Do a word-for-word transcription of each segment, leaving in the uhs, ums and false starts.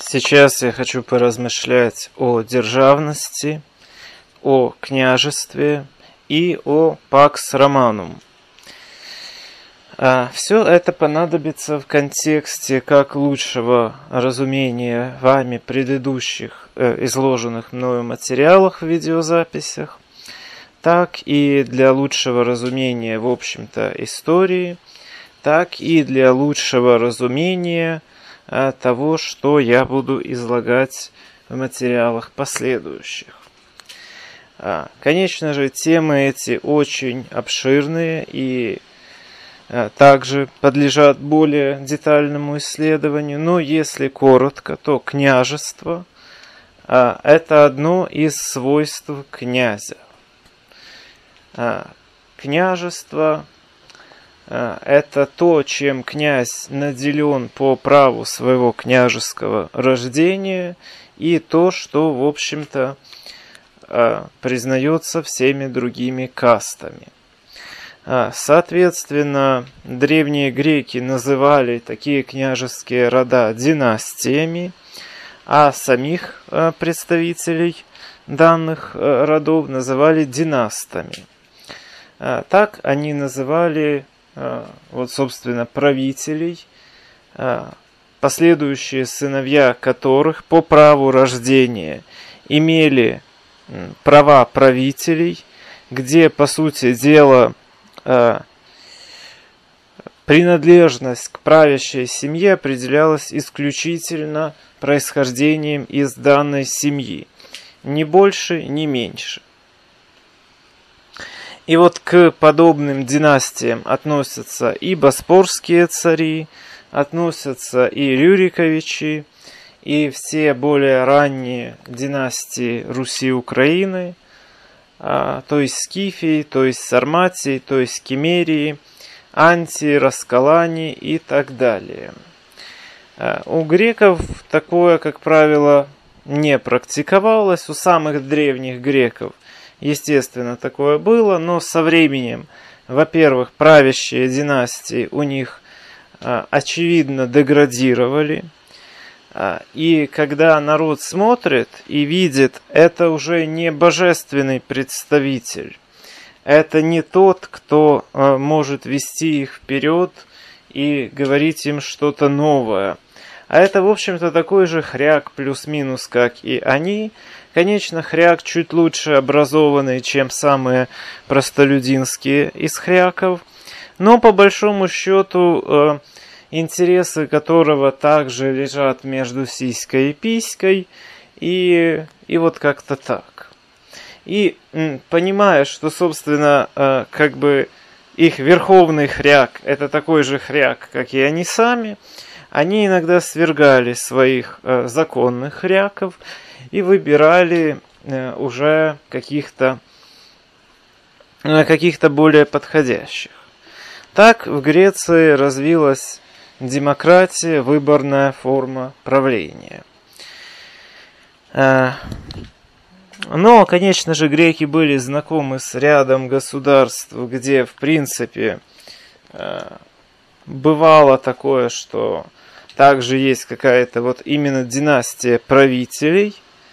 Сейчас я хочу поразмышлять о державности, о княжестве и о Пакс Романум. А все это понадобится в контексте как лучшего разумения вами предыдущих э, изложенных мною материалах в видеозаписях, так и для лучшего разумения, в общем-то, истории, так и для лучшего разумения э, того, что я буду излагать в материалах последующих. А, конечно же, темы эти очень обширные и также подлежат более детальному исследованию, но если коротко, то княжество – это одно из свойств князя. Княжество – это то, чем князь наделен по праву своего княжеского рождения, и то, что, в общем-то, признается всеми другими кастами. Соответственно, древние греки называли такие княжеские рода династиями, а самих представителей данных родов называли династами. Так они называли, вот, собственно, правителей, последующие сыновья которых по праву рождения имели права правителей, где, по сути дела, принадлежность к правящей семье определялась исключительно происхождением из данной семьи, ни больше, ни меньше. И вот к подобным династиям относятся и боспорские цари, относятся и Рюриковичи, и все более ранние династии Руси-Украины, то есть Скифии, то есть Сарматии, то есть Киммерии, Антии, Расколани и так далее. У греков такое, как правило, не практиковалось. У самых древних греков, естественно, такое было, но со временем, во-первых, правящие династии у них, очевидно, деградировали. И когда народ смотрит и видит, это уже не божественный представитель. Это не тот, кто может вести их вперед и говорить им что-то новое. А это, в общем-то, такой же хряк плюс-минус, как и они. Конечно, хряк чуть лучше образованный, чем самые простолюдинские из хряков. Но, по большому счету, интересы которого также лежат между сиськой и писькой, и, и вот как-то так. И понимая, что, собственно, как бы их верховный хряк – это такой же хряк, как и они сами, они иногда свергали своих законных хряков и выбирали уже каких-то каких-то более подходящих. Так в Греции развилась демократия, выборная форма правления. Но, конечно же, греки были знакомы с рядом государств, где, в принципе, бывало такое, что также есть какая-то вот именно династия правителей.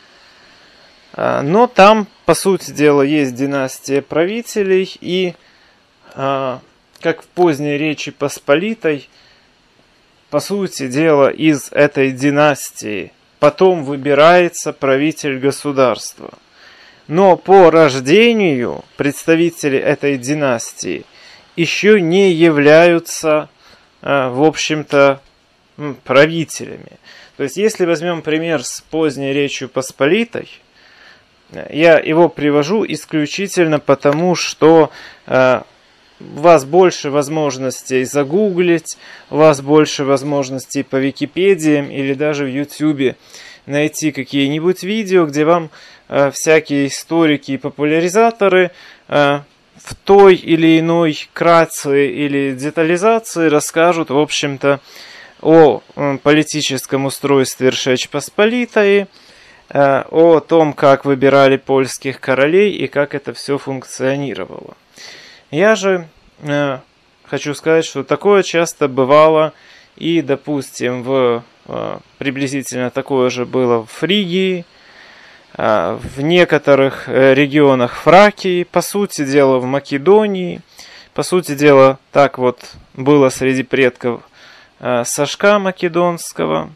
Но там, по сути дела, есть династия правителей, и, как в поздней Речи Посполитой, по сути дела, из этой династии потом выбирается правитель государства. Но по рождению представители этой династии еще не являются, в общем-то, правителями. То есть, если возьмем пример с поздней Речью Посполитой, я его привожу исключительно потому, что у вас больше возможностей загуглить, у вас больше возможностей по Википедиям или даже в Ютубе найти какие-нибудь видео, где вам э, всякие историки и популяризаторы э, в той или иной кратце или детализации расскажут, в общем-то, о э, политическом устройстве Речи Посполитой, э, о том, как выбирали польских королей и как это все функционировало. Я же э, хочу сказать, что такое часто бывало и, допустим, в приблизительно такое же было в Фригии, в некоторых регионах Фракии, по сути дела в Македонии. По сути дела, так вот было среди предков Сашка Македонского.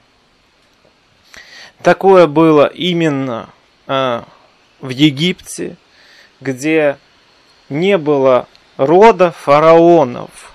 Такое было именно в Египте, где не было рода фараонов.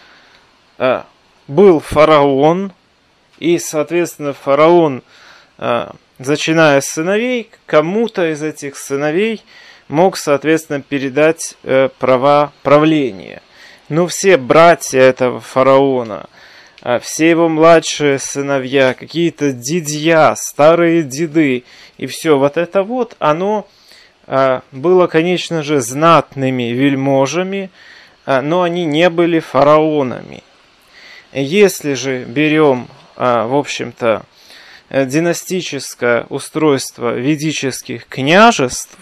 Был фараон, и, соответственно, фараон, зачиная с сыновей, кому-то из этих сыновей мог, соответственно, передать права правления. Но все братья этого фараона, все его младшие сыновья, какие-то дядья, старые деды, и все вот это вот, оно было, конечно же, знатными вельможами, но они не были фараонами. Если же берем, в общем-то, династическое устройство ведических княжеств,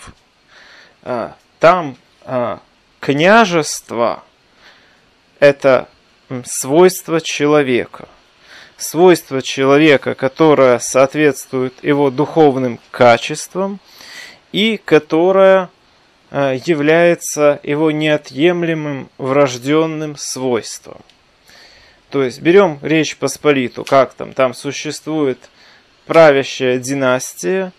там княжество – это свойство человека. Свойство человека, которое соответствует его духовным качествам и которое является его неотъемлемым врожденным свойством. То есть берем Речь Посполиту, как там, там существует правящая династия,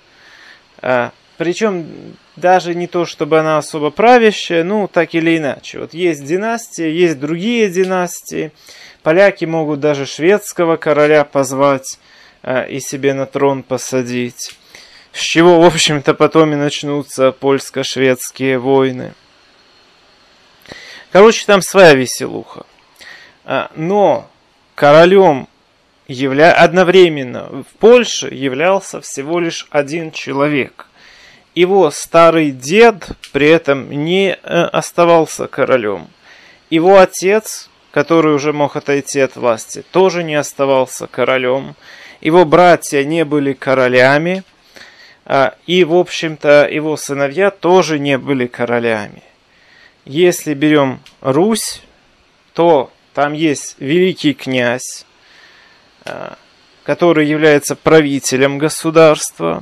причем даже не то, чтобы она особо правящая, ну так или иначе. Вот есть династия, есть другие династии. Поляки могут даже шведского короля позвать и себе на трон посадить. С чего, в общем-то, потом и начнутся польско-шведские войны. Короче, там своя веселуха. Но королем явля... одновременно в Польше являлся всего лишь один человек. Его старый дед при этом не оставался королем. Его отец, который уже мог отойти от власти, тоже не оставался королем. Его братья не были королями. И, в общем-то, его сыновья тоже не были королями. Если берем Русь, то там есть великий князь, который является правителем государства.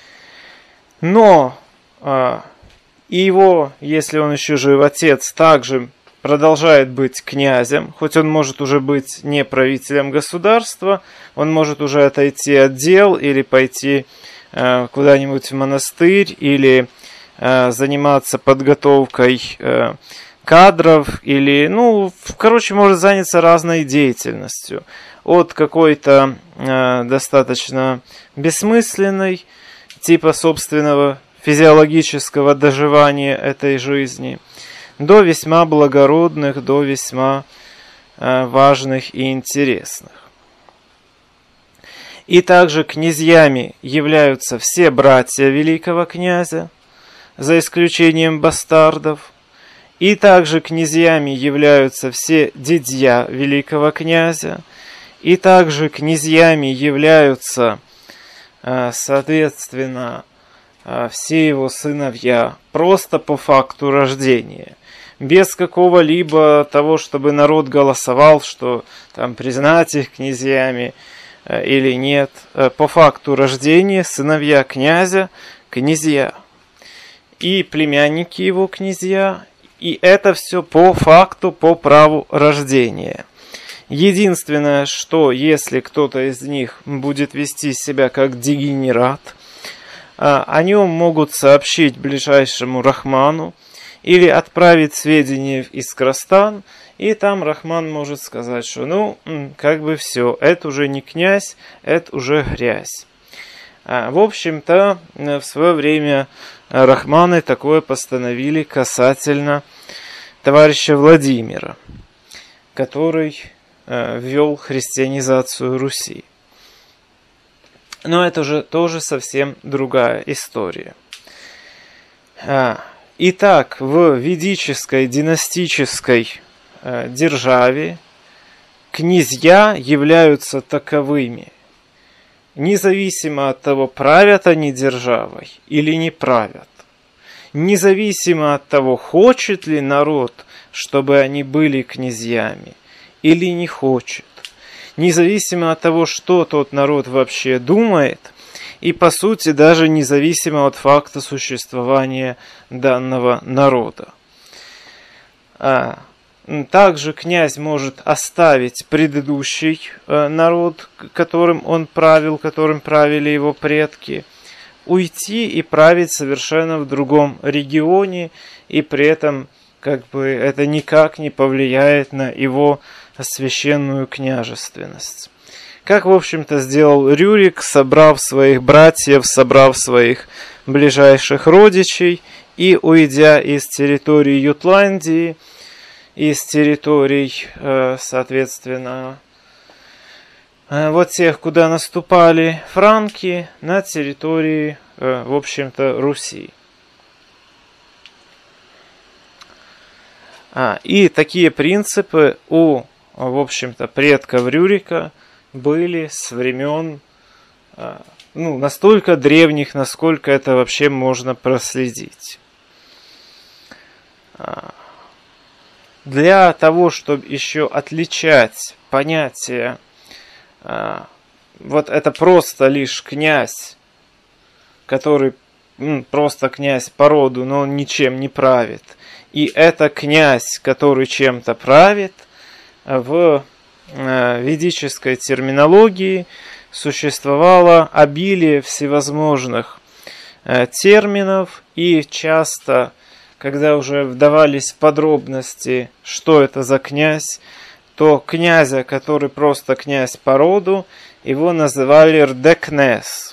Но и его, если он еще жив, отец также продолжает быть князем, хоть он может уже быть не правителем государства, он может уже отойти от дел или пойти куда-нибудь в монастырь, или э, заниматься подготовкой э, кадров, или, ну, короче, может заняться разной деятельностью. От какой-то э, достаточно бессмысленной, типа собственного физиологического доживания этой жизни, до весьма благородных, до весьма э, важных и интересных. И также князьями являются все братья великого князя, за исключением бастардов. И также князьями являются все дядья великого князя. И также князьями являются, соответственно, все его сыновья, просто по факту рождения. Без какого-либо того, чтобы народ голосовал, что там признать их князьями или нет. По факту рождения сыновья князя – князья. И племянники его князья. И это все по факту, по праву рождения. Единственное, что если кто-то из них будет вести себя как дегенерат, о нем могут сообщить ближайшему Рахману или отправить сведения в Искростан, и там Рахман может сказать, что ну, как бы все, это уже не князь, это уже грязь. А, в общем-то, в свое время Рахманы такое постановили касательно товарища Владимира, который э, ввел христианизацию Руси. Но это же тоже совсем другая история. А, итак, в ведической династической э, державе князья являются таковыми, независимо от того, правят они державой или не правят, независимо от того, хочет ли народ, чтобы они были князьями, или не хочет, независимо от того, что тот народ вообще думает, и по сути даже независимо от факта существования данного народа. Также князь может оставить предыдущий народ, которым он правил, которым правили его предки, уйти и править совершенно в другом регионе, и при этом как бы это никак не повлияет на его священную княжественность. Как, в общем-то, сделал Рюрик, собрав своих братьев, собрав своих ближайших родичей и, уйдя из территории Ютландии, из территорий, соответственно, вот тех, куда наступали франки, на территории, в общем-то, Руси. И такие принципы у, в общем-то, предков Рюрика были с времен, ну, настолько древних, насколько это вообще можно проследить. Для того, чтобы еще отличать понятие, вот это просто лишь князь, который ну, просто князь по роду, но он ничем не правит, и это князь, который чем-то правит, в ведической терминологии существовало обилие всевозможных терминов, и часто, когда уже вдавались в подробности, что это за князь, то князя, который просто князь по роду, его называли рдекнес.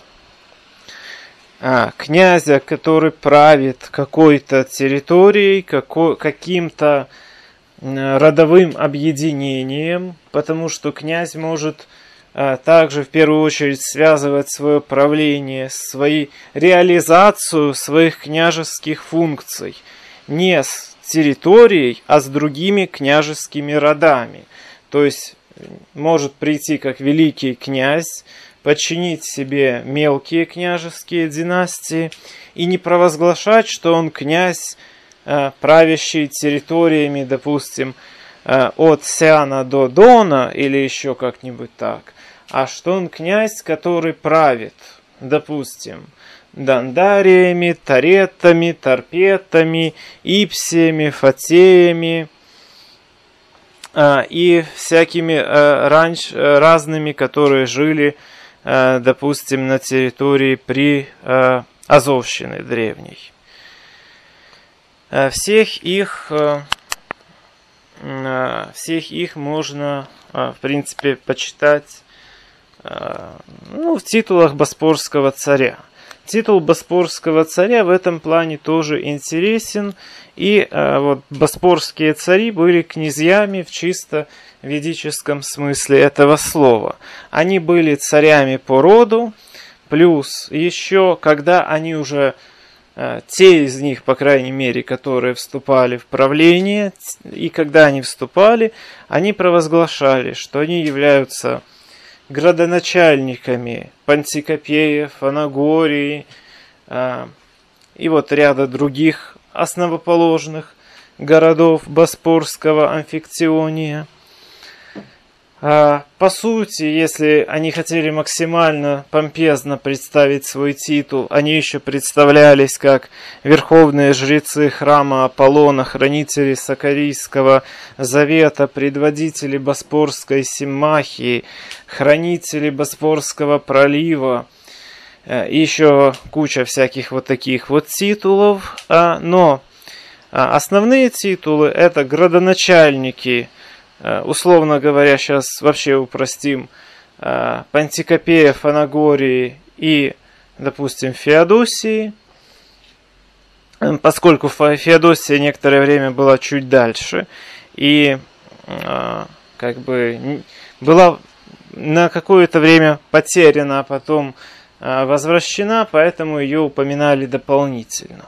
А князя, который правит какой-то территорией, какой, каким-то родовым объединением, потому что князь может а, также в первую очередь связывать свое правление, свою реализацию своих княжеских функций не с территорией, а с другими княжескими родами. То есть может прийти как великий князь, подчинить себе мелкие княжеские династии и не провозглашать, что он князь, правящий территориями, допустим, от Сиана до Дона или еще как-нибудь так, а что он князь, который правит, допустим, Дандариями, Таретами, Торпетами, Ипсиями, Фатеями и всякими раньше разными, которые жили, допустим, на территории при Азовщине древней. Всех их, всех их можно, в принципе, почитать ну, в титулах Боспорского царя. Титул Боспорского царя в этом плане тоже интересен. И э, вот Боспорские цари были князьями в чисто ведическом смысле этого слова. Они были царями по роду, плюс еще, когда они уже, э, те из них, по крайней мере, которые вступали в правление, и когда они вступали, они провозглашали, что они являются градоначальниками Пантикопея, Фанагории э, и вот ряда других основоположных городов Боспорского амфиктиония. Э, по сути, если они хотели максимально помпезно представить свой титул, они еще представлялись как верховные жрецы храма Аполлона, хранители Сакарийского завета, предводители Боспорской симмахии, хранители Боспорского пролива, и еще куча всяких вот таких вот титулов. Но основные титулы это градоначальники, условно говоря, сейчас вообще упростим, Пантикопея, Фанагории и, допустим, Феодосии, поскольку Феодосия некоторое время была чуть дальше и как бы была на какое-то время потеряна, а потом возвращена, поэтому ее упоминали дополнительно.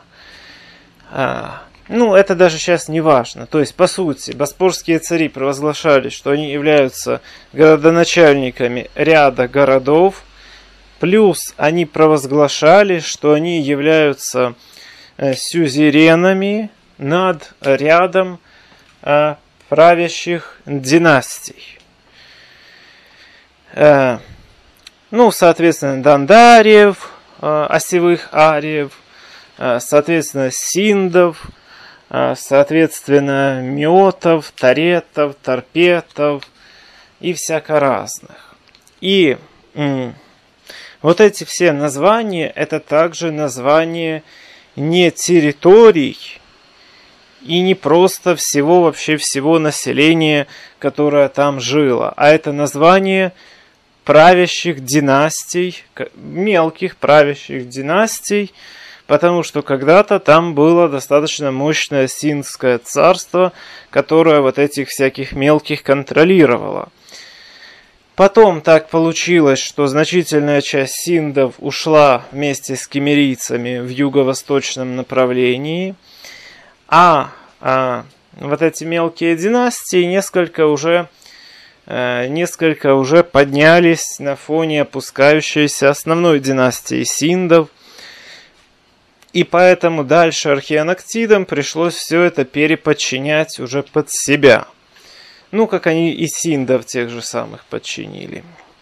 Ну, это даже сейчас не важно. То есть, по сути, боспорские цари провозглашали, что они являются городоначальниками ряда городов, плюс они провозглашали, что они являются сюзеренами над рядом правящих династий. э, ну, соответственно, дандариев, э, осевых ариев, э, соответственно, синдов, э, соответственно, миотов, таретов, торпетов и всяко разных. И м- вот эти все названия, это также названия не территорий и не просто всего, вообще всего населения, которое там жило, а это название правящих династий, мелких правящих династий, потому что когда-то там было достаточно мощное синдское царство, которое вот этих всяких мелких контролировало. Потом так получилось, что значительная часть синдов ушла вместе с киммерийцами в юго-восточном направлении, а, а вот эти мелкие династии несколько уже, э, несколько уже поднялись на фоне опускающейся основной династии синдов, и поэтому дальше археонактидам пришлось все это переподчинять уже под себя. Ну, как они и синдов тех же самых подчинили.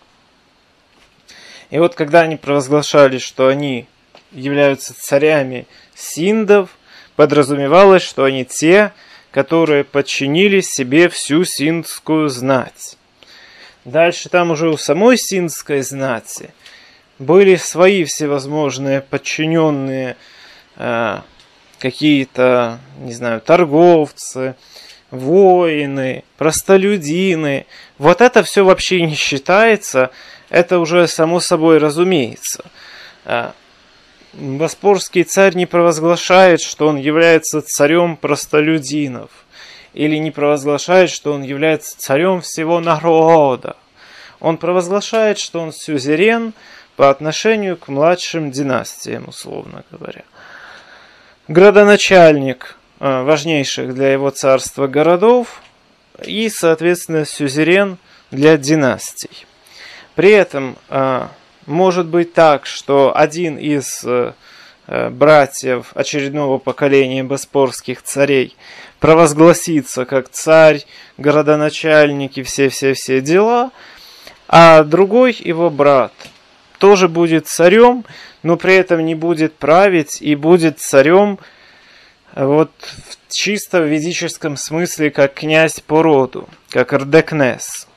И вот когда они провозглашали, что они являются царями синдов, подразумевалось, что они те, которые подчинили себе всю синдскую знать. Дальше там уже у самой синдской знати были свои всевозможные подчиненные, э, какие-то, не знаю, торговцы, воины, простолюдины. Вот это все вообще не считается, это уже само собой разумеется. Боспорский царь не провозглашает, что он является царем простолюдинов, или не провозглашает, что он является царем всего народа. Он провозглашает, что он сюзерен по отношению к младшим династиям, условно говоря. Градоначальник важнейших для его царства городов и, соответственно, сюзерен для династий. При этом э, может быть так, что один из э, братьев очередного поколения боспорских царей провозгласится как царь, городоначальник и все-все-все дела, а другой его брат тоже будет царем, но при этом не будет править и будет царем вот в чисто ведическом смысле, как князь по роду, как рдекнес.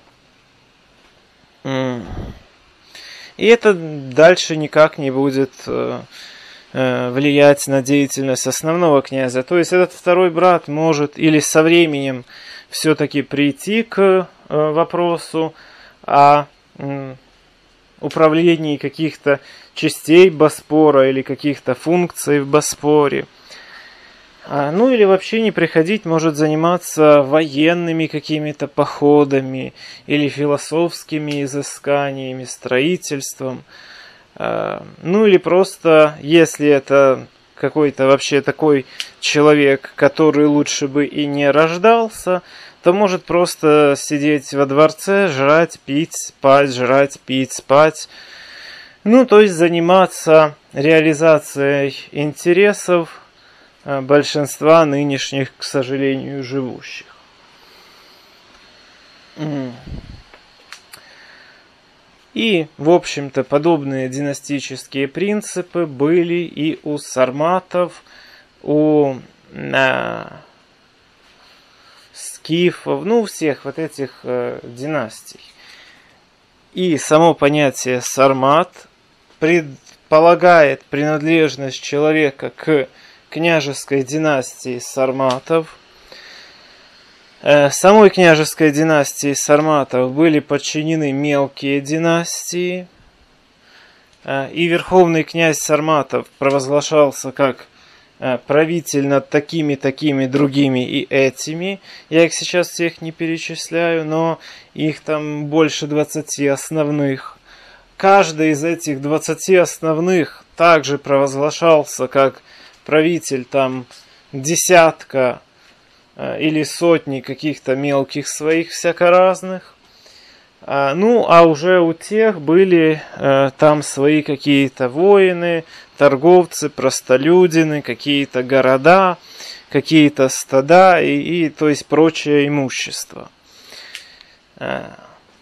И это дальше никак не будет э, э, влиять на деятельность основного князя. То есть этот второй брат может или со временем все-таки прийти к э, вопросу о э, управлении каких-то частей Боспора или каких-то функций в Боспоре. Ну или вообще не приходить, может заниматься военными какими-то походами или философскими изысканиями, строительством. Ну или просто, если это какой-то вообще такой человек, который лучше бы и не рождался, то может просто сидеть во дворце, жрать, пить, спать, жрать, пить, спать. Ну то есть заниматься реализацией интересов большинства нынешних, к сожалению, живущих. И, в общем-то, подобные династические принципы были и у сарматов, у э, скифов, ну, у всех вот этих э, династий. И само понятие сармат предполагает принадлежность человека к княжеской династии сарматов. Самой княжеской династии сарматов были подчинены мелкие династии, и верховный князь сарматов провозглашался как правитель над такими, такими, другими и этими. Я их сейчас всех не перечисляю, но их там больше двадцати основных. Каждый из этих двадцати основных также провозглашался как правитель там десятка э, или сотни каких-то мелких своих всяко разных. А, ну, а уже у тех были э, там свои какие-то воины, торговцы, простолюдины, какие-то города, какие-то стада и, и то есть прочее имущество. А,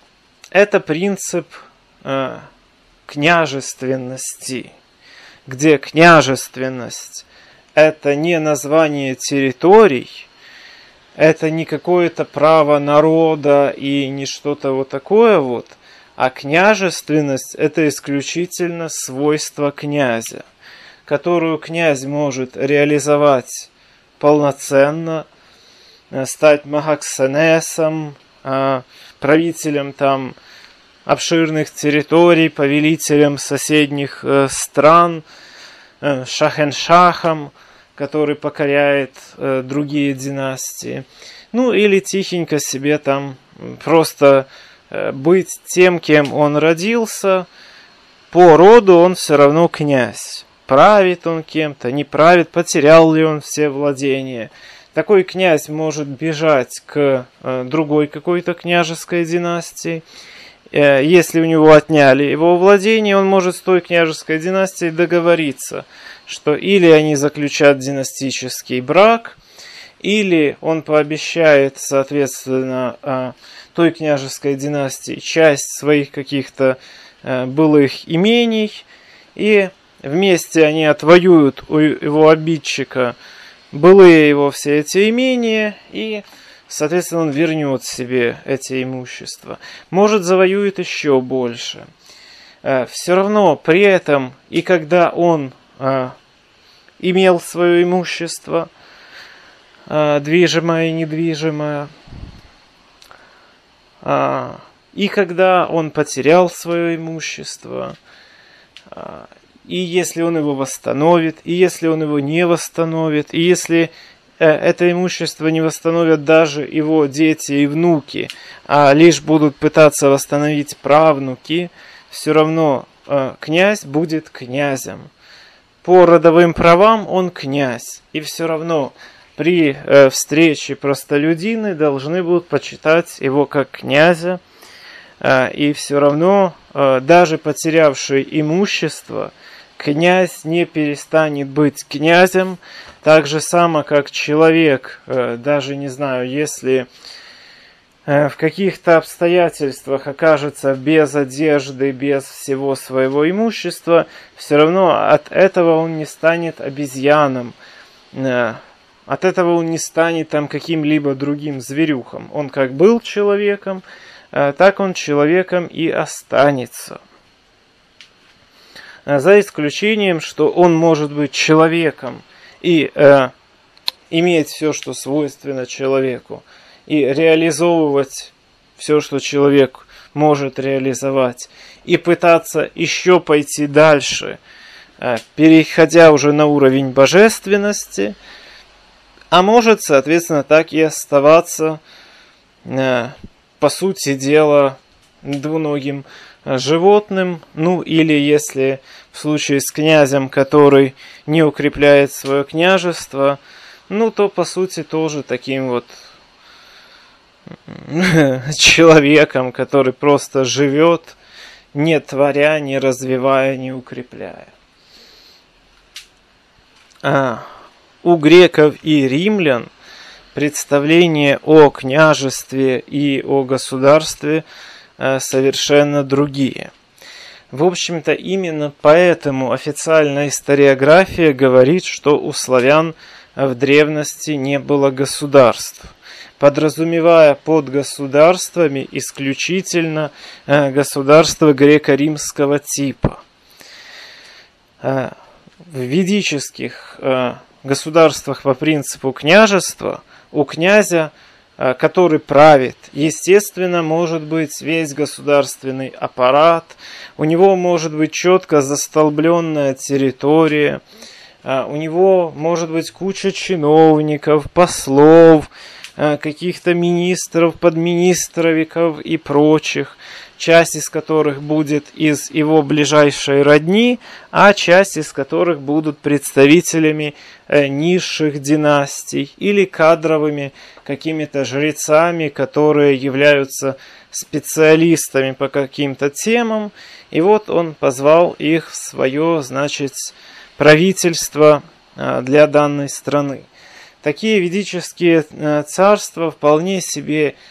это принцип э, княжественности, где княжественность – это не название территорий, это не какое-то право народа и не что-то вот такое вот, а княжественность – это исключительно свойство князя, которую князь может реализовать полноценно, стать Магаксенесом, правителем там обширных территорий, повелителем соседних стран, шахеншахом, который покоряет другие династии. Ну или тихенько себе там просто быть тем, кем он родился. По роду он все равно князь. Правит он кем-то, не правит, потерял ли он все владения. Такой князь может бежать к другой какой-то княжеской династии. Если у него отняли его владение, он может с той княжеской династией договориться, что или они заключат династический брак, или он пообещает, соответственно, той княжеской династии часть своих каких-то былых имений, и вместе они отвоюют у его обидчика былые его все эти имения, и, соответственно, он вернет себе эти имущества. Может, завоюет еще больше. Все равно при этом, и когда он имел свое имущество, движимое и недвижимое, и когда он потерял свое имущество, и если он его восстановит, и если он его не восстановит, и если это имущество не восстановят даже его дети и внуки, а лишь будут пытаться восстановить правнуки, все равно князь будет князем. По родовым правам он князь, и все равно при встрече простолюдины должны будут почитать его как князя, и все равно даже потерявший имущество, князь не перестанет быть князем, так же само, как человек, даже, не знаю, если в каких-то обстоятельствах окажется без одежды, без всего своего имущества, все равно от этого он не станет обезьяном, от этого он не станет там каким-либо другим зверюхом. Он как был человеком, так он человеком и останется. За исключением, что он может быть человеком и э, иметь все, что свойственно человеку, и реализовывать все, что человек может реализовать, и пытаться еще пойти дальше, э, переходя уже на уровень божественности, а может, соответственно, так и оставаться, э, по сути дела, двуногим животным, ну или если в случае с князем, который не укрепляет свое княжество, ну то по сути тоже таким вот человеком, который просто живет, не творя, не развивая, не укрепляя. А, у греков и римлян представление о княжестве и о государстве совершенно другие. В общем-то, именно поэтому официальная историография говорит, что у славян в древности не было государств, подразумевая под государствами исключительно государства греко-римского типа. В ведических государствах по принципу княжества у князя, который правит, естественно, может быть весь государственный аппарат, у него может быть четко застолбленная территория, у него может быть куча чиновников, послов, каких-то министров, подминистровиков и прочих, часть из которых будет из его ближайшей родни, а часть из которых будут представителями э, низших династий или кадровыми какими-то жрецами, которые являются специалистами по каким-то темам. И вот он позвал их в свое, значит, правительство э, для данной страны. Такие ведические э, царства вполне себе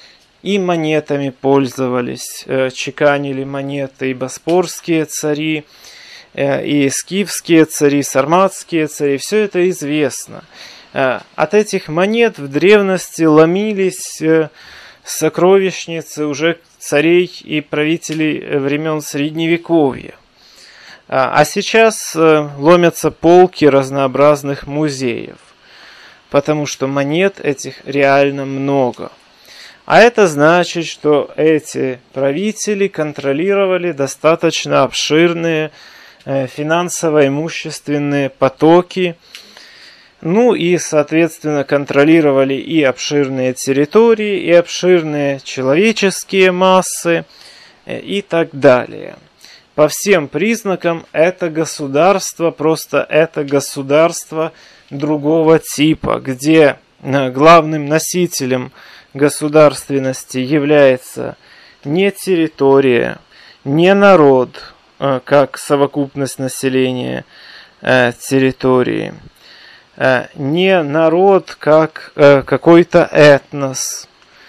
и монетами пользовались, чеканили монеты и боспорские цари, и скифские цари, сарматские цари, все это известно. От этих монет в древности ломились сокровищницы уже царей и правителей времен Средневековья. А сейчас ломятся полки разнообразных музеев, потому что монет этих реально много. А это значит, что эти правители контролировали достаточно обширные финансово-имущественные потоки, ну и, соответственно, контролировали и обширные территории, и обширные человеческие массы, и так далее. По всем признакам это государство, просто это государство другого типа, где главным носителем государственности является не территория, не народ, как совокупность населения территории, не народ как какой-то этнос,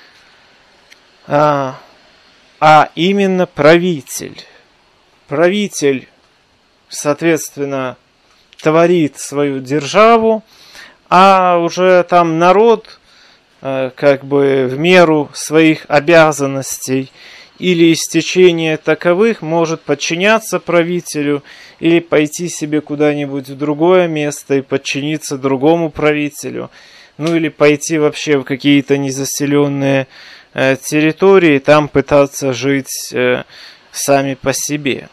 а именно правитель. Правитель, соответственно, творит свою державу, а уже там народ как бы в меру своих обязанностей или истечения таковых может подчиняться правителю или пойти себе куда-нибудь в другое место и подчиниться другому правителю, ну или пойти вообще в какие-то незаселенные э, территории и там пытаться жить э, сами по себе.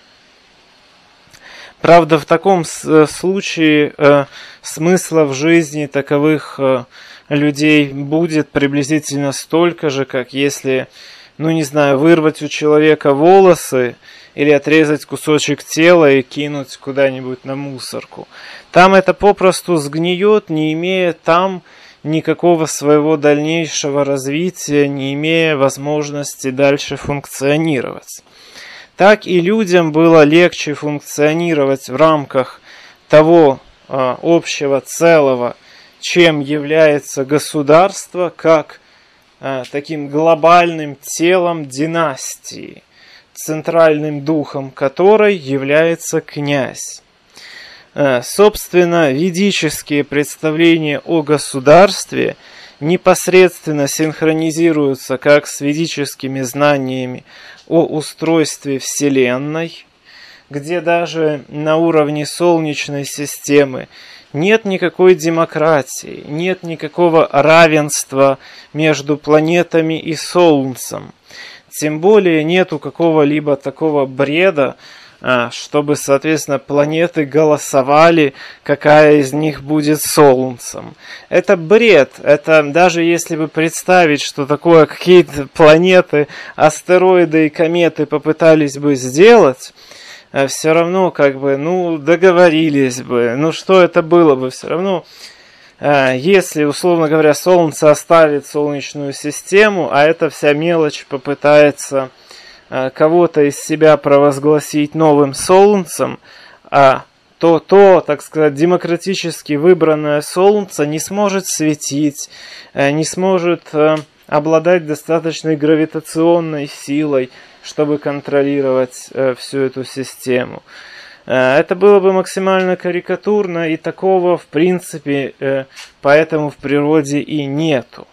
Правда, в таком случае э, смысла в жизни таковых э, людей будет приблизительно столько же, как если, ну не знаю, вырвать у человека волосы или отрезать кусочек тела и кинуть куда-нибудь на мусорку. Там это попросту сгниет, не имея там никакого своего дальнейшего развития, не имея возможности дальше функционировать. Так и людям было легче функционировать в рамках того э, общего целого, чем является государство, как э, таким глобальным телом династии, центральным духом которой является князь. Э, собственно, ведические представления о государстве непосредственно синхронизируются как с ведическими знаниями о устройстве Вселенной, где даже на уровне Солнечной системы нет никакой демократии, нет никакого равенства между планетами и Солнцем. Тем более нету какого-либо такого бреда, чтобы, соответственно, планеты голосовали, какая из них будет Солнцем. Это бред. Это даже если бы представить, что такое какие-то планеты, астероиды и кометы попытались бы сделать, все равно как бы, ну, договорились бы. Ну, что это было бы? Все равно, если, условно говоря, Солнце оставит Солнечную систему, а эта вся мелочь попытается кого-то из себя провозгласить новым Солнцем, а то, то, так сказать, демократически выбранное Солнце не сможет светить, не сможет обладать достаточной гравитационной силой, чтобы контролировать всю эту систему. Это было бы максимально карикатурно, и такого, в принципе, поэтому в природе и нету.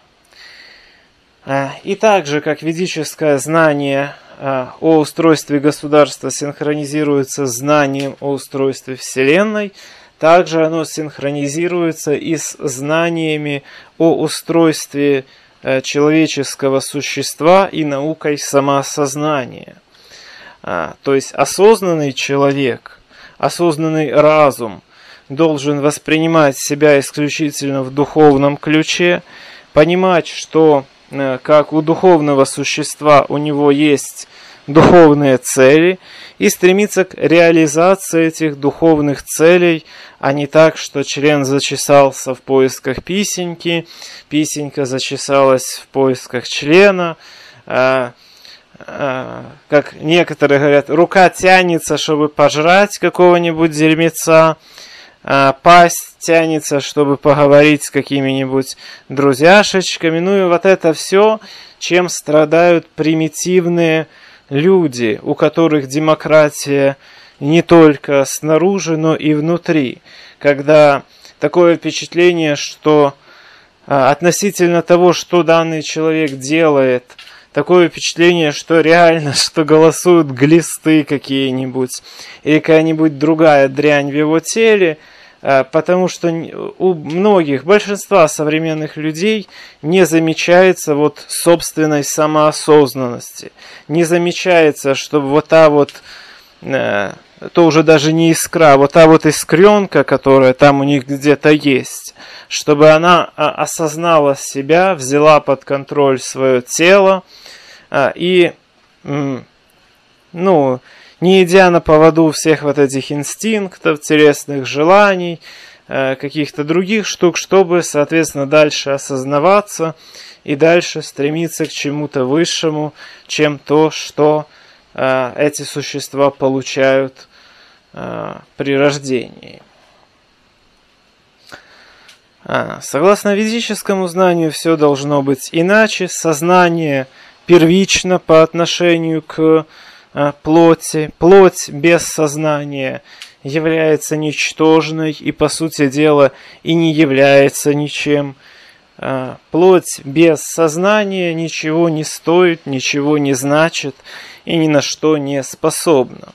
И так же, как ведическое знание о устройстве государства синхронизируется с знанием о устройстве Вселенной, также оно синхронизируется и с знаниями о устройстве человеческого существа и наукой самосознания. То есть осознанный человек, осознанный разум должен воспринимать себя исключительно в духовном ключе, понимать, что как у духовного существа у него есть духовные цели, и стремиться к реализации этих духовных целей, а не так, что член зачесался в поисках писеньки, писенька зачесалась в поисках члена, а, а, как некоторые говорят, рука тянется, чтобы пожрать какого-нибудь дерьмеца, пасть тянется, чтобы поговорить с какими-нибудь друзьяшечками. Ну и вот это все, чем страдают примитивные люди, у которых демократия не только снаружи, но и внутри. Когда такое впечатление, что относительно того, что данный человек делает, такое впечатление, что реально, что голосуют глисты какие-нибудь или какая-нибудь другая дрянь в его теле, потому что у многих, большинства современных людей не замечается вот собственной самоосознанности. Не замечается, что вот та вот, то уже даже не искра, вот та вот искренка, которая там у них где-то есть, чтобы она осознала себя, взяла под контроль свое тело и, ну, не идя на поводу всех вот этих инстинктов, телесных желаний, каких-то других штук, чтобы, соответственно, дальше осознаваться и дальше стремиться к чему-то высшему, чем то, что эти существа получают при рождении. Согласно ведическому знанию, все должно быть иначе. Сознание первично по отношению к плоти. Плоть без сознания является ничтожной и, по сути дела, и не является ничем. Плоть без сознания ничего не стоит, ничего не значит и ни на что не способна.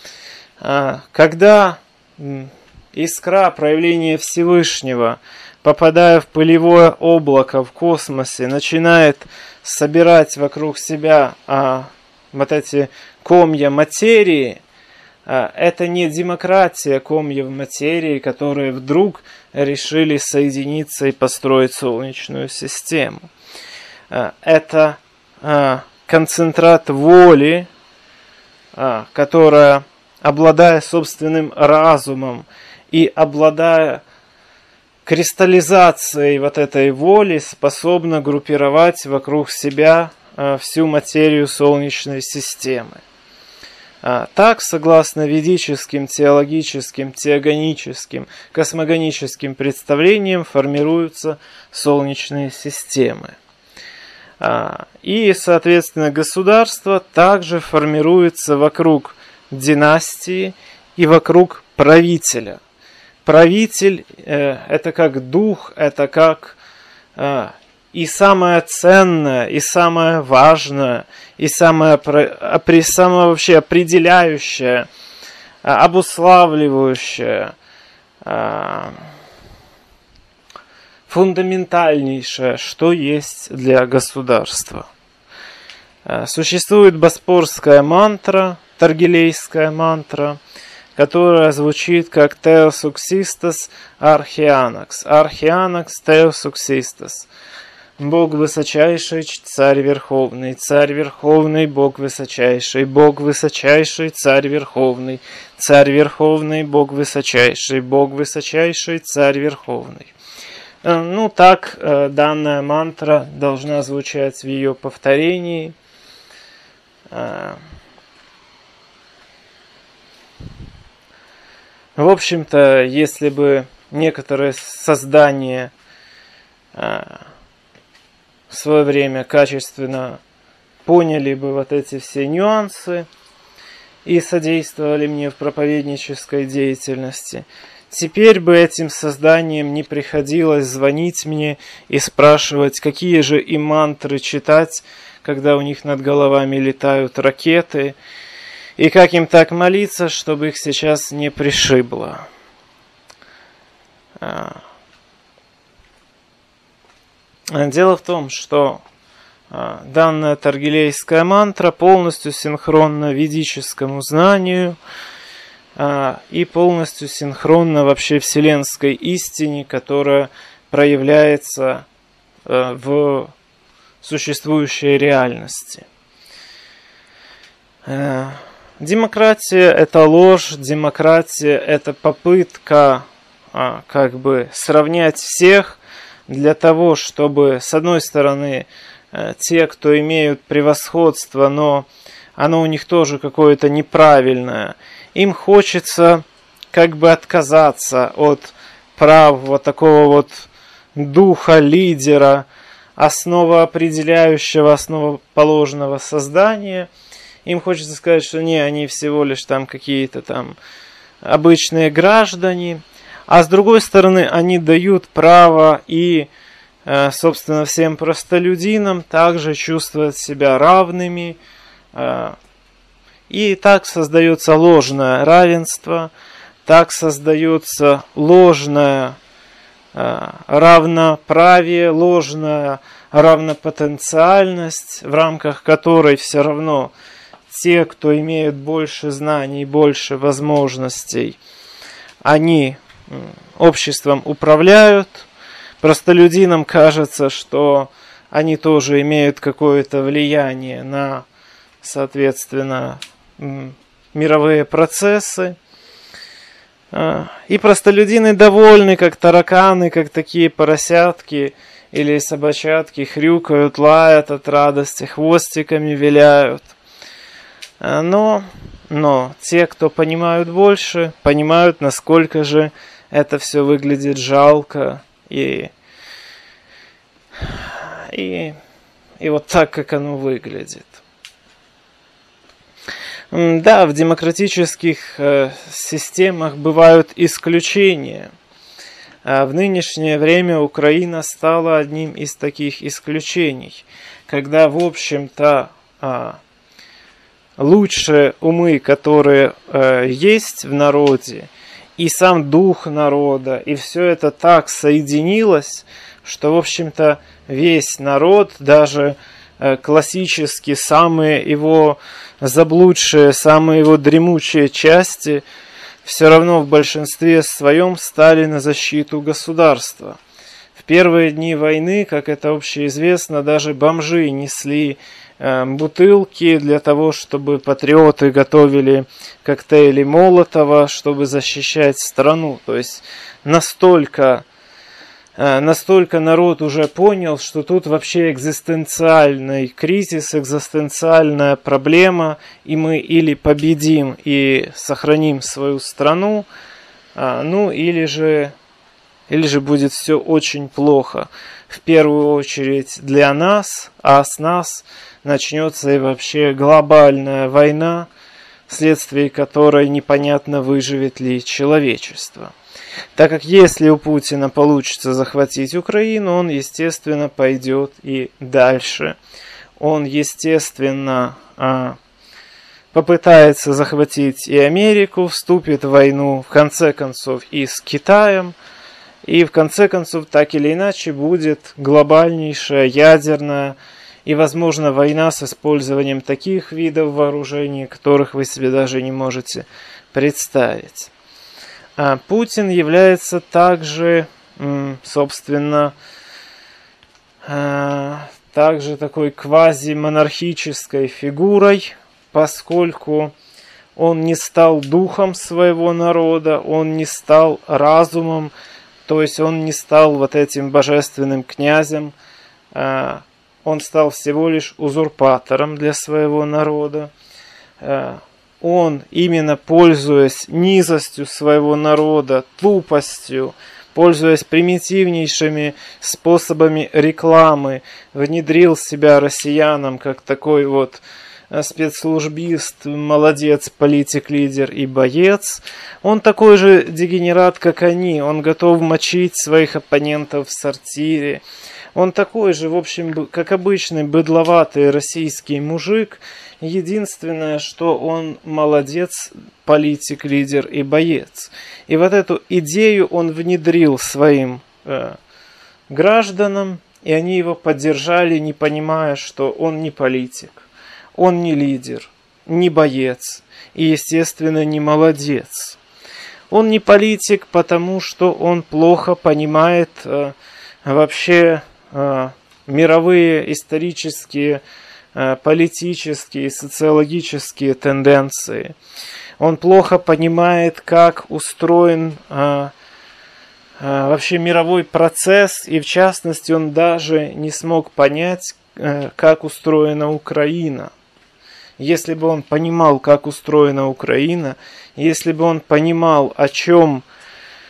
Когда искра, проявление Всевышнего, попадая в пылевое облако в космосе, начинает собирать вокруг себя а, вот эти комья материи, а, это не демократия комьев материи, которые вдруг решили соединиться и построить Солнечную систему. А, это а, концентрат воли, а, которая, обладая собственным разумом и обладая кристаллизацией вот этой воли, способна группировать вокруг себя а, всю материю Солнечной системы. А, так, согласно ведическим, теологическим, теогоническим, космогоническим представлениям, формируются Солнечные системы. А, и, соответственно, государство также формируется вокруг династии и вокруг правителя. Правитель э, это как дух, это как э, и самое ценное, и самое важное, и самое, при, самое вообще определяющее, э, обуславливающее, э, фундаментальнейшее, что есть для государства. Э, существует боспорская мантра, таргилейская мантра, которая звучит как Theos Uxistos Archeanax. Archeanax Theos Uxistos. Бог высочайший, царь верховный, царь верховный, Бог высочайший, Бог высочайший, царь верховный, царь верховный, Бог высочайший, Бог высочайший, царь верховный. Ну, так данная мантра должна звучать в ее повторении. В общем-то, если бы некоторые создания а, в свое время качественно поняли бы вот эти все нюансы и содействовали мне в проповеднической деятельности, теперь бы этим созданиям не приходилось звонить мне и спрашивать, какие же им мантры читать, когда у них над головами летают ракеты, и как им так молиться, чтобы их сейчас не пришибло. Дело в том, что данная таргилейская мантра полностью синхронна ведическому знанию и полностью синхронна вообще вселенской истине, которая проявляется в существующей реальности. Демократия – это ложь, демократия – это попытка а, как бы сравнять всех для того, чтобы, с одной стороны, те, кто имеют превосходство, но оно у них тоже какое-то неправильное, им хочется как бы отказаться от прав вот такого вот духа лидера, основоопределяющего, основоположного создания. Им хочется сказать, что не, они всего лишь там какие-то там обычные граждане. А с другой стороны, они дают право и, собственно, всем простолюдинам также чувствовать себя равными. И так создается ложное равенство, так создается ложное равноправие, ложная равнопотенциальность, в рамках которой все равно те, кто имеют больше знаний, больше возможностей, они обществом управляют. Простолюдинам кажется, что они тоже имеют какое-то влияние на, соответственно, мировые процессы. И простолюдины довольны, как тараканы, как такие поросятки или собачатки, хрюкают, лают от радости, хвостиками виляют. Но, но те, кто понимают больше, понимают, насколько же это все выглядит жалко и, и, и вот так, как оно выглядит. Да, в демократических э, системах бывают исключения. А в нынешнее время Украина стала одним из таких исключений, когда, в общем-то, э, лучшие умы, которые э, есть в народе, и сам дух народа, и все это так соединилось, что, в общем-то, весь народ, даже э, классически самые его заблудшие, самые его дремучие части, все равно в большинстве своем стали на защиту государства. В первые дни войны, как это общеизвестно, даже бомжи несли э, бутылки для того, чтобы патриоты готовили коктейли Молотова, чтобы защищать страну. То есть настолько, э, настолько народ уже понял, что тут вообще экзистенциальный кризис, экзистенциальная проблема, и мы или победим и сохраним свою страну, э, ну или же... Или же будет все очень плохо. В первую очередь для нас, а с нас начнется и вообще глобальная война, вследствие которой непонятно, выживет ли человечество. Так как если у Путина получится захватить Украину, он, естественно, пойдет и дальше. Он, естественно, попытается захватить и Америку, вступит в войну, в конце концов, и с Китаем. И в конце концов, так или иначе, будет глобальнейшая ядерная и, возможно, война с использованием таких видов вооружений, которых вы себе даже не можете представить. А Путин является также, собственно, также такой квазимонархической фигурой, поскольку он не стал духом своего народа, он не стал разумом. То есть он не стал вот этим божественным князем, он стал всего лишь узурпатором для своего народа. Он, именно пользуясь низостью своего народа, тупостью, пользуясь примитивнейшими способами рекламы, внедрил себя россиянам как такой вот спецслужбист, молодец, политик, лидер и боец. Он такой же дегенерат, как они. Он готов мочить своих оппонентов в сортире. Он такой же, в общем, как обычный быдловатый российский мужик. Единственное, что он молодец, политик, лидер и боец. И вот эту идею он внедрил своим э, гражданам, и они его поддержали, не понимая, что он не политик. Он не лидер, не боец и, естественно, не молодец. Он не политик, потому что он плохо понимает э, вообще э, мировые исторические, э, политические и социологические тенденции. Он плохо понимает, как устроен э, э, вообще мировой процесс, и в частности он даже не смог понять, э, как устроена Украина. Если бы он понимал, как устроена Украина, если бы он понимал, о чем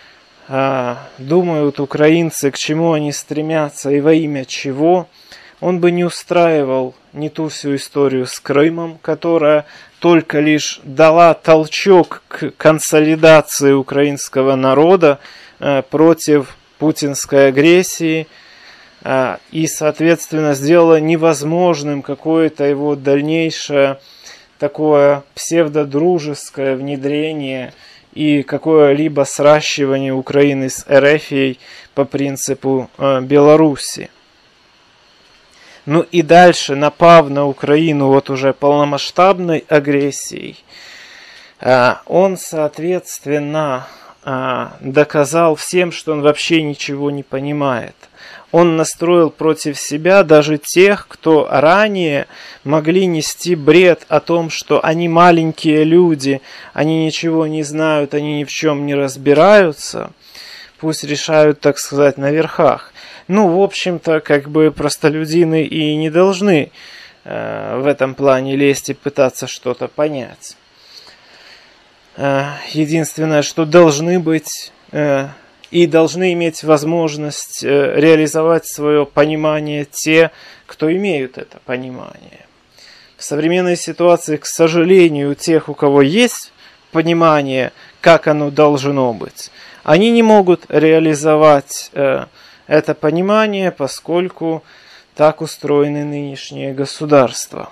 думают украинцы, к чему они стремятся и во имя чего, он бы не устраивал не ту всю историю с Крымом, которая только лишь дала толчок к консолидации украинского народа против путинской агрессии и, соответственно, сделала невозможным какое-то его дальнейшее такое псевдодружеское внедрение и какое-либо сращивание Украины с Эрефией по принципу э, Беларуси. Ну и дальше, напав на Украину вот уже полномасштабной агрессией, э, он, соответственно, э, доказал всем, что он вообще ничего не понимает. Он настроил против себя даже тех, кто ранее могли нести бред о том, что они маленькие люди, они ничего не знают, они ни в чем не разбираются. Пусть решают, так сказать, на верхах. Ну, в общем-то, как бы простолюдины и не должны э, в этом плане лезть и пытаться что-то понять. Э, единственное, что должны быть... Э, И должны иметь возможность реализовать свое понимание те, кто имеют это понимание. В современной ситуации, к сожалению, у тех, у кого есть понимание, как оно должно быть, они не могут реализовать это понимание, поскольку так устроены нынешние государства.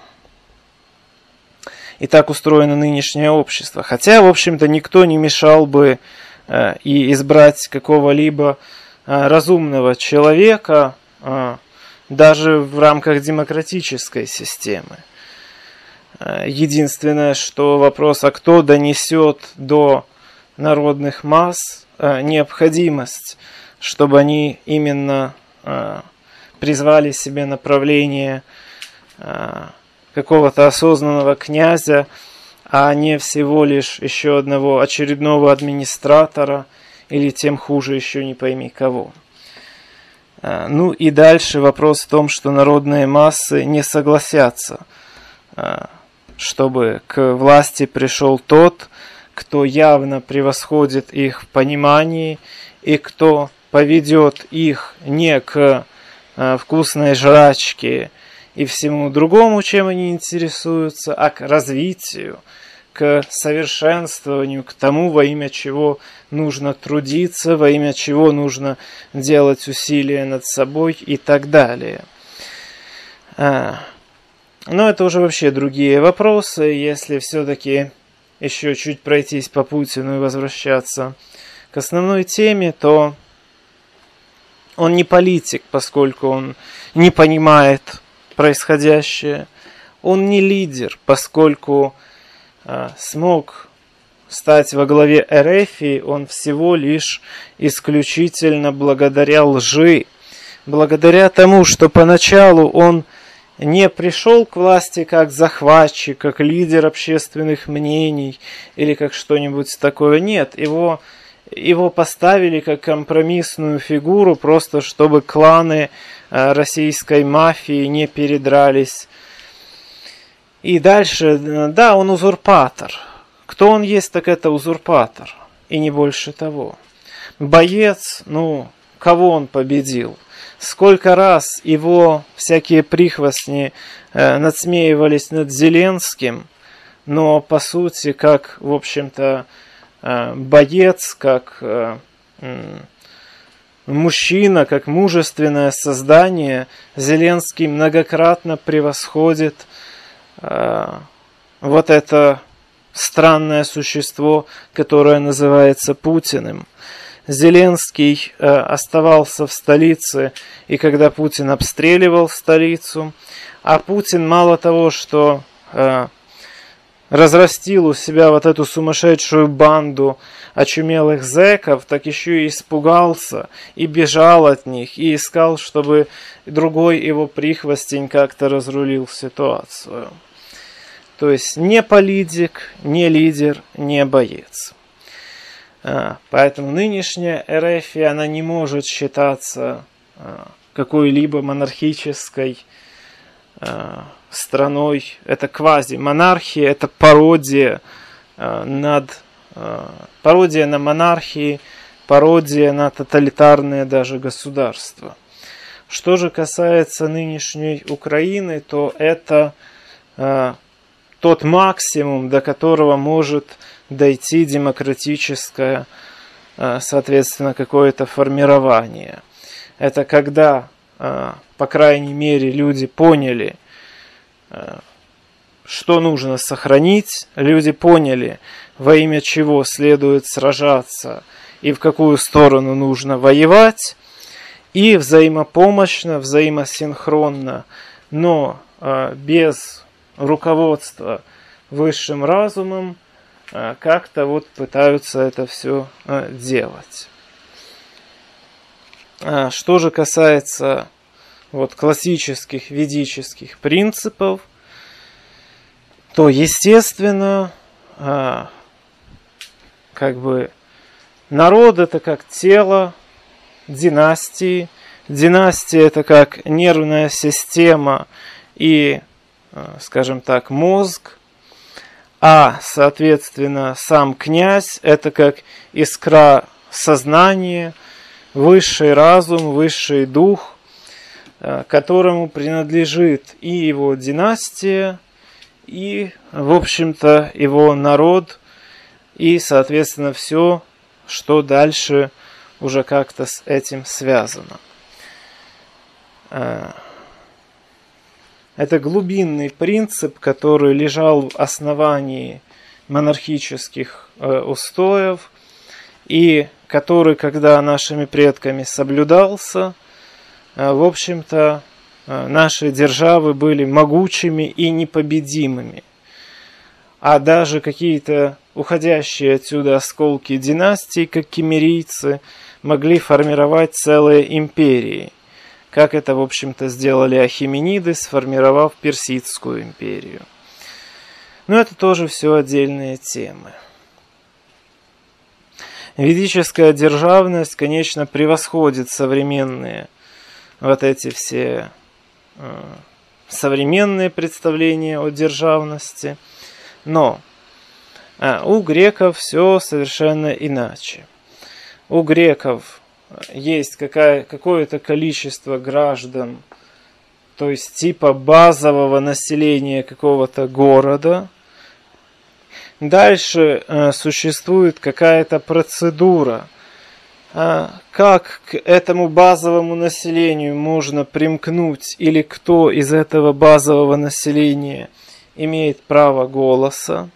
И так устроено нынешнее общество. Хотя, в общем-то, никто не мешал бы и избрать какого-либо разумного человека даже в рамках демократической системы. Единственное, что вопрос, а кто донесет до народных масс необходимость, чтобы они именно призвали себе направление какого-то осознанного князя, а не всего лишь еще одного очередного администратора или тем хуже еще не пойми кого. Ну и дальше вопрос в том, что народные массы не согласятся, чтобы к власти пришел тот, кто явно превосходит их в понимании и кто поведет их не к вкусной жрачке и всему другому, чем они интересуются, а к развитию, к совершенствованию, к тому, во имя чего нужно трудиться, во имя чего нужно делать усилия над собой и так далее. Но это уже вообще другие вопросы. Если все-таки еще чуть пройтись по Путину и возвращаться к основной теме, то он не политик, поскольку он не понимает происходящее. Он не лидер, поскольку э, смог стать во главе Эрефии он всего лишь исключительно благодаря лжи, благодаря тому, что поначалу он не пришел к власти как захватчик, как лидер общественных мнений или как что-нибудь такое. Нет, его, его поставили как компромиссную фигуру, просто чтобы кланы э, российской мафии не передрались. И дальше, да, он узурпатор. Кто он есть, так это узурпатор. И не больше того. Боец, ну, кого он победил? Сколько раз его всякие прихвостни э, надсмеивались над Зеленским, но по сути, как, в общем-то, э, боец, как э, э, мужчина, как мужественное создание, Зеленский многократно превосходит э, вот это странное существо, которое называется Путиным. Зеленский э, оставался в столице, и когда Путин обстреливал столицу, а Путин мало того, что э, разрастил у себя вот эту сумасшедшую банду очумелых зэков, так еще и испугался, и бежал от них, и искал, чтобы другой его прихвостень как-то разрулил ситуацию. То есть не политик, не лидер, не боец. Поэтому нынешняя Эрефия, она не может считаться какой-либо монархической страной. Это квазимонархия, это пародия над пародия на монархии, пародия на тоталитарные даже государства. Что же касается нынешней Украины, то это э, тот максимум, до которого может дойти демократическое, э, соответственно, какое-то формирование. Это когда, э, по крайней мере, люди поняли, э, что нужно сохранить, люди поняли, во имя чего следует сражаться и в какую сторону нужно воевать, и взаимопомощно, взаимосинхронно, но э, без руководства высшим разумом, э, как-то вот пытаются это все э, делать. А что же касается вот классических ведических принципов, то, естественно, э, как бы народ это как тело династии. Династия это как нервная система и, скажем так, мозг. А, соответственно, сам князь это как искра сознания, высший разум, высший дух, которому принадлежит и его династия, и, в общем-то, его народ, и, соответственно, все, что дальше уже как-то с этим связано. Это глубинный принцип, который лежал в основании монархических устоев, и который, когда нашими предками соблюдался, в общем-то, наши державы были могучими и непобедимыми. А даже какие-то уходящие отсюда осколки династий, как киммерийцы, могли формировать целые империи, как это, в общем-то, сделали ахемениды, сформировав Персидскую империю. Но это тоже все отдельные темы. Ведическая державность, конечно, превосходит современные вот эти все э, современные представления о державности, но э, у греков все совершенно иначе. У греков есть какая, какое-то количество граждан, то есть типа базового населения какого-то города. Дальше э, существует какая-то процедура, э, как к этому базовому населению можно примкнуть, или кто из этого базового населения имеет право голоса.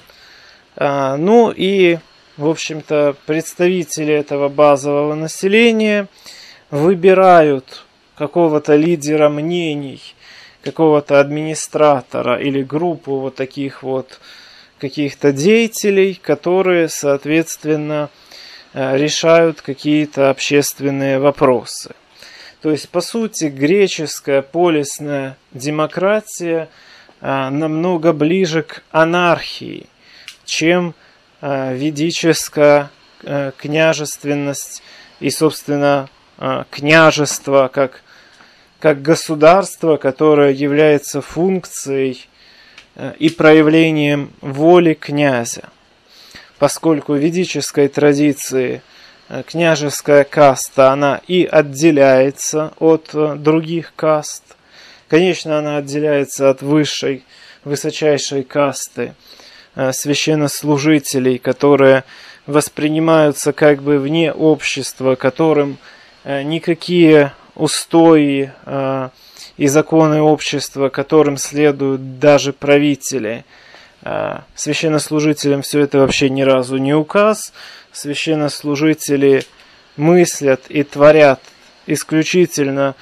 Э, ну и в общем-то, представители этого базового населения выбирают какого-то лидера мнений, какого-то администратора или группу вот таких вот каких-то деятелей, которые, соответственно, решают какие-то общественные вопросы. То есть, по сути, греческая полисная демократия намного ближе к анархии, чем ведическая княжественность и, собственно, княжество как, как государство, которое является функцией и проявлением воли князя. Поскольку в ведической традиции княжеская каста, она и отделяется от других каст. Конечно, она отделяется от высшей, высочайшей касты священнослужителей, которые воспринимаются как бы вне общества, которым никакие устои и законы общества, которым следуют даже правители. Священнослужителям все это вообще ни разу не указ. Священнослужители мыслят и творят исключительно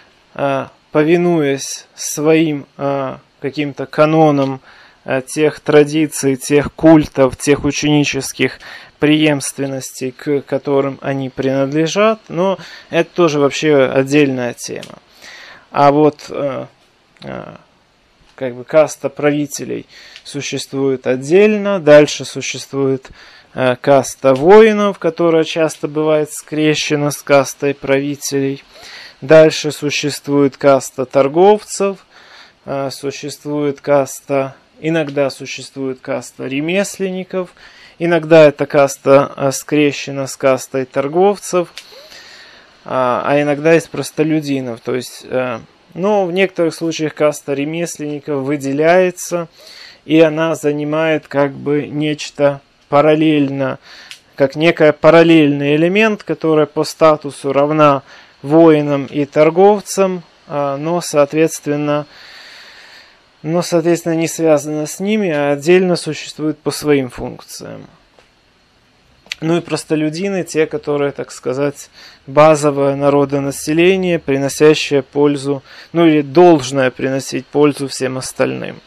повинуясь своим каким-то канонам тех традиций, тех культов, тех ученических преемственностей, к которым они принадлежат, но это тоже вообще отдельная тема. А вот э, э, как бы каста правителей существует отдельно, дальше существует э, каста воинов, которая часто бывает скрещена с кастой правителей, дальше существует каста торговцев, э, существует каста Иногда существует каста ремесленников, Иногда эта каста скрещена с кастой торговцев, а иногда из простолюдинов. То есть, но в некоторых случаях каста ремесленников выделяется, и она занимает как бы нечто параллельно, как некий параллельный элемент, который по статусу равна воинам и торговцам, но, соответственно, но, соответственно, не связана с ними, а отдельно существует по своим функциям. Ну и простолюдины, те, которые, так сказать, базовое народонаселение, приносящее пользу, ну или должное приносить пользу всем остальным.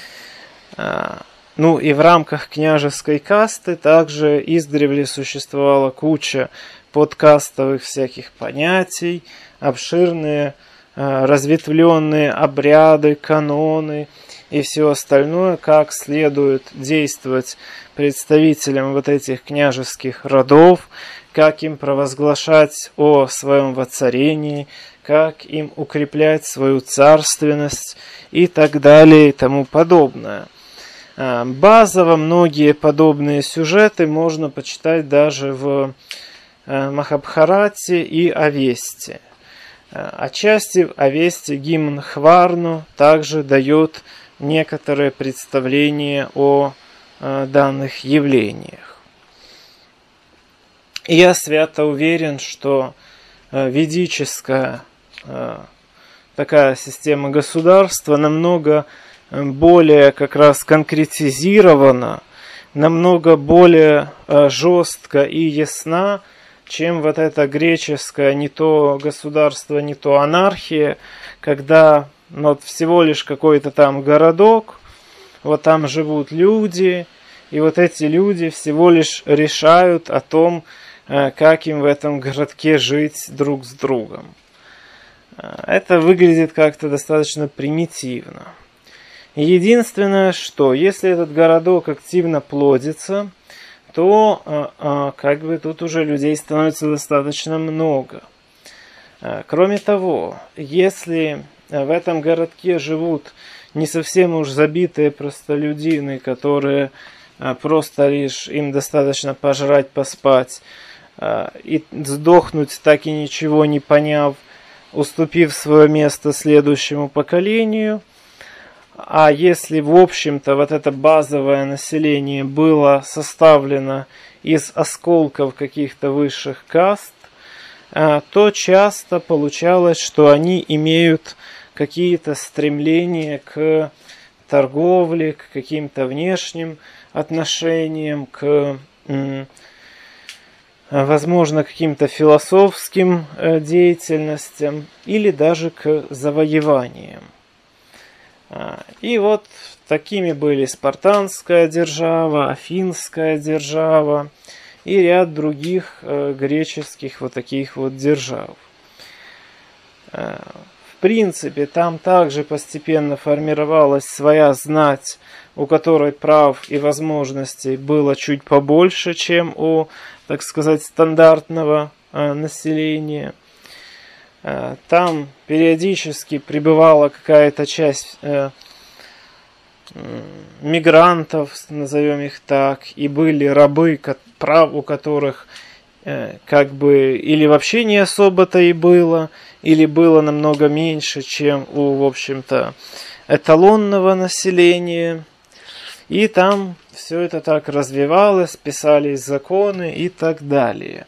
Ну и в рамках княжеской касты также издревле существовала куча подкастовых всяких понятий, обширные разветвленные обряды, каноны и все остальное, как следует действовать представителям вот этих княжеских родов, как им провозглашать о своем воцарении, как им укреплять свою царственность и так далее и тому подобное. Базово многие подобные сюжеты можно почитать даже в Махабхарате и Авесте. Отчасти в Авесте гимн Хварну также дает некоторое представление о данных явлениях. И я свято уверен, что ведическая такая система государства намного более как раз конкретизирована, намного более жестко и ясна, чем вот это греческое не то государство, не то анархия, когда вот всего лишь какой-то там городок, вот там живут люди, и вот эти люди всего лишь решают о том, как им в этом городке жить друг с другом. Это выглядит как-то достаточно примитивно. Единственное, что если этот городок активно плодится, то а, а, как бы тут уже людей становится достаточно много. А, кроме того, если в этом городке живут не совсем уж забитые простолюдины, которые а, просто лишь им достаточно пожрать, поспать а, и сдохнуть, так и ничего не поняв, уступив свое место следующему поколению. А если, в общем-то, вот это базовое население было составлено из осколков каких-то высших каст, то часто получалось, что они имеют какие-то стремления к торговле, к каким-то внешним отношениям, к, возможно, каким-то философским деятельностям или даже к завоеваниям. И вот такими были спартанская держава, афинская держава и ряд других э, греческих вот таких вот держав. Э, в принципе, там также постепенно формировалась своя знать, у которой прав и возможностей было чуть побольше, чем у, так сказать, стандартного э, населения. Там периодически прибывала какая-то часть э, мигрантов, назовем их так, и были рабы, прав у которых э, как бы или вообще не особо-то и было, или было намного меньше, чем у, в общем-то, эталонного населения. И там все это так развивалось, писались законы и так далее.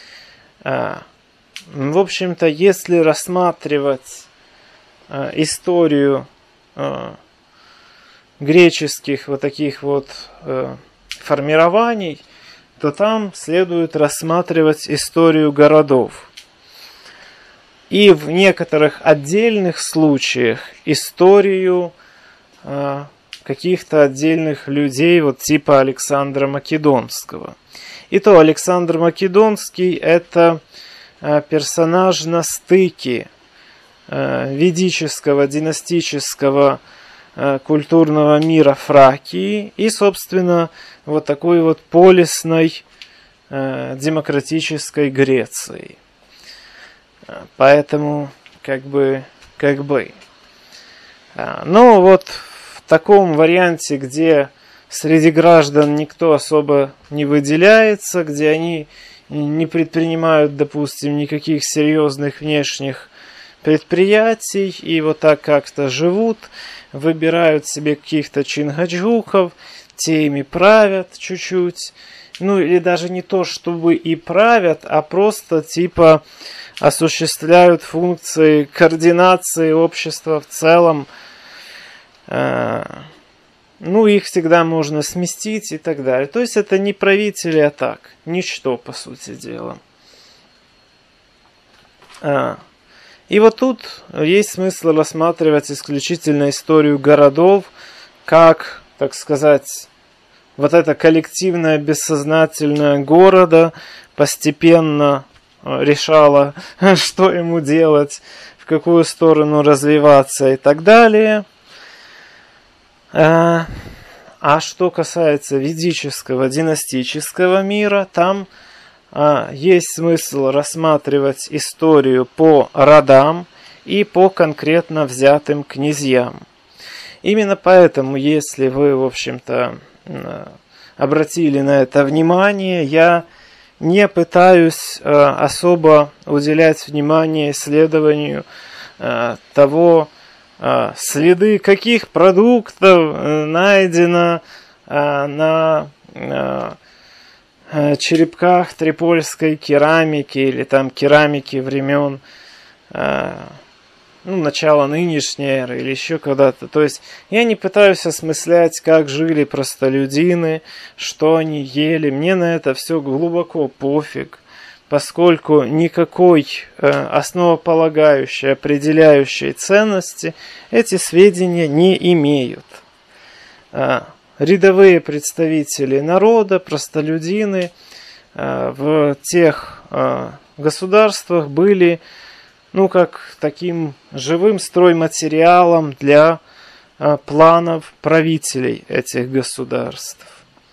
В общем-то, если рассматривать э, историю э, греческих вот таких вот э, формирований, то там следует рассматривать историю городов. И в некоторых отдельных случаях историю э, каких-то отдельных людей, вот типа Александра Македонского. И то Александр Македонский – это персонаж на стыке э, ведического, династического э, культурного мира Фракии и, собственно, вот такой вот полисной э, демократической Греции. Поэтому, как бы, как бы. Но вот в таком варианте, где среди граждан никто особо не выделяется, где они не предпринимают, допустим, никаких серьезных внешних предприятий и вот так как-то живут, выбирают себе каких-то чингачгуков, те ими правят чуть-чуть, ну или даже не то, чтобы и правят, а просто типа осуществляют функции координации общества в целом. Ну, их всегда можно сместить и так далее. То есть это не правители, а так, ничто, по сути дела. И вот тут есть смысл рассматривать исключительно историю городов, как, так сказать, вот это коллективное бессознательное города постепенно решало, что ему делать, в какую сторону развиваться и так далее. А что касается ведического, династического мира, там есть смысл рассматривать историю по родам и по конкретно взятым князьям. Именно поэтому, если вы, в общем-то, обратили на это внимание, я не пытаюсь особо уделять внимание исследованию того, следы каких продуктов найдено на черепках трипольской керамики или там керамики времен ну, начала нынешней эры или еще когда-то. То есть я не пытаюсь осмыслять, как жили простолюдины, что они ели. Мне на это все глубоко пофиг, поскольку никакой э, основополагающей, определяющей ценности эти сведения не имеют. Э, рядовые представители народа, простолюдины э, в тех э, государствах были, ну, как таким живым стройматериалом для э, планов правителей этих государств.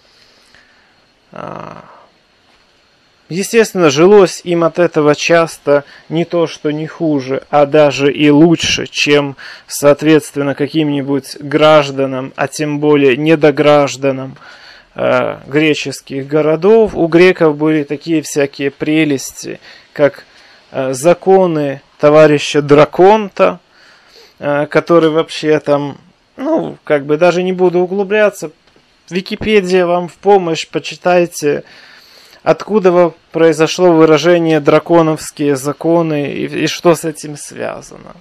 Э, Естественно, жилось им от этого часто не то, что не хуже, а даже и лучше, чем, соответственно, каким-нибудь гражданам, а тем более недогражданам э, греческих городов. У греков были такие всякие прелести, как э, законы товарища Драконта, э, который вообще там, ну, как бы даже не буду углубляться, Википедия вам в помощь, почитайте, откуда произошло выражение «драконовские законы» и, и что с этим связано.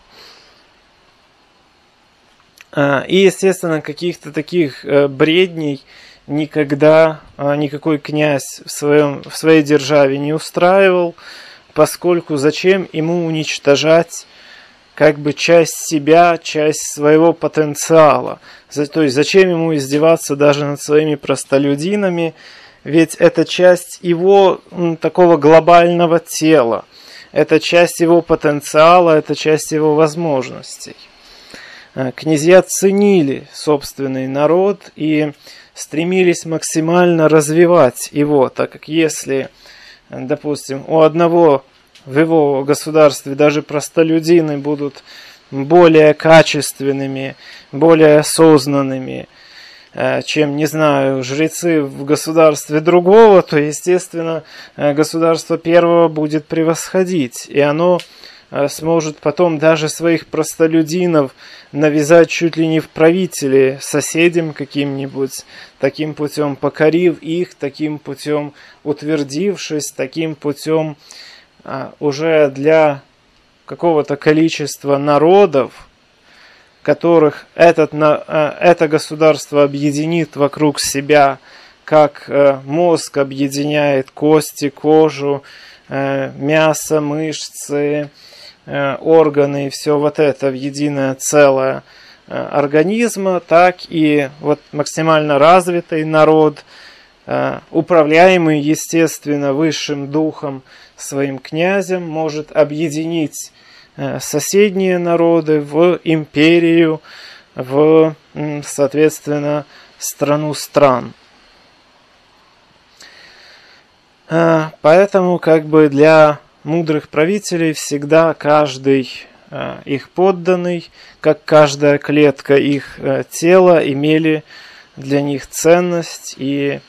И, естественно, каких-то таких бредней никогда никакой князь в, своем, в своей державе не устраивал, поскольку зачем ему уничтожать как бы часть себя, часть своего потенциала. То есть зачем ему издеваться даже над своими простолюдинами, ведь это часть его м, такого глобального тела, это часть его потенциала, это часть его возможностей. Князья ценили собственный народ и стремились максимально развивать его, так как если, допустим, у одного в его государстве даже простолюдины будут более качественными, более осознанными, чем, не знаю, жрецы в государстве другого, то, естественно, государство первого будет превосходить, и оно сможет потом даже своих простолюдинов навязать чуть ли не в правители соседям каким-нибудь, таким путем покорив их, таким путем утвердившись, таким путем уже для какого-то количества народов, которых этот, это государство объединит вокруг себя, как мозг объединяет кости, кожу, мясо, мышцы, органы и все вот это в единое целое организма, так и вот максимально развитый народ, управляемый, естественно, высшим духом, своим князем, может объединить соседние народы в империю, в, соответственно, страну стран. Поэтому как бы для мудрых правителей всегда каждый их подданный, как каждая клетка их тела, имели для них ценность и,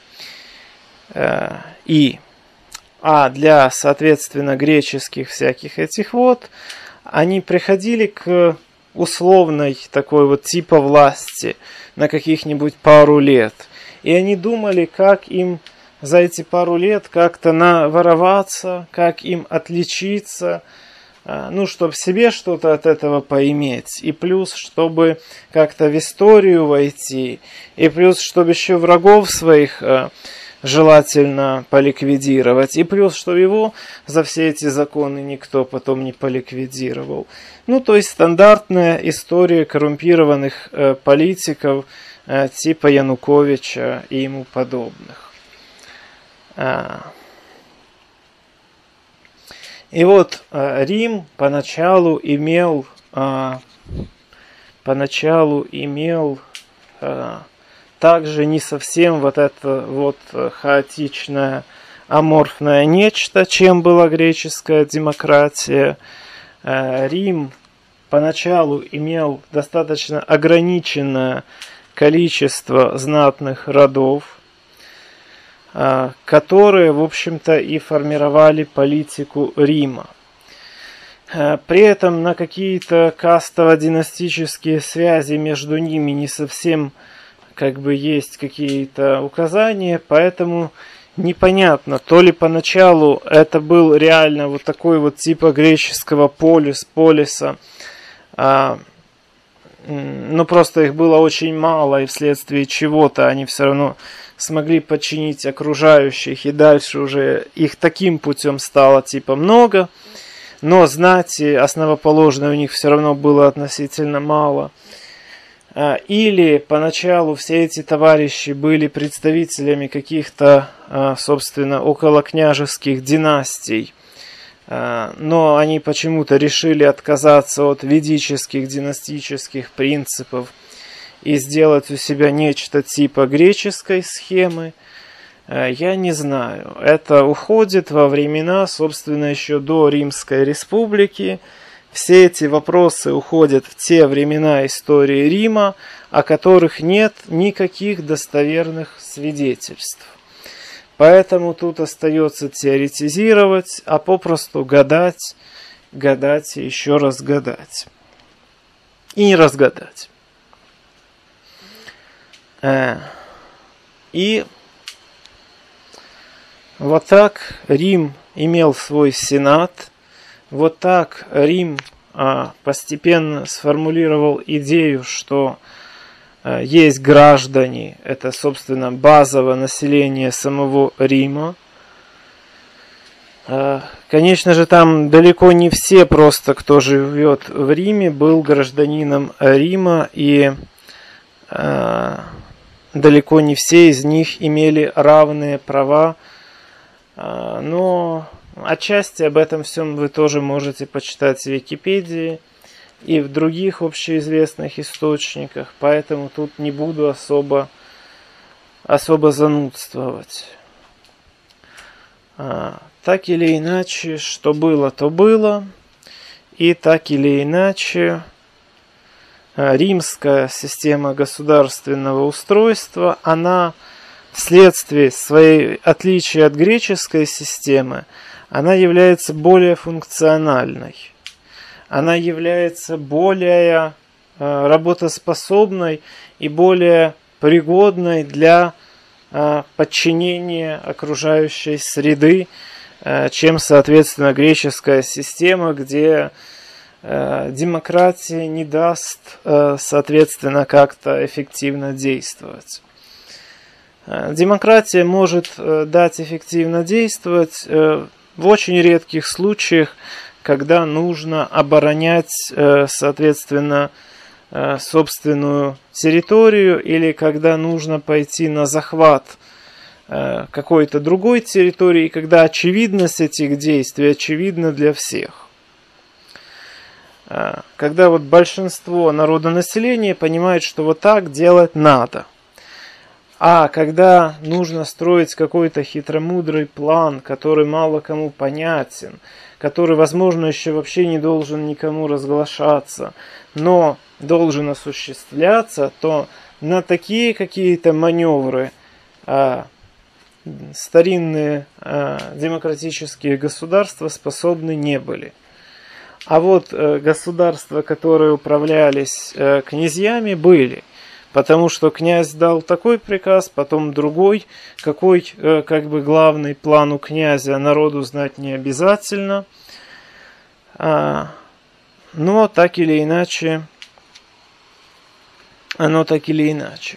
и а для, соответственно, греческих всяких этих вот, они приходили к условной такой вот типа власти на каких-нибудь пару лет. И они думали, как им за эти пару лет как-то навороваться, как им отличиться, ну, чтобы себе что-то от этого поиметь, и плюс, чтобы как-то в историю войти, и плюс, чтобы еще врагов своих желательно поликвидировать, и плюс, чтобы его за все эти законы никто потом не поликвидировал. Ну, то есть стандартная история коррумпированных э, политиков э, типа Януковича и ему подобных. А. И вот э, Рим поначалу имел, э, поначалу имел э, также не совсем вот это вот хаотичное, аморфное нечто, чем была греческая демократия. Рим поначалу имел достаточно ограниченное количество знатных родов, которые, в общем-то, и формировали политику Рима. При этом на какие-то кастово-династические связи между ними не совсем как бы есть какие-то указания, поэтому непонятно, то ли поначалу это был реально вот такой вот типа греческого полис, полиса, а, ну просто их было очень мало, и вследствие чего-то они все равно смогли подчинить окружающих, и дальше уже их таким путем стало типа много, но знати основоположной у них все равно было относительно мало. Или поначалу все эти товарищи были представителями каких-то, собственно, околокняжеских династий, но они почему-то решили отказаться от ведических династических принципов и сделать у себя нечто типа греческой схемы. Я не знаю. Это уходит во времена, собственно, еще до Римской Республики. Все эти вопросы уходят в те времена истории Рима, о которых нет никаких достоверных свидетельств. Поэтому тут остается теоретизировать, а попросту гадать, гадать и еще раз гадать. И не разгадать. И вот так Рим имел свой сенат. Вот так Рим а, постепенно сформулировал идею, что а, есть граждане, это, собственно, базовое население самого Рима. А, конечно же, там далеко не все просто, кто живет в Риме, был гражданином Рима, и а, далеко не все из них имели равные права, а, но... Отчасти об этом всем вы тоже можете почитать в Википедии и в других общеизвестных источниках, поэтому тут не буду особо, особо занудствовать. А, так или иначе, что было, то было, и так или иначе римская система государственного устройства, она вследствие своей отличия от греческой системы, она является более функциональной, она является более э, работоспособной и более пригодной для э, подчинения окружающей среды, э, чем, соответственно, греческая система, где э, демократия не даст, э, соответственно, как-то эффективно действовать. Демократия может э, дать эффективно действовать э, в очень редких случаях, когда нужно оборонять, соответственно, собственную территорию, или когда нужно пойти на захват какой-то другой территории, когда очевидность этих действий очевидна для всех. Когда вот большинство народонаселения понимает, что вот так делать надо. А когда нужно строить какой-то хитромудрый план, который мало кому понятен, который, возможно, еще вообще не должен никому разглашаться, но должен осуществляться, то на такие какие-то маневры а, старинные а, демократические государства способны не были. А вот а, государства, которые управлялись а, князьями, были. Потому что князь дал такой приказ, потом другой, какой а, как бы главный план у князя, народу знать не обязательно. А, но так или иначе, оно так или иначе.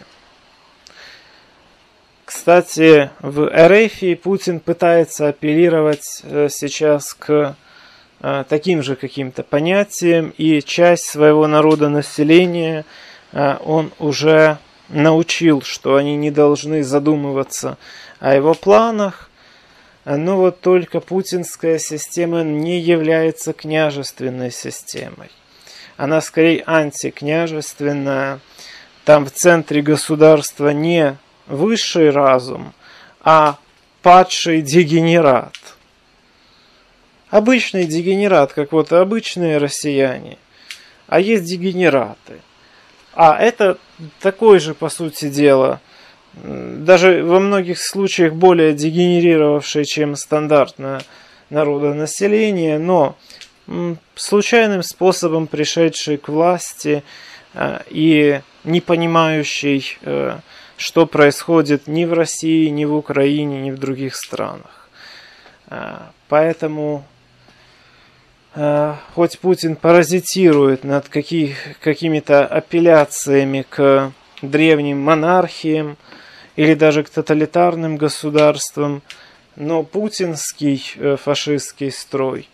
Кстати, в РФ Путин пытается апеллировать сейчас к таким же каким-то понятиям, и часть своего народа, населения он уже научил, что они не должны задумываться о его планах. Но вот только путинская система не является княжественной системой. Она скорее антикняжественная. Там в центре государства не высший разум, а падший дегенерат. Обычный дегенерат, как вот обычные россияне. А есть дегенераты. А это такой же, по сути дела, даже во многих случаях более дегенерировавшее, чем стандартное народонаселение, но случайным способом пришедший к власти и не понимающий, что происходит ни в России, ни в Украине, ни в других странах. Поэтому, хоть Путин паразитирует над каких, какими-то апелляциями к древним монархиям или даже к тоталитарным государствам, но путинский фашистский строй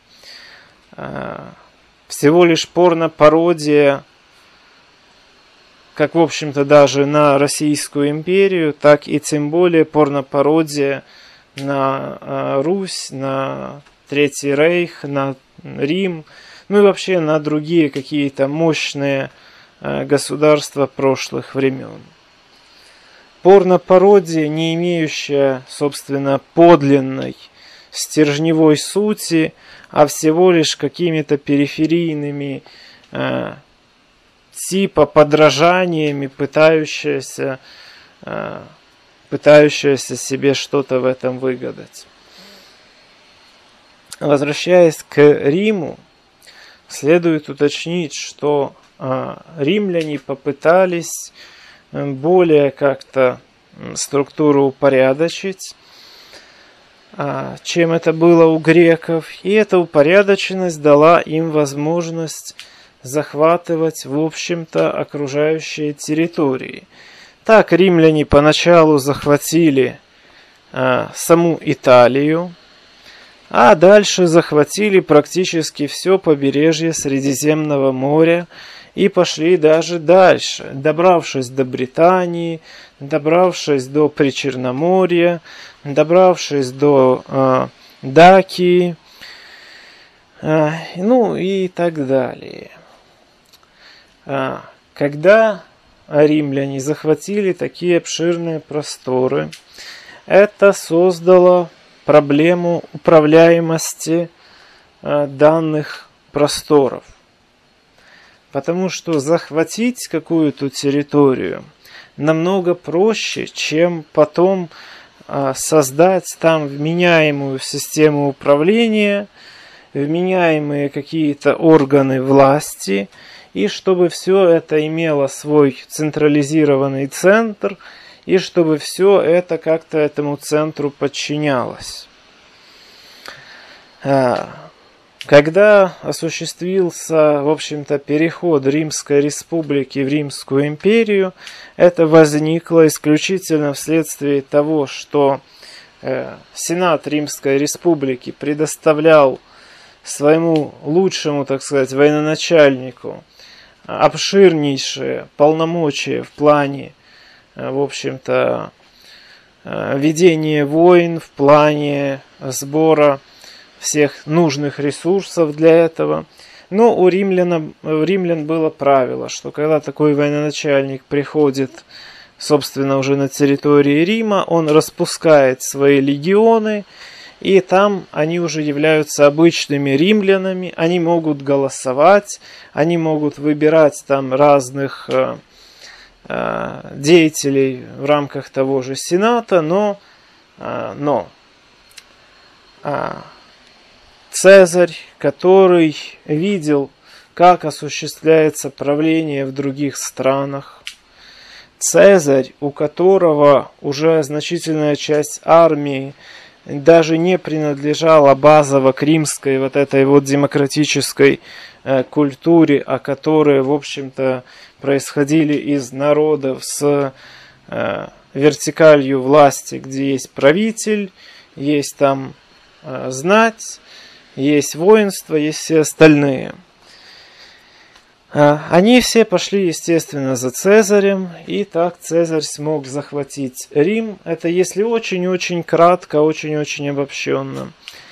всего лишь порно-пародия, как, в общем-то, даже на Российскую империю, так и тем более порно-пародия на Русь, на Третий Рейх, на Рим, ну и вообще на другие какие-то мощные государства прошлых времен. Порно-пародия, не имеющая, собственно, подлинной стержневой сути, а всего лишь какими-то периферийными э, типа подражаниями, пытающаяся, э, пытающаяся себе что-то в этом выгадать. Возвращаясь к Риму, следует уточнить, что э, римляне попытались более как-то структуру упорядочить, чем это было у греков. И эта упорядоченность дала им возможность захватывать, в общем-то, окружающие территории. Так римляне поначалу захватили а, саму Италию, а дальше захватили практически все побережье Средиземного моря и пошли даже дальше, добравшись до Британии, добравшись до Причерноморья, добравшись до э, Дакии, э, ну и так далее. А, когда римляне захватили такие обширные просторы, это создало проблему управляемости э, данных просторов. Потому что захватить какую-то территорию намного проще, чем потом а, создать там вменяемую систему управления, вменяемые какие-то органы власти, и чтобы все это имело свой централизированный центр, и чтобы все это как-то этому центру подчинялось. А, Когда осуществился, в общем-то, переход Римской Республики в Римскую империю, это возникло исключительно вследствие того, что э, Сенат Римской Республики предоставлял своему лучшему, так сказать, военачальнику обширнейшие полномочия в плане, э, в общем-то, э, ведения войн, в плане сбора всех нужных ресурсов для этого. Но у римлян, у римлян было правило, что когда такой военачальник приходит, собственно, уже на территории Рима, он распускает свои легионы, и там они уже являются обычными римлянами, они могут голосовать, они могут выбирать там разных деятелей в рамках того же Сената, но, но Цезарь, который видел, как осуществляется правление в других странах, Цезарь, у которого уже значительная часть армии даже не принадлежала базово к римской вот этой вот демократической э, культуре, а которые, в общем-то, происходили из народов с э, вертикалью власти, где есть правитель, есть там э, знать, есть воинство, есть все остальные. Они все пошли, естественно, за Цезарем, и так Цезарь смог захватить Рим. Это если очень-очень кратко, очень-очень обобщенно.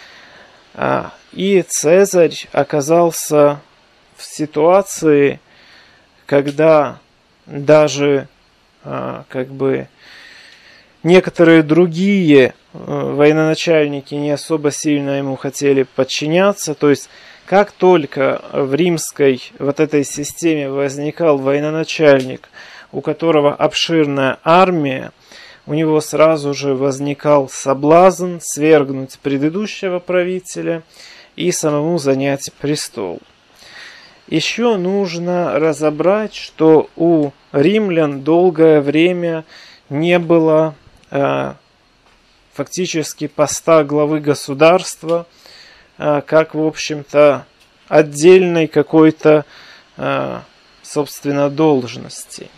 И Цезарь оказался в ситуации, когда даже как бы некоторые другие военачальники не особо сильно ему хотели подчиняться, то есть как только в римской вот этой системе возникал военачальник, у которого обширная армия, у него сразу же возникал соблазн свергнуть предыдущего правителя и самому занять престол. Еще нужно разобрать, что у римлян долгое время не было э, фактически поста главы государства, как, в общем-то, отдельной какой-то, собственно, должности.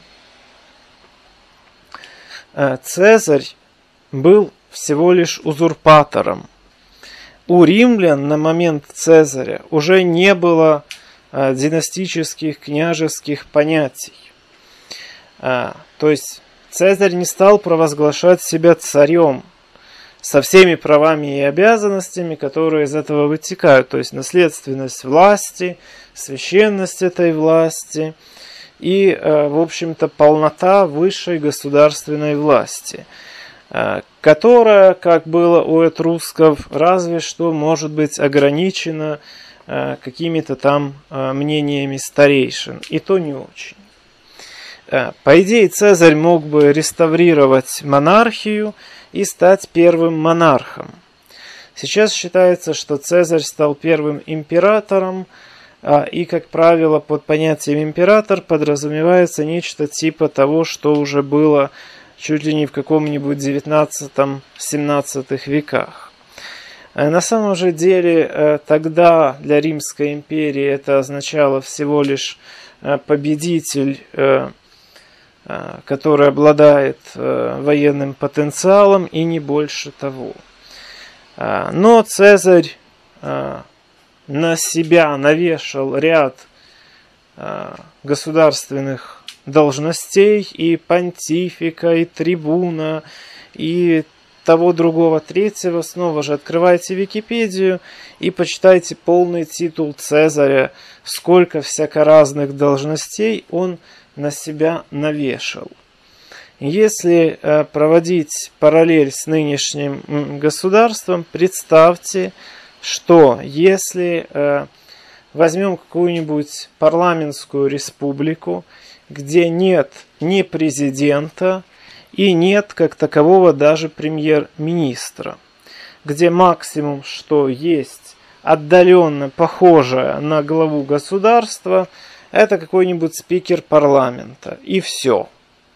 Цезарь был всего лишь узурпатором. У римлян на момент Цезаря уже не было династических, княжеских понятий. То есть Цезарь не стал провозглашать себя царем, со всеми правами и обязанностями, которые из этого вытекают, то есть наследственность власти, священность этой власти и, в общем-то, полнота высшей государственной власти, которая, как было у этрусков, разве что может быть ограничена какими-то там мнениями старейшин, и то не очень. По идее, Цезарь мог бы реставрировать монархию и стать первым монархом. Сейчас считается, что Цезарь стал первым императором, и, как правило, под понятием император подразумевается нечто типа того, что уже было чуть ли не в каком-нибудь девятнадцатом-семнадцатом веках. На самом же деле, тогда для Римской империи это означало всего лишь победитель, который обладает военным потенциалом, и не больше того. Но Цезарь на себя навешал ряд государственных должностей, и понтифика, и трибуна, и того, другого, третьего. Снова же открывайте Википедию и почитайте полный титул Цезаря, сколько всяко разных должностей он на себя навешал. Если э, проводить параллель с нынешним м, государством, представьте, что если э, возьмем какую-нибудь парламентскую республику, где нет ни президента и нет как такового даже премьер-министра, где максимум, что есть отдаленно похожее на главу государства, это какой-нибудь спикер парламента. И все.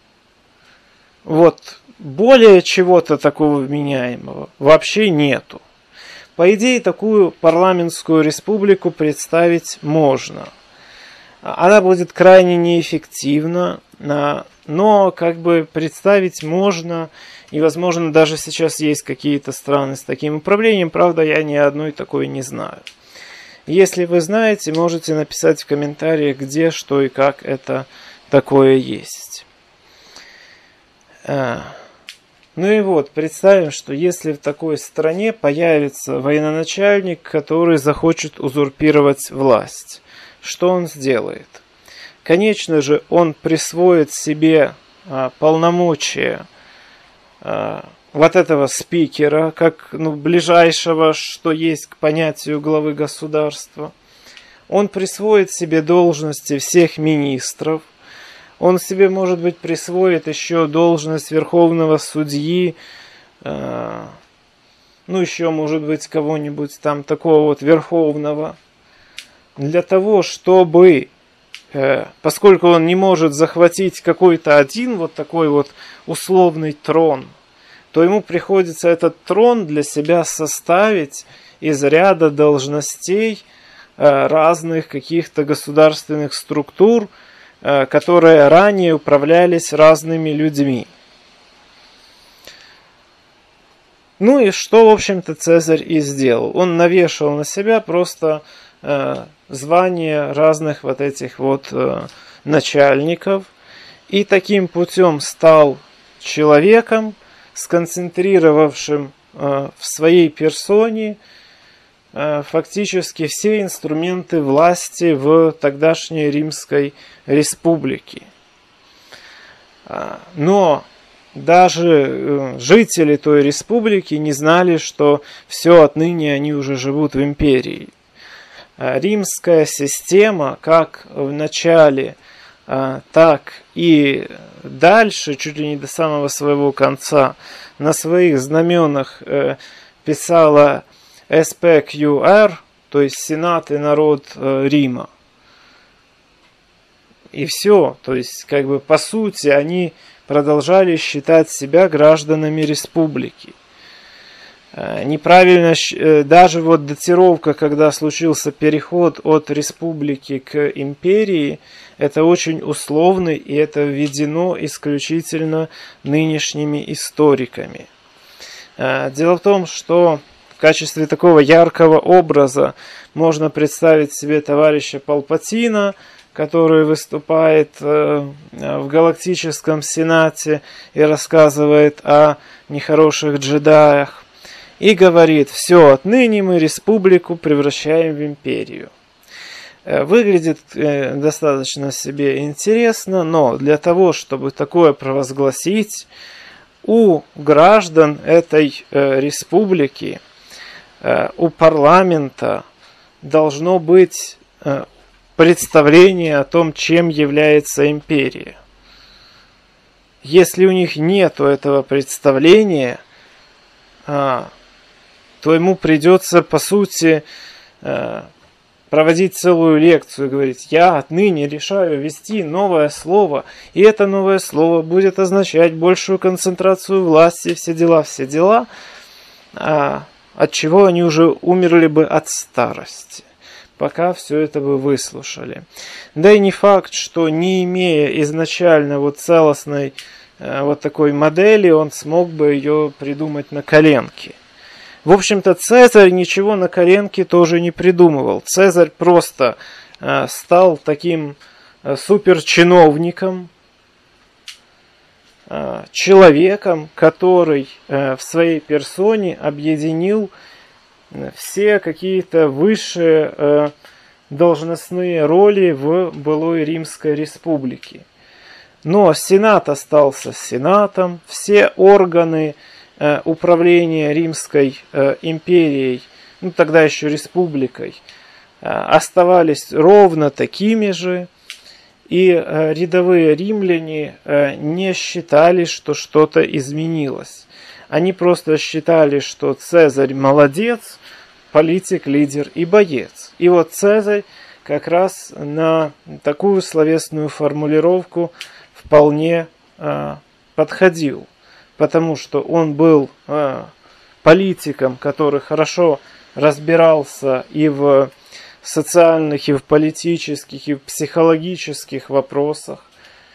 Вот более чего-то такого вменяемого вообще нету. По идее, такую парламентскую республику представить можно. Она будет крайне неэффективна, но как бы представить можно. И, возможно, даже сейчас есть какие-то страны с таким управлением. Правда, я ни одной такой не знаю. Если вы знаете, можете написать в комментариях, где, что и как это такое есть. Ну и вот, представим, что если в такой стране появится военачальник, который захочет узурпировать власть, что он сделает? Конечно же, он присвоит себе полномочия вот этого спикера, как ну, ближайшего, что есть к понятию главы государства. Он присвоит себе должности всех министров, Он себе, может быть, присвоит еще должность верховного судьи, э, ну, еще, может быть, кого-нибудь там такого вот верховного, для того, чтобы, э, поскольку он не может захватить какой-то один вот такой вот условный трон, то ему приходится этот трон для себя составить из ряда должностей э, разных каких-то государственных структур, э, которые ранее управлялись разными людьми. Ну и что, в общем-то, Цезарь и сделал. Он навешал на себя просто э, звания разных вот этих вот э, начальников, и таким путем стал человеком, сконцентрировавшим э, в своей персоне э, фактически все инструменты власти в тогдашней Римской Республике. Но даже жители той республики не знали, что все отныне они уже живут в империи. Римская система, как в начале, так и дальше, чуть ли не до самого своего конца, на своих знаменах писала эс пэ кью эр, то есть Сенат и народ Рима. И все, то есть, как бы по сути, они продолжали считать себя гражданами республики. Неправильно, даже вот датировка, когда случился переход от республики к империи, это очень условно, и это введено исключительно нынешними историками. Дело в том, что в качестве такого яркого образа можно представить себе товарища Палпатина, который выступает в Галактическом Сенате и рассказывает о нехороших джедаях, и говорит: все, отныне мы республику превращаем в империю. Выглядит достаточно себе интересно, но для того, чтобы такое провозгласить, у граждан этой республики, у парламента должно быть представление о том, чем является империя. Если у них нет этого представления, то ему придется, по сути, проводить целую лекцию, говорить: я отныне решаю ввести новое слово, и это новое слово будет означать большую концентрацию власти, все дела, все дела, от чего они уже умерли бы от старости, пока все это бы выслушали. Да и не факт, что не имея изначально вот целостной э, вот такой модели, он смог бы ее придумать на коленке. В общем-то, Цезарь ничего на коленке тоже не придумывал. Цезарь просто э, стал таким э, суперчиновником, э, человеком, который э, в своей персоне объединил все какие-то высшие э, должностные роли в былой Римской Республике. Но Сенат остался Сенатом, все органы э, управления Римской э, империей, ну тогда еще республикой, э, оставались ровно такими же, и э, рядовые римляне э, не считали, что что-то изменилось. Они просто считали, что Цезарь молодец, политик, лидер и боец. И вот Цезарь как раз на такую словесную формулировку вполне э, подходил, потому что он был э, политиком, который хорошо разбирался и в социальных, и в политических, и в психологических вопросах.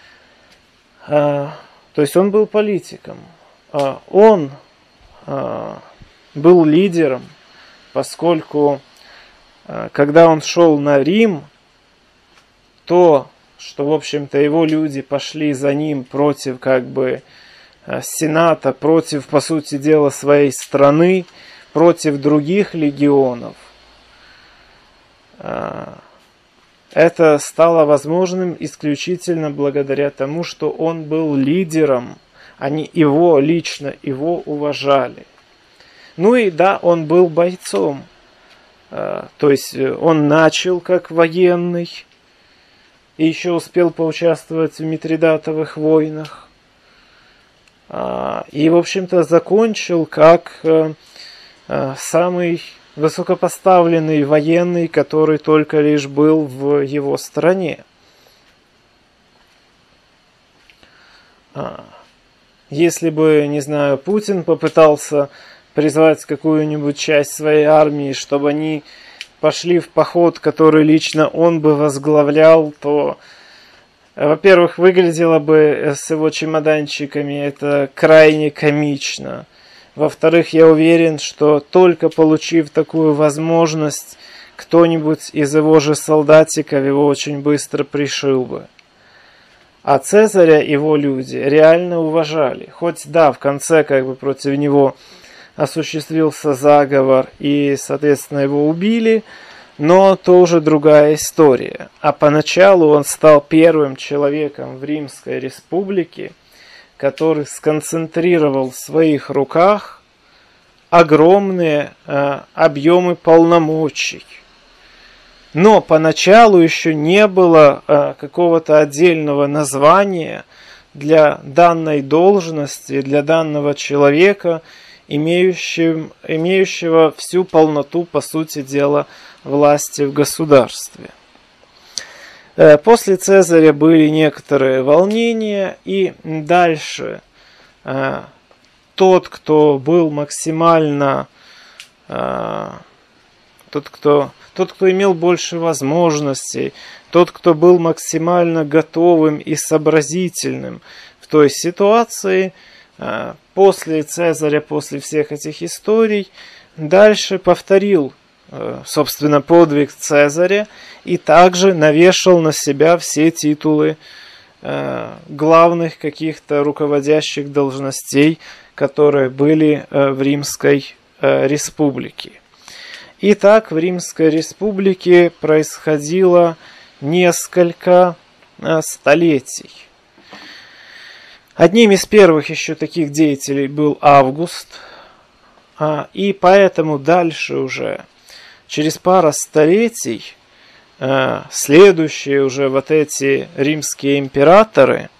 Э, то есть он был политиком. Э, он э, был лидером, поскольку э, когда он шел на Рим, то, что, в общем-то, его люди пошли за ним против, как бы, э, Сената, против, по сути дела, своей страны, против других легионов, э, это стало возможным исключительно благодаря тому, что он был лидером, они его лично, его уважали. Ну и да, он был бойцом, то есть он начал как военный, и еще успел поучаствовать в Митридатовых войнах. И, в общем-то, закончил как самый высокопоставленный военный, который только лишь был в его стране. Если бы, не знаю, Путин попытался призвать какую-нибудь часть своей армии, чтобы они пошли в поход, который лично он бы возглавлял, то, во-первых, выглядело бы с его чемоданчиками это крайне комично. Во-вторых, я уверен, что только получив такую возможность, кто-нибудь из его же солдатиков его очень быстро пришил бы. А Цезаря его люди реально уважали. Хоть да, в конце как бы против него осуществился заговор и, соответственно, его убили, но тоже другая история. А поначалу он стал первым человеком в Римской Республике, который сконцентрировал в своих руках огромные э, объемы полномочий. Но поначалу еще не было э, какого-то отдельного названия для данной должности, для данного человека, имеющим, имеющего всю полноту, по сути дела, власти в государстве. Э, после Цезаря были некоторые волнения, и дальше э, тот, кто был максимально... Э, тот, кто... Тот, кто имел больше возможностей, тот, кто был максимально готовым и сообразительным в той ситуации, после Цезаря, после всех этих историй, дальше повторил, собственно, подвиг Цезаря и также навешал на себя все титулы главных каких-то руководящих должностей, которые были в Римской Республике. Итак, в Римской Республике происходило несколько э, столетий. Одним из первых еще таких деятелей был Август, э, и поэтому дальше уже, через пару столетий, э, следующие уже вот эти римские императоры,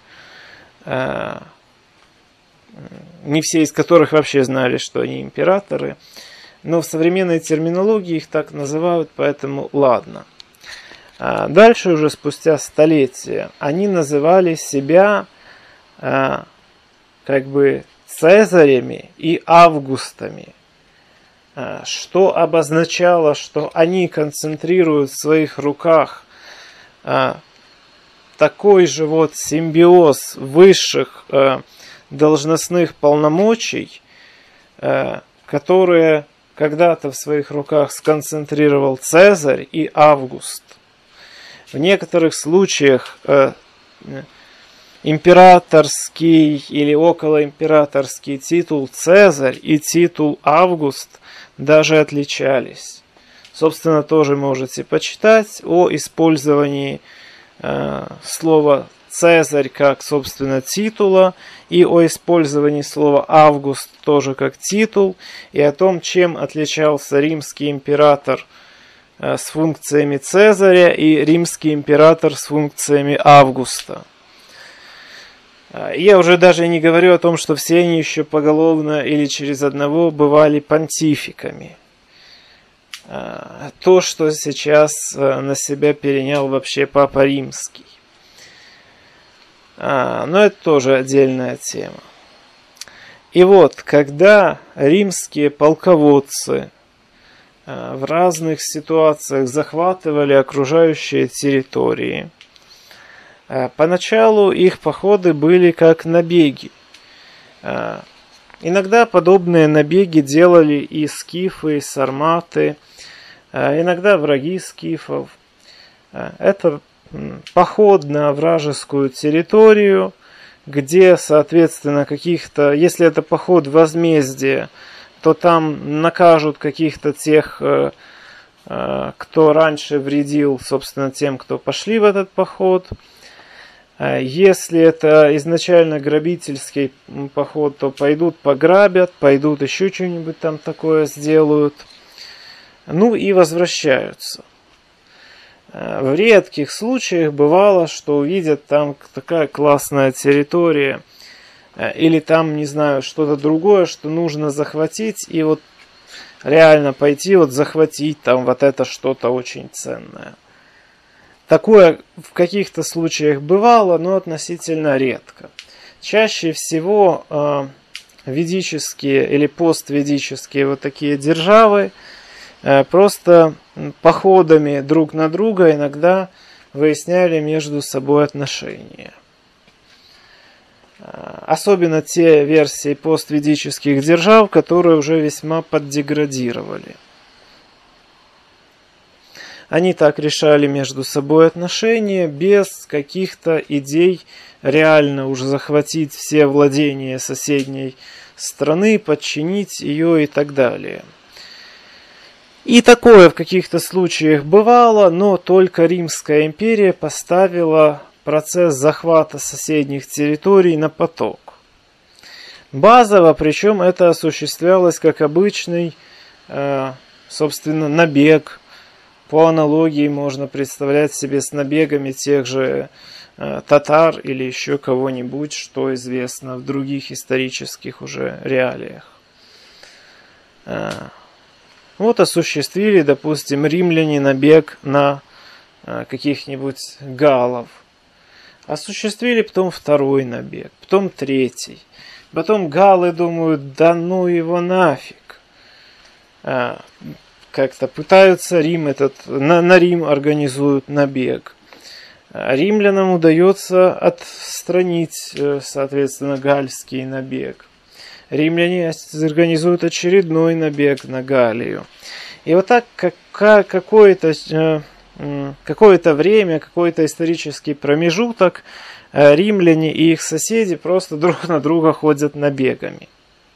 э, не все из которых вообще знали, что они императоры, но в современной терминологии их так называют, поэтому ладно. А дальше уже спустя столетия они называли себя а, как бы Цезарями и Августами, а, что обозначало, что они концентрируют в своих руках а, такой же вот симбиоз высших а, должностных полномочий, а, которые когда-то в своих руках сконцентрировал Цезарь и Август. В некоторых случаях э, императорский или околоимператорский титул Цезарь и титул Август даже отличались. Собственно, тоже можете почитать о использовании э, слова Цезарь как, собственно, титула, и о использовании слова Август тоже как титул, и о том, чем отличался римский император э, с функциями Цезаря и римский император с функциями Августа. Я уже даже не говорю о том, что все они еще поголовно или через одного бывали понтификами. То, что сейчас на себя перенял вообще Папа Римский. А, но это тоже отдельная тема. И вот, когда римские полководцы а, в разных ситуациях захватывали окружающие территории, а, поначалу их походы были как набеги. А, иногда подобные набеги делали и скифы, и сарматы, а, иногда враги скифов. А, это поход на вражескую территорию, где, соответственно, каких-то, если это поход возмездия, то там накажут каких-то тех, кто раньше вредил, собственно, тем, кто пошли в этот поход. Если это изначально грабительский поход, то пойдут пограбят, пойдут еще что-нибудь там такое сделают, ну и возвращаются. В редких случаях бывало, что увидят там такая классная территория, или там, не знаю, что-то другое, что нужно захватить, и вот реально пойти вот захватить там вот это что-то очень ценное. Такое в каких-то случаях бывало, но относительно редко. Чаще всего э, ведические или постведические вот такие державы э, просто походами друг на друга иногда выясняли между собой отношения. Особенно те версии постведических держав, которые уже весьма поддеградировали. Они так решали между собой отношения без каких-то идей реально уже захватить все владения соседней страны, подчинить ее и так далее. И такое в каких-то случаях бывало, но только Римская империя поставила процесс захвата соседних территорий на поток. Базово, причем это осуществлялось как обычный, э, собственно, набег. По аналогии можно представлять себе с набегами тех же э, татар или еще кого-нибудь, что известно в других исторических уже реалиях. Э, вот осуществили, допустим, римляне набег на э, каких-нибудь галлов. Осуществили потом второй набег, потом третий. Потом галлы думают, да ну его нафиг. А, как-то пытаются Рим этот, на, на Рим организуют набег. А римлянам удается отстранить, соответственно, галльский набег. Римляне организуют очередной набег на Галлию. И вот так как, какое-то... Какое-то время, какой-то исторический промежуток римляне и их соседи просто друг на друга ходят набегами.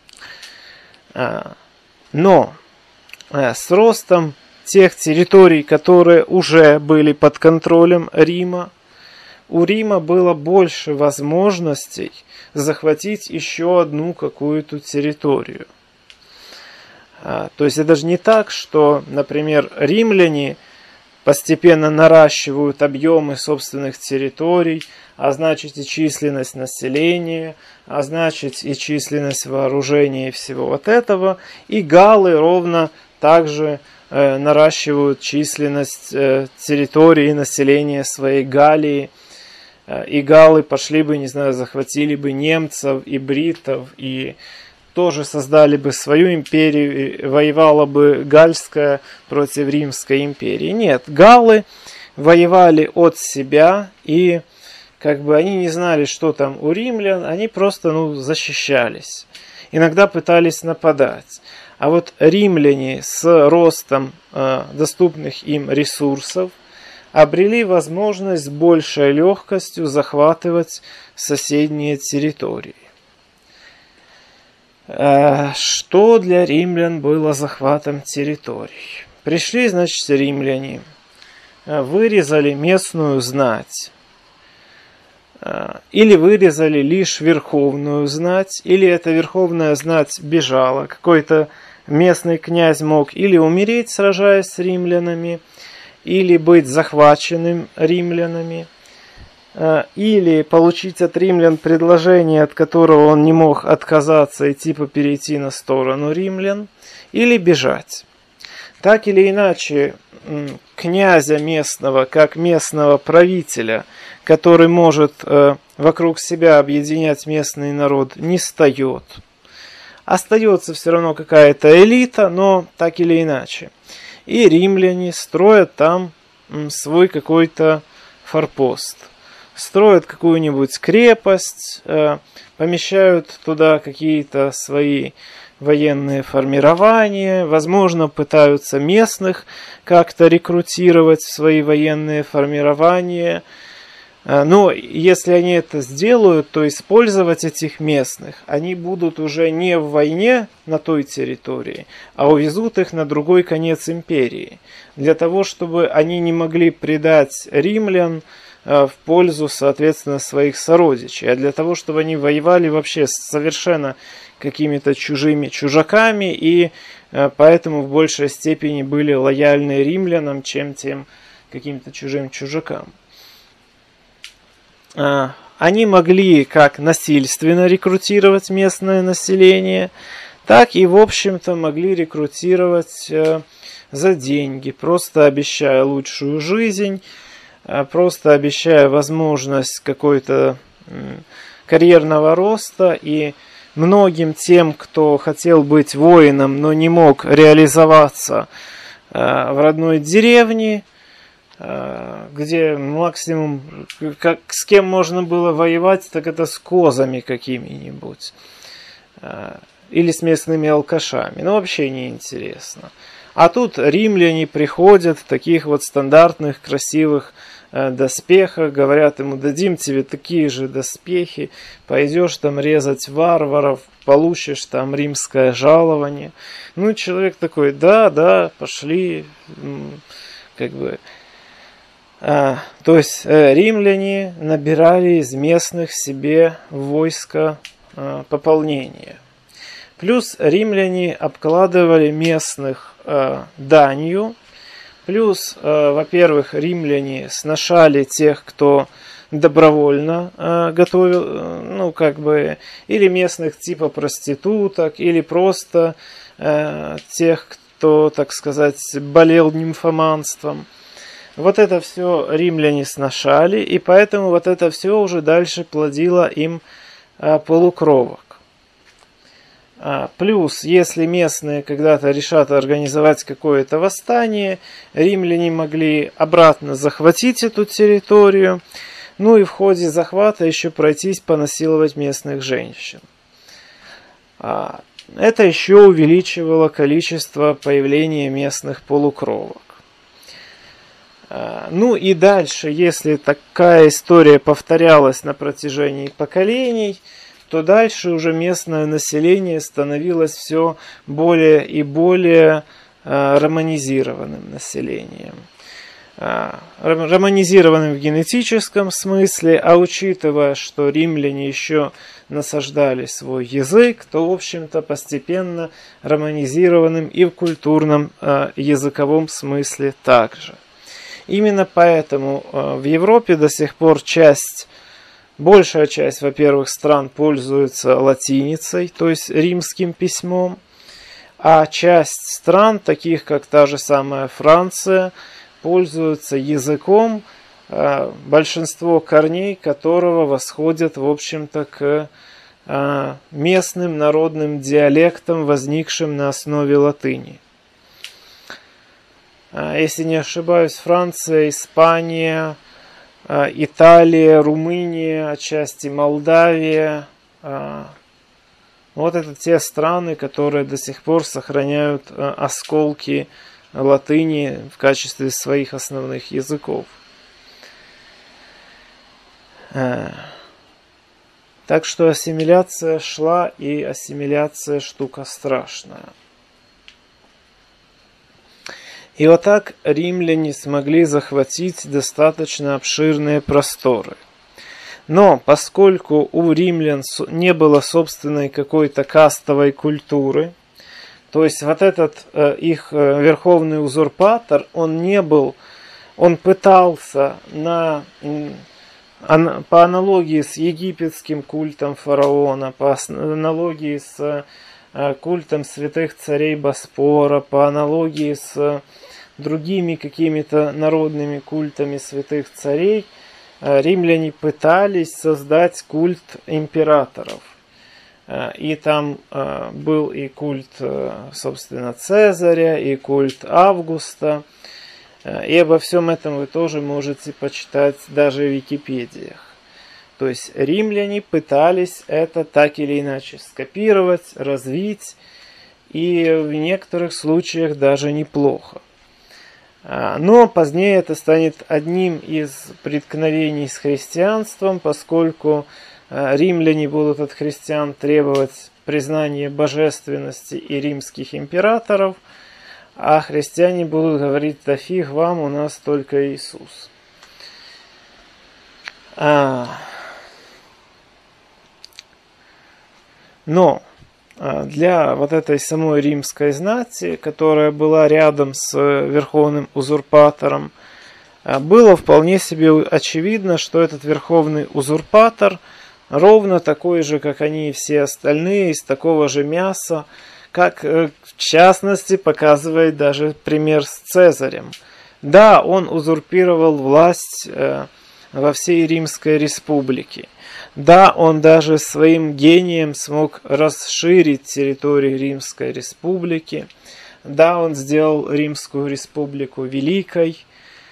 Но с ростом тех территорий, которые уже были под контролем Рима, у Рима было больше возможностей захватить еще одну какую-то территорию. То есть это же не так, что, например, римляне постепенно наращивают объемы собственных территорий, а значит и численность населения, а значит и численность вооружения и всего вот этого. И галлы ровно также э, наращивают численность э, территории и населения своей Галлии. Э, и галлы пошли бы, не знаю, захватили бы немцев и бритов, и тоже создали бы свою империю, воевала бы Галльская против Римской империи. Нет, галлы воевали от себя, и как бы они не знали, что там у римлян, они просто ну, защищались. Иногда пытались нападать. А вот римляне с ростом э, доступных им ресурсов обрели возможность с большей легкостью захватывать соседние территории. Что для римлян было захватом территорий? Пришли, значит, римляне, вырезали местную знать, или вырезали лишь верховную знать, или эта верховная знать бежала, какой-то местный князь мог или умереть, сражаясь с римлянами, или быть захваченным римлянами, или получить от римлян предложение, от которого он не мог отказаться и типа перейти на сторону римлян, или бежать. Так или иначе, князя местного, как местного правителя, который может э, вокруг себя объединять местный народ, не встает. Остается все равно какая-то элита, но так или иначе. И римляне строят там м, свой какой-то форпост. Строят какую-нибудь крепость, э, помещают туда какие-то свои военные формирования, возможно, пытаются местных как-то рекрутировать в свои военные формирования. Но если они это сделают, то использовать этих местных они будут уже не в войне на той территории, а увезут их на другой конец империи, для того, чтобы они не могли предать римлян в пользу, соответственно, своих сородичей, а для того, чтобы они воевали вообще с совершенно какими-то чужими чужаками, и поэтому в большей степени были лояльны римлянам, чем тем каким-то чужим чужакам. Они могли как насильственно рекрутировать местное население, так и, в общем-то, могли рекрутировать за деньги, просто обещая лучшую жизнь, просто обещая возможность какой-то карьерного роста. И многим тем, кто хотел быть воином, но не мог реализоваться в родной деревне, где максимум, как, с кем можно было воевать, так это с козами какими-нибудь. Или с местными алкашами. Ну, вообще неинтересно. А тут римляне приходят в таких вот стандартных, красивых э, доспехах. Говорят ему: дадим тебе такие же доспехи. Пойдешь там резать варваров, получишь там римское жалование. Ну, человек такой: да, да, пошли. Как бы... А, то есть э, римляне набирали из местных себе войско э, пополнения. Плюс римляне обкладывали местных э, данью. Плюс, э, во-первых, римляне сношали тех, кто добровольно э, готовил, э, ну, как бы, или местных типа проституток, или просто э, тех, кто, так сказать, болел нимфоманством. Вот это все римляне сношали, и поэтому вот это все уже дальше плодило им э, полукровок. Плюс, если местные когда-то решат организовать какое-то восстание, римляне могли обратно захватить эту территорию, ну и в ходе захвата еще пройтись понасиловать местных женщин. Это еще увеличивало количество появления местных полукровок. Ну и дальше, если такая история повторялась на протяжении поколений, то дальше уже местное население становилось все более и более э, романизированным населением. Э, романизированным в генетическом смысле, а учитывая, что римляне еще насаждали свой язык, то, в общем-то, постепенно романизированным и в культурном э, языковом смысле также. Именно поэтому э, в Европе до сих пор часть Большая часть, во-первых, стран пользуется латиницей, то есть римским письмом, а часть стран, таких как та же самая Франция, пользуются языком, большинство корней которого восходят, в общем-то, к местным народным диалектам, возникшим на основе латыни. Если не ошибаюсь, Франция, Испания, Италия, Румыния, отчасти Молдавия. Вот это те страны, которые до сих пор сохраняют осколки латыни в качестве своих основных языков. Так что ассимиляция шла, и ассимиляция штука страшная. И вот так римляне смогли захватить достаточно обширные просторы. Но поскольку у римлян не было собственной какой-то кастовой культуры, то есть вот этот э, их э, верховный узурпатор, он не был, он пытался на, ан, по аналогии с египетским культом фараона, по аналогии с э, культом святых царей Боспора, по аналогии с другими какими-то народными культами святых царей, римляне пытались создать культ императоров. И там был и культ, собственно, Цезаря, и культ Августа. И обо всем этом вы тоже можете почитать даже в Википедиях. То есть римляне пытались это так или иначе скопировать, развить, и в некоторых случаях даже неплохо. Но позднее это станет одним из преткновений с христианством, поскольку римляне будут от христиан требовать признания божественности и римских императоров, а христиане будут говорить: да фиг вам, у нас только Иисус. Но для вот этой самой римской знати, которая была рядом с верховным узурпатором, было вполне себе очевидно, что этот верховный узурпатор ровно такой же, как они и все остальные, из такого же мяса, как в частности показывает даже пример с Цезарем. Да, он узурпировал власть во всей Римской Республике. Да, он даже своим гением смог расширить территорию Римской Республики. Да, он сделал Римскую Республику великой.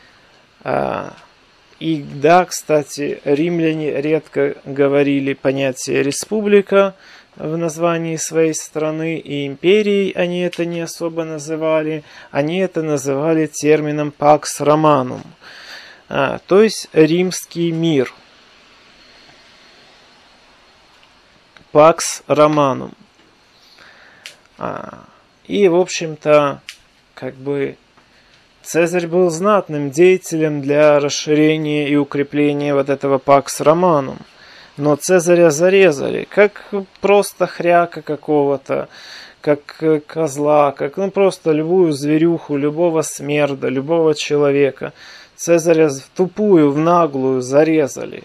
И да, кстати, римляне редко говорили понятие «республика» в названии своей страны, и империей они это не особо называли. Они это называли термином «pax Romanum», то есть «римский мир». «Pax Romanum». И, в общем-то, как бы Цезарь был знатным деятелем для расширения и укрепления вот этого «Pax Romanum». Но Цезаря зарезали, как просто хряка какого-то, как козла, как ну, просто любую зверюху, любого смерда, любого человека. Цезаря в тупую, в наглую зарезали.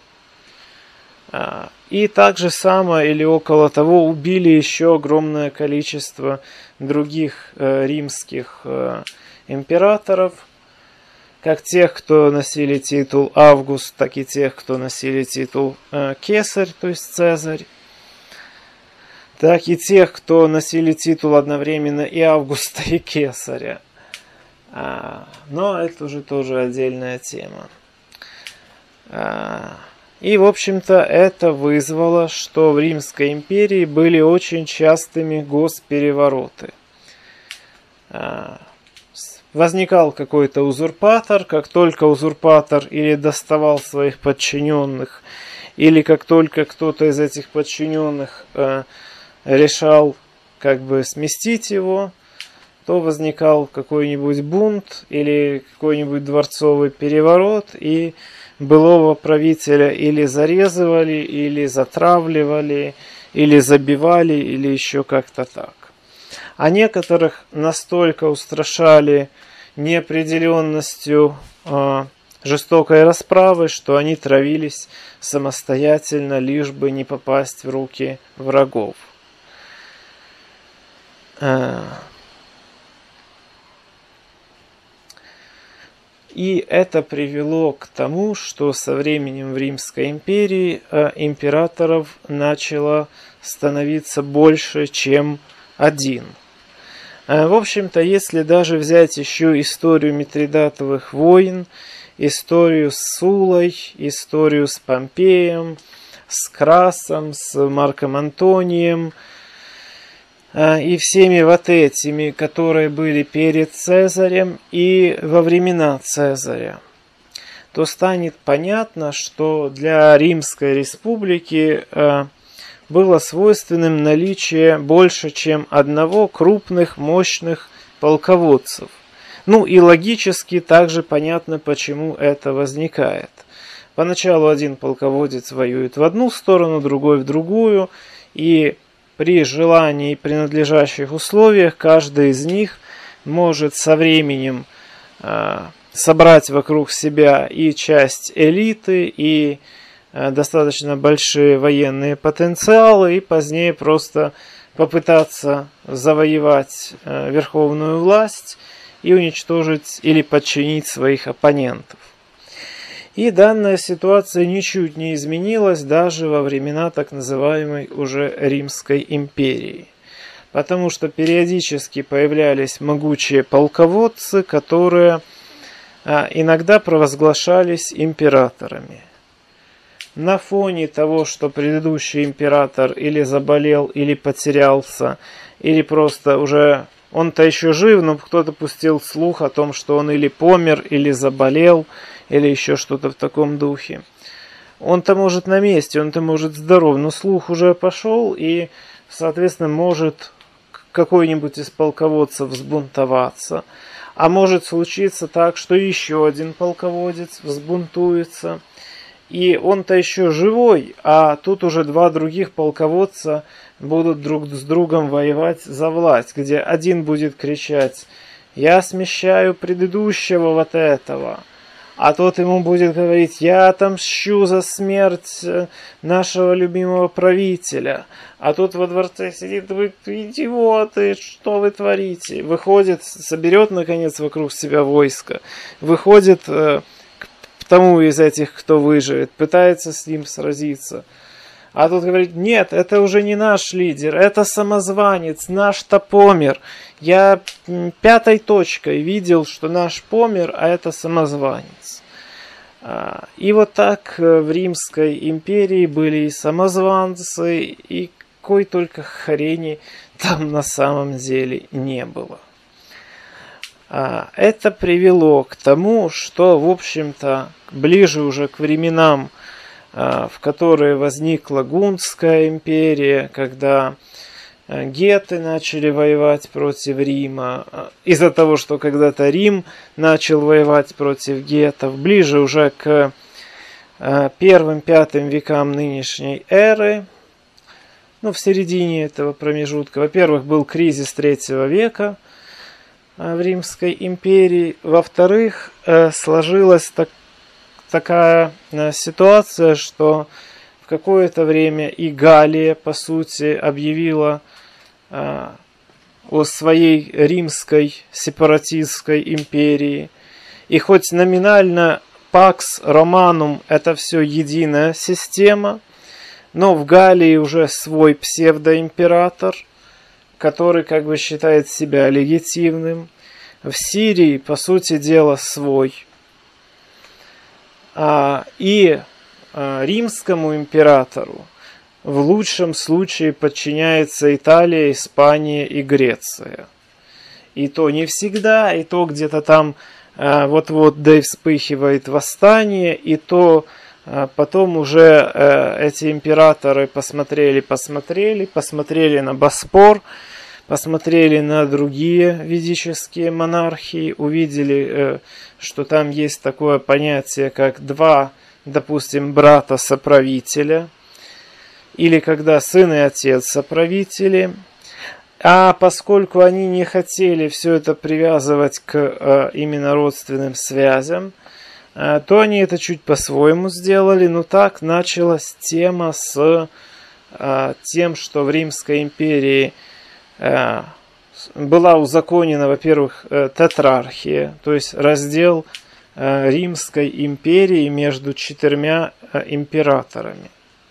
И так же самое или около того убили еще огромное количество других э, римских э, императоров, как тех, кто носили титул Август, так и тех, кто носили титул э, Кесарь, то есть Цезарь, так и тех, кто носили титул одновременно и Августа, и Кесаря. А, но это уже тоже отдельная тема. А, и, в общем-то, это вызвало, что в Римской империи были очень частыми госперевороты. А, возникал какой-то узурпатор, как только узурпатор или доставал своих подчиненных, или как только кто-то из этих подчиненных э, решал как бы сместить его, то возникал какой-нибудь бунт или какой-нибудь дворцовый переворот, и былого правителя или зарезывали, или затравливали, или забивали, или еще как-то так. А некоторых настолько устрашали неопределенностью э, жестокой расправы, что они травились самостоятельно, лишь бы не попасть в руки врагов. Э, И это привело к тому, что со временем в Римской империи э, императоров начало становиться больше, чем один. Э, в общем-то, если даже взять еще историю Митридатовых войн, историю с Сулой, историю с Помпеем, с Красом, с Марком Антонием, и всеми вот этими, которые были перед Цезарем и во времена Цезаря, то станет понятно, что для Римской Республики было свойственным наличие больше, чем одного крупных, мощных полководцев. Ну и логически также понятно, почему это возникает. Поначалу один полководец воюет в одну сторону, другой в другую, и при желании и при надлежащих условиях каждый из них может со временем э, собрать вокруг себя и часть элиты, и э, достаточно большие военные потенциалы, и позднее просто попытаться завоевать э, верховную власть и уничтожить или подчинить своих оппонентов. И данная ситуация ничуть не изменилась даже во времена так называемой уже Римской империи. Потому что периодически появлялись могучие полководцы, которые а, иногда провозглашались императорами. На фоне того, что предыдущий император или заболел, или потерялся, или просто уже он-то еще жив, но кто-то пустил слух о том, что он или помер, или заболел, или еще что-то в таком духе. Он-то может на месте, он-то может здоров, но слух уже пошел, и, соответственно, может какой-нибудь из полководцев взбунтоваться. А может случиться так, что еще один полководец взбунтуется, и он-то еще живой, а тут уже два других полководца будут друг с другом воевать за власть, где один будет кричать: «Я смещаю предыдущего вот этого», а тот ему будет говорить: я отомщу за смерть нашего любимого правителя. А тот во дворце сидит: вы идиоты, что вы творите? Выходит, соберет наконец вокруг себя войско, выходит э, к тому из этих, кто выживет, пытается с ним сразиться. А тот говорит: нет, это уже не наш лидер, это самозванец, наш-то помер. Я пятой точкой видел, что наш помер, а это самозванец. И вот так в Римской империи были и самозванцы, и какой только хрени там на самом деле не было. Это привело к тому, что, в общем-то, ближе уже к временам, в которые возникла Гунская империя, когда гетты начали воевать против Рима, из-за того, что когда-то Рим начал воевать против геттов, ближе уже к первым-пятым векам нынешней эры, ну, в середине этого промежутка, во-первых, был кризис третьего века в Римской империи, во-вторых, сложилась так, такая ситуация, что в какое-то время и Галлия, по сути, объявила э, о своей римской сепаратистской империи. И хоть номинально Pax Romanum это все единая система, но в Галлии уже свой псевдоимператор, который как бы считает себя легитимным. В Сирии, по сути дела, свой. А, и римскому императору в лучшем случае подчиняется Италия, Испания и Греция. И то не всегда, и то где-то там э, вот-вот да и вспыхивает восстание, и то э, потом уже э, эти императоры посмотрели, посмотрели, посмотрели на Боспор, посмотрели на другие ведические монархии, увидели, э, что там есть такое понятие, как два, допустим, брата-соправителя, или когда сын и отец соправители. А поскольку они не хотели все это привязывать к э, именно родственным связям, э, то они это чуть по-своему сделали. Но так началась тема с э, тем, что в Римской империи э, была узаконена, во-первых, э, тетрархия, то есть раздел Римской империи между четырьмя императорами.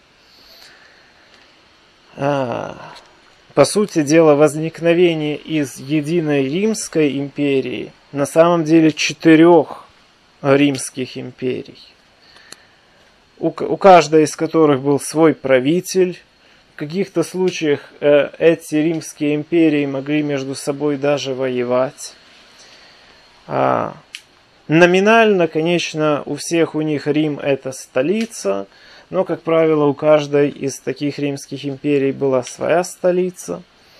По сути дела, возникновение из единой Римской империи на самом деле четырех римских империй, у, у каждой из которых был свой правитель. В каких-то случаях эти римские империи могли между собой даже воевать. Номинально, конечно, у всех у них Рим это столица, но, как правило, у каждой из таких римских империй была своя столица.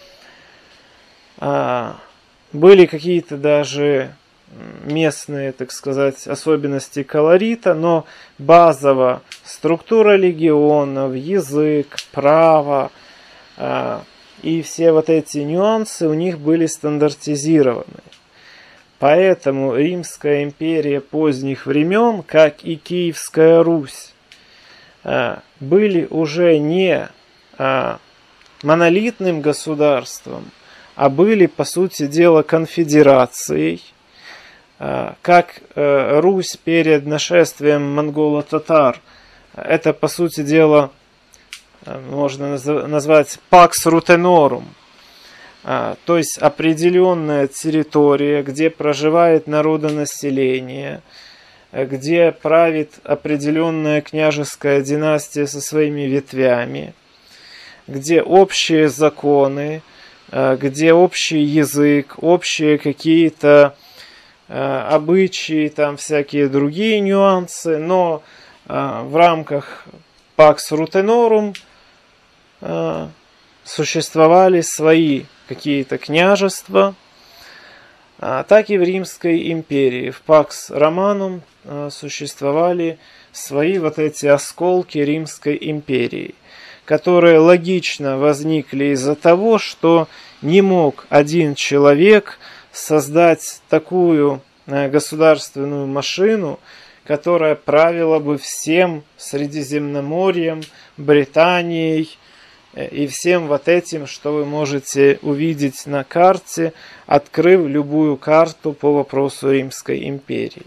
А, были какие-то даже местные, так сказать, особенности колорита, но базово структура легионов, язык, право а, и все вот эти нюансы у них были стандартизированы. Поэтому Римская империя поздних времен, как и Киевская Русь, были уже не монолитным государством, а были, по сути дела, конфедерацией. Как Русь перед нашествием монголо-татар, это, по сути дела, можно назвать Pax Rutenorum. А, то есть определенная территория, где проживает народонаселение, где правит определенная княжеская династия со своими ветвями, где общие законы, где общий язык, общие какие-то обычаи, там всякие другие нюансы, но в рамках Pax Rutenorum существовали свои какие-то княжества, а, так и в Римской империи. В Pax Romanum а, существовали свои вот эти осколки Римской империи, которые логично возникли из-за того, что не мог один человек создать такую а, государственную машину, которая правила бы всем Средиземноморьем, Британией и всем вот этим, что вы можете увидеть на карте, открыв любую карту по вопросу Римской империи.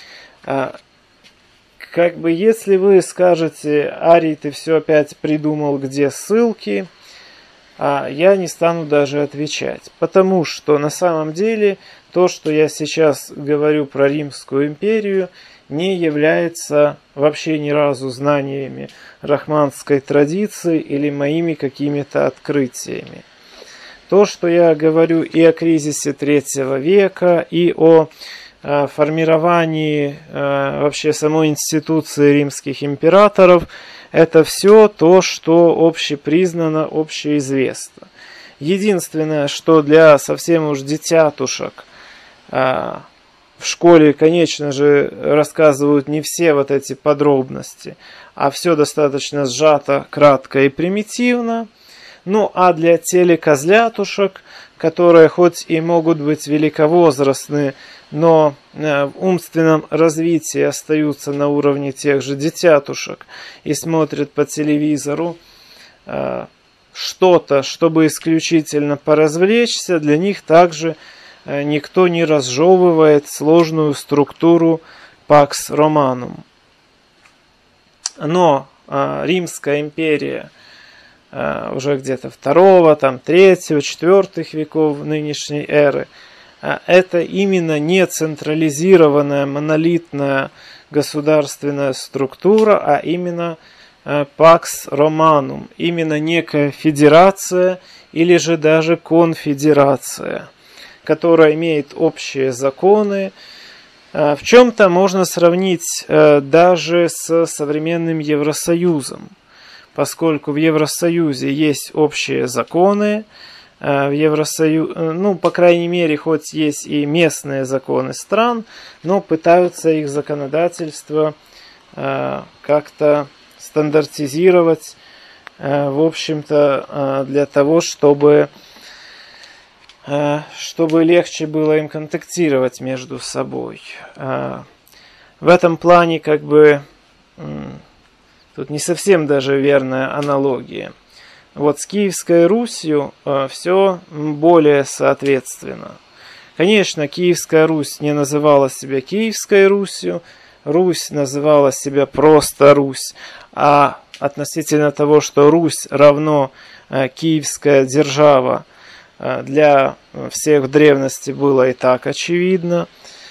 Как бы если вы скажете: Арий, ты все опять придумал, где ссылки, я не стану даже отвечать, потому что на самом деле то, что я сейчас говорю про Римскую империю, не является вообще ни разу знаниями рахманской традиции или моими какими-то открытиями. То, что я говорю и о кризисе третьего века, и о э, формировании э, вообще самой институции римских императоров, это все то, что общепризнано, общеизвестно. Единственное, что для совсем уж детятушек э, в школе, конечно же, рассказывают не все вот эти подробности, а все достаточно сжато, кратко и примитивно. Ну, а для телекозлятушек, которые хоть и могут быть великовозрастны, но в умственном развитии остаются на уровне тех же детятушек и смотрят по телевизору что-то, чтобы исключительно поразвлечься, для них также никто не разжевывает сложную структуру Pax Romanum. Но э, Римская империя э, уже где-то второго, там, третьего, четвертых веков нынешней эры, э, это именно не централизированная монолитная государственная структура, а именно э, Pax Romanum, именно некая федерация или же даже конфедерация, которая имеет общие законы. В чем-то можно сравнить даже с современным Евросоюзом, поскольку в Евросоюзе есть общие законы, в Евросоюзе, ну, по крайней мере, хоть есть и местные законы стран, но пытаются их законодательство как-то стандартизировать, в общем-то, для того, чтобы чтобы легче было им контактировать между собой. В этом плане, как бы, тут не совсем даже верная аналогия. Вот с Киевской Русью все более соответственно. Конечно, Киевская Русь не называла себя Киевской Русью, Русь называла себя просто Русь, а относительно того, что Русь равно Киевская держава, для всех в древности было и так очевидно.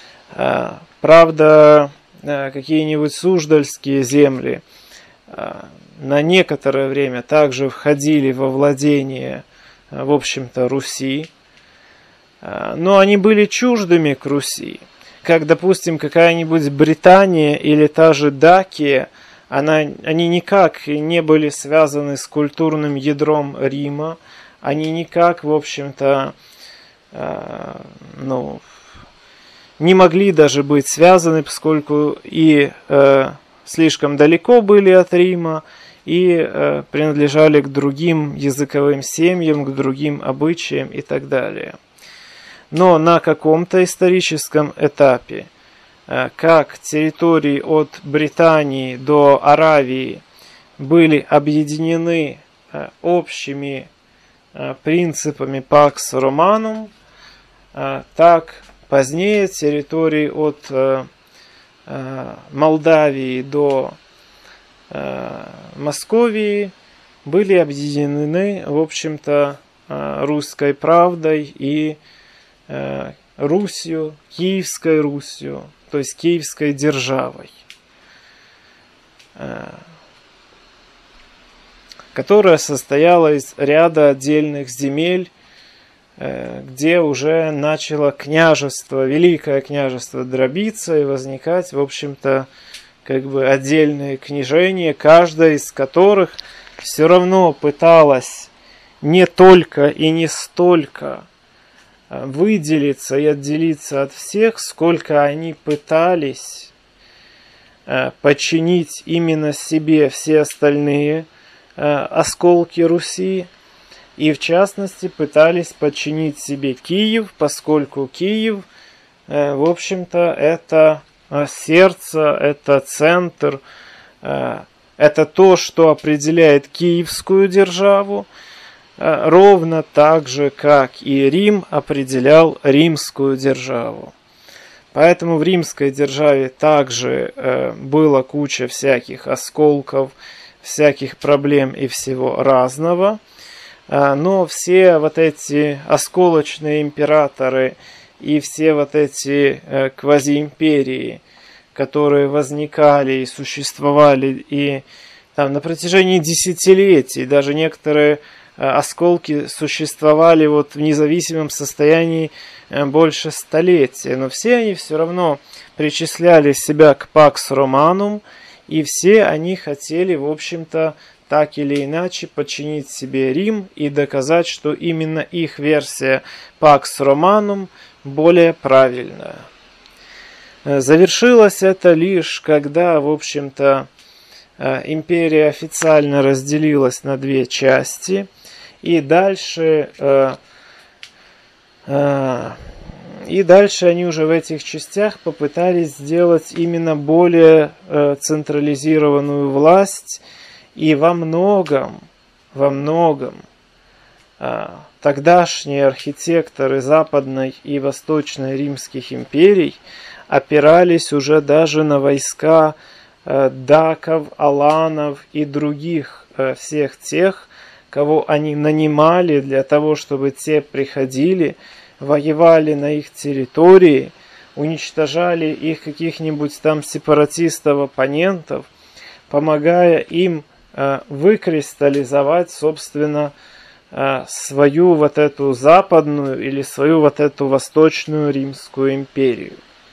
Правда, какие-нибудь суздальские земли на некоторое время также входили во владение, в общем-то, Руси. Но они были чуждыми к Руси. Как, допустим, какая-нибудь Британия или та же Дакия, она, они никак не были связаны с культурным ядром Рима. Они никак, в общем-то, э, ну, не могли даже быть связаны, поскольку и э, слишком далеко были от Рима, и э, принадлежали к другим языковым семьям, к другим обычаям и так далее. Но на каком-то историческом этапе, э, как территории от Британии до Аравии были объединены э, общими принципами Pax Romanum, так позднее территории от Молдавии до Московии были объединены, в общем-то, русской правдой и Русью, Киевской Русью, то есть Киевской державой, которая состояла из ряда отдельных земель, где уже начало княжество, великое княжество дробиться и возникать, в общем-то, как бы отдельные княжения, каждая из которых все равно пыталась не только и не столько выделиться и отделиться от всех, сколько они пытались подчинить именно себе все остальные осколки Руси, и в частности пытались подчинить себе Киев, поскольку Киев, в общем-то, это сердце, это центр, это то, что определяет киевскую державу, ровно так же, как и Рим определял римскую державу. Поэтому в римской державе также э, было куча всяких осколков, всяких проблем и всего разного. Э, но все вот эти осколочные императоры и все вот эти э, квазиимперии, которые возникали и существовали и там, на протяжении десятилетий, даже некоторые осколки существовали вот в независимом состоянии больше столетия, но все они все равно причисляли себя к Pax Romanum, и все они хотели, в общем-то, так или иначе подчинить себе Рим и доказать, что именно их версия Pax Romanum более правильная. Завершилось это лишь когда, в общем-то, империя официально разделилась на две части. И дальше, э, э, и дальше они уже в этих частях попытались сделать именно более э, централизированную власть. И во многом, во многом э, тогдашние архитекторы Западной и Восточной Римских империй опирались уже даже на войска э, даков, аланов и других э, всех тех, кого они нанимали для того, чтобы те приходили, воевали на их территории, уничтожали их каких-нибудь там сепаратистов, оппонентов, помогая им э, выкристаллизовать, собственно, э, свою вот эту западную или свою вот эту восточную Римскую империю.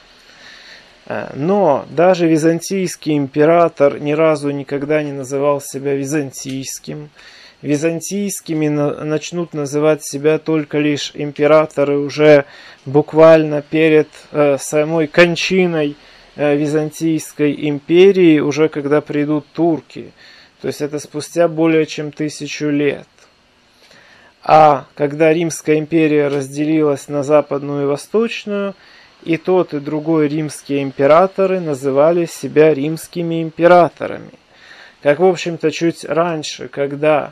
Но даже византийский император ни разу никогда не называл себя византийским. Византийскими начнут называть себя только лишь императоры уже буквально перед э, самой кончиной э, Византийской империи, уже когда придут турки. То есть это спустя более чем тысячу лет. А когда Римская империя разделилась на западную и восточную, и тот, и другой римские императоры называли себя римскими императорами. Как, в общем-то, чуть раньше, когда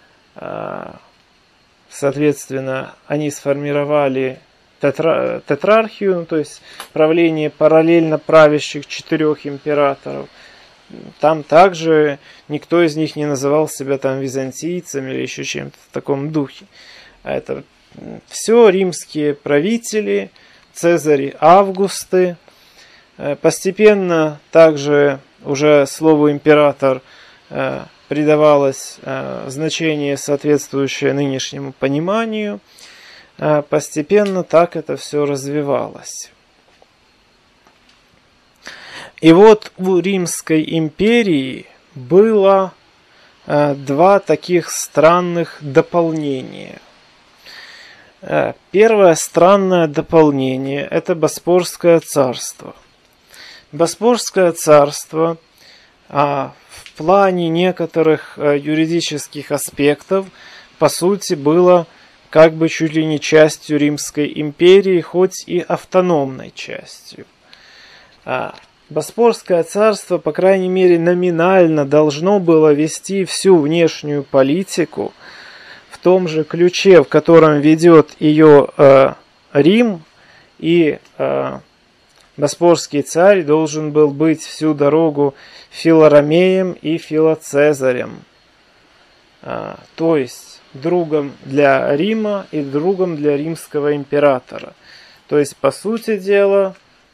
соответственно, они сформировали тетра... тетрархию, ну, то есть правление параллельно правящих четырех императоров. Там также никто из них не называл себя там византийцами или еще чем-то в таком духе. А это все римские правители, Цезари, Августы. Постепенно также уже слову император придавалось э, значение, соответствующее нынешнему пониманию. Э, постепенно так это все развивалось. И вот у Римской империи было э, два таких странных дополнения. Э, первое странное дополнение – это Боспорское царство. Боспорское царство а, в плане некоторых э, юридических аспектов, по сути, было как бы чуть ли не частью Римской империи, хоть и автономной частью. А, Боспорское царство, по крайней мере, номинально должно было вести всю внешнюю политику в том же ключе, в котором ведет ее э, Рим, и э, Боспорский царь должен был быть всю дорогу Филоромеем и Филоцезарем, а, то есть другом для Рима и другом для римского императора. То есть, по сути дела,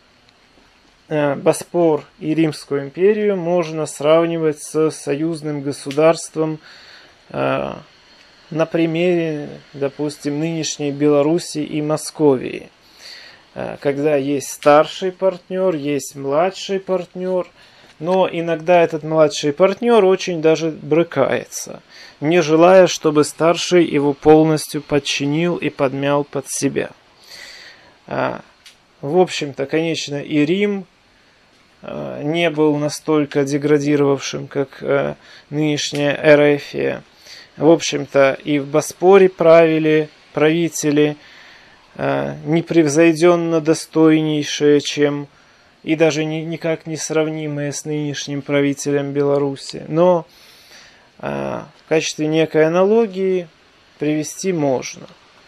Боспор и Римскую империю можно сравнивать с союзным государством на примере, допустим, нынешней Белоруссии и Московии. Когда есть старший партнер, есть младший партнер, но иногда этот младший партнер очень даже брыкается, не желая, чтобы старший его полностью подчинил и подмял под себя. В общем-то, конечно, и Рим не был настолько деградировавшим, как нынешняя Эрефия. В общем-то, и в Боспоре правили правители непревзойденно достойнейшие, чем и даже ни, никак не сравнимые с нынешним правителем Беларуси. Но э, в качестве некой аналогии привести можно.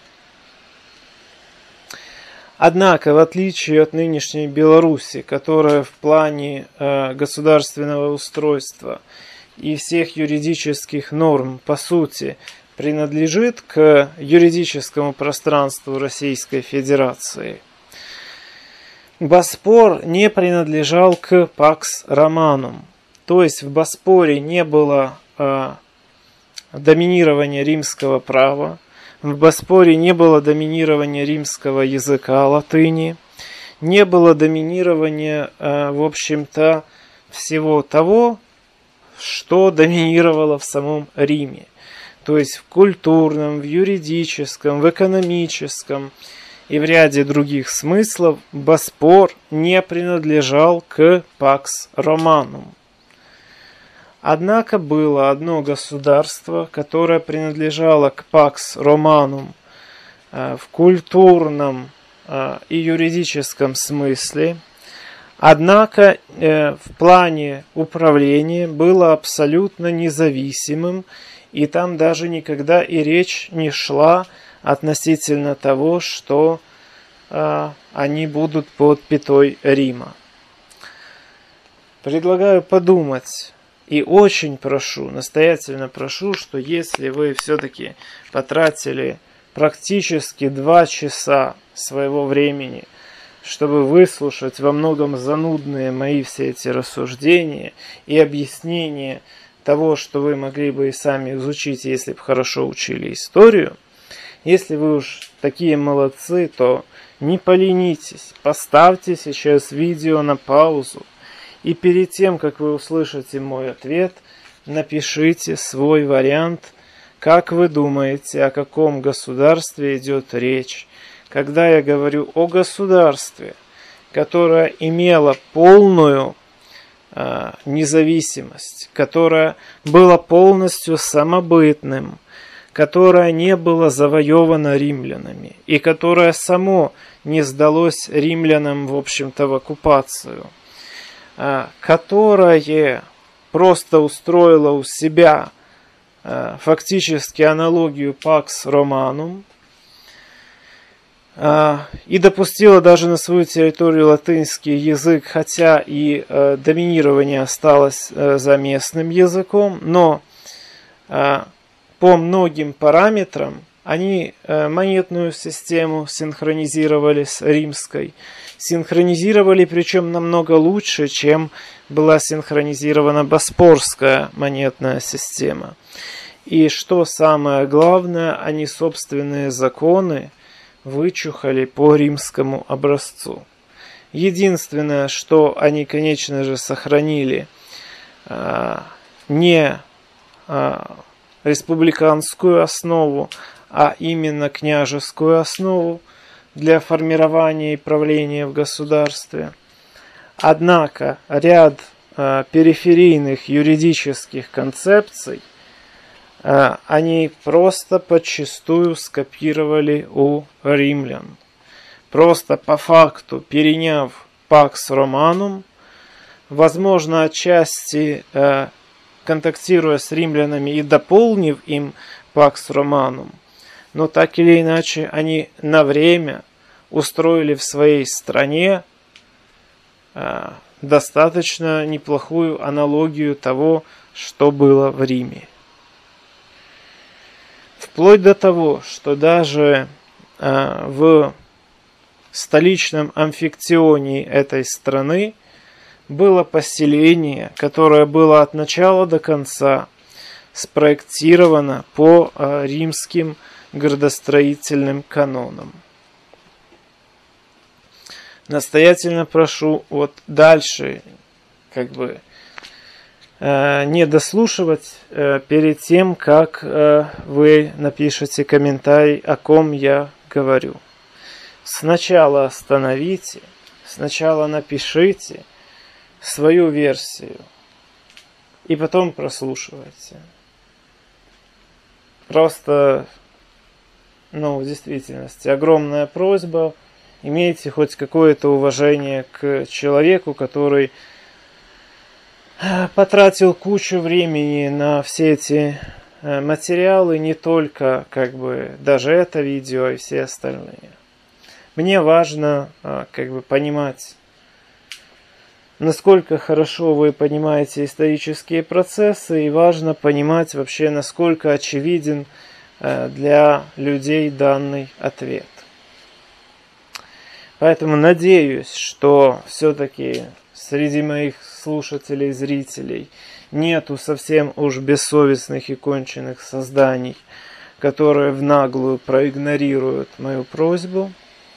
Однако, в отличие от нынешней Беларуси, которая в плане э, государственного устройства и всех юридических норм, по сути, принадлежит к юридическому пространству Российской Федерации, Боспор не принадлежал к Пакс Романум. То есть в Боспоре не было э, доминирования римского права, в Боспоре не было доминирования римского языка, латыни, не было доминирования, э, в общем-то, всего того, что доминировало в самом Риме. То есть в культурном, в юридическом, в экономическом и в ряде других смыслов Боспор не принадлежал к Пакс Романум. Однако было одно государство, которое принадлежало к Пакс Романум в культурном и юридическом смысле, однако в плане управления было абсолютно независимым, и там даже никогда и речь не шла относительно того, что э, они будут под пятой Рима. Предлагаю подумать и очень прошу, настоятельно прошу, что если вы все-таки потратили практически два часа своего времени, чтобы выслушать во многом занудные мои все эти рассуждения и объяснения того, что вы могли бы и сами изучить, если бы хорошо учили историю, если вы уж такие молодцы, то не поленитесь, поставьте сейчас видео на паузу, и перед тем, как вы услышите мой ответ, напишите свой вариант, как вы думаете, о каком государстве идет речь, когда я говорю о государстве, которое имело полную э, независимость, которое было полностью самобытным, которое не было завоевано римлянами и которое само не сдалось римлянам, в общем-то, в оккупацию, которое просто устроило у себя фактически аналогию Пакс Романум и допустило даже на свою территорию латынский язык, хотя и доминирование осталось за местным языком, но по многим параметрам они монетную систему синхронизировали с римской. Синхронизировали, причем намного лучше, чем была синхронизирована боспорская монетная система. И что самое главное, они собственные законы вычухали по римскому образцу. Единственное, что они, конечно же, сохранили не республиканскую основу, а именно княжескую основу для формирования и правления в государстве. Однако ряд э, периферийных юридических концепций э, они просто подчистую скопировали у римлян. Просто по факту переняв Пакс Романум, возможно, отчасти э, контактируя с римлянами и дополнив им Пакс Романум, но так или иначе они на время устроили в своей стране э, достаточно неплохую аналогию того, что было в Риме. Вплоть до того, что даже э, в столичном амфиктионе этой страны было поселение, которое было от начала до конца спроектировано по э, римским градостроительным канонам. Настоятельно прошу вот дальше как бы э, не дослушивать э, перед тем, как э, вы напишете комментарий, о ком я говорю. Сначала остановите, сначала напишите свою версию и потом прослушивайте. Просто, ну, в действительности, огромная просьба. имейте хоть какое-то уважение к человеку, который потратил кучу времени на все эти материалы, не только как бы даже это видео и все остальные. Мне важно как бы понимать, насколько хорошо вы понимаете исторические процессы, и важно понимать вообще, насколько очевиден для людей данный ответ. Поэтому надеюсь, что все-таки среди моих слушателей, зрителей нету совсем уж бессовестных и конченных созданий, которые в наглую проигнорируют мою просьбу.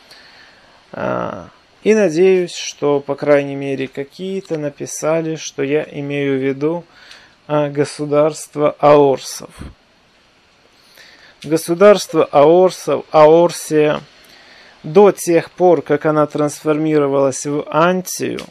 И надеюсь, что, по крайней мере, какие-то написали, что я имею в виду государство аорсов. Государство аорсов, Аорсия, до тех пор, как она трансформировалась в Антию,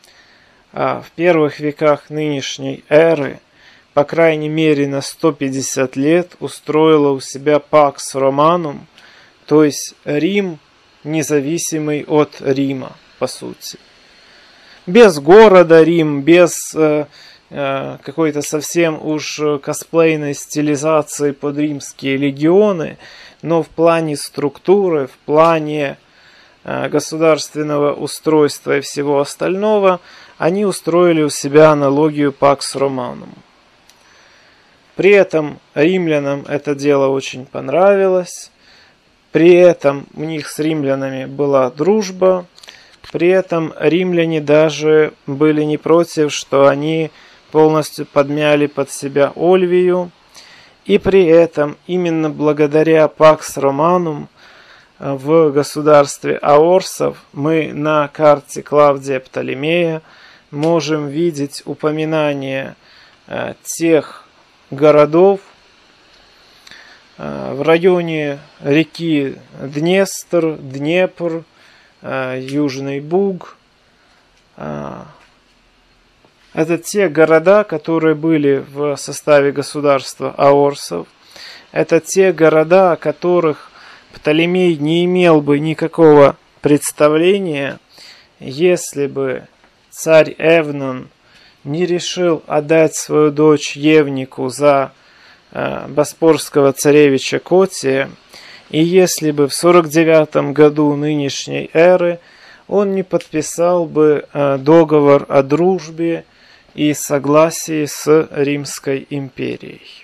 в первых веках нынешней эры, по крайней мере на сто пятьдесят лет, устроила у себя Пакс Романум, то есть Рим, независимый от Рима, по сути. Без города Рим, без э, э, какой-то совсем уж косплейной стилизации под римские легионы, но в плане структуры, в плане э, государственного устройства и всего остального, они устроили у себя аналогию Пакс Романум. При этом римлянам это дело очень понравилось. При этом у них с римлянами была дружба. При этом римляне даже были не против, что они полностью подмяли под себя Ольвию. И при этом именно благодаря Пакс Романум в государстве аорсов мы на карте Клавдия Птолемея можем видеть упоминание э, тех городов э, в районе реки Днестр, Днепр, э, Южный Буг. Э, это те города, которые были в составе государства аорсов. Это те города, о которых Птолемей не имел бы никакого представления, если бы царь Эвнон не решил отдать свою дочь Евнику за э, боспорского царевича Котия, и если бы в сорок девятом году нынешней эры он не подписал бы э, договор о дружбе и согласии с Римской империей.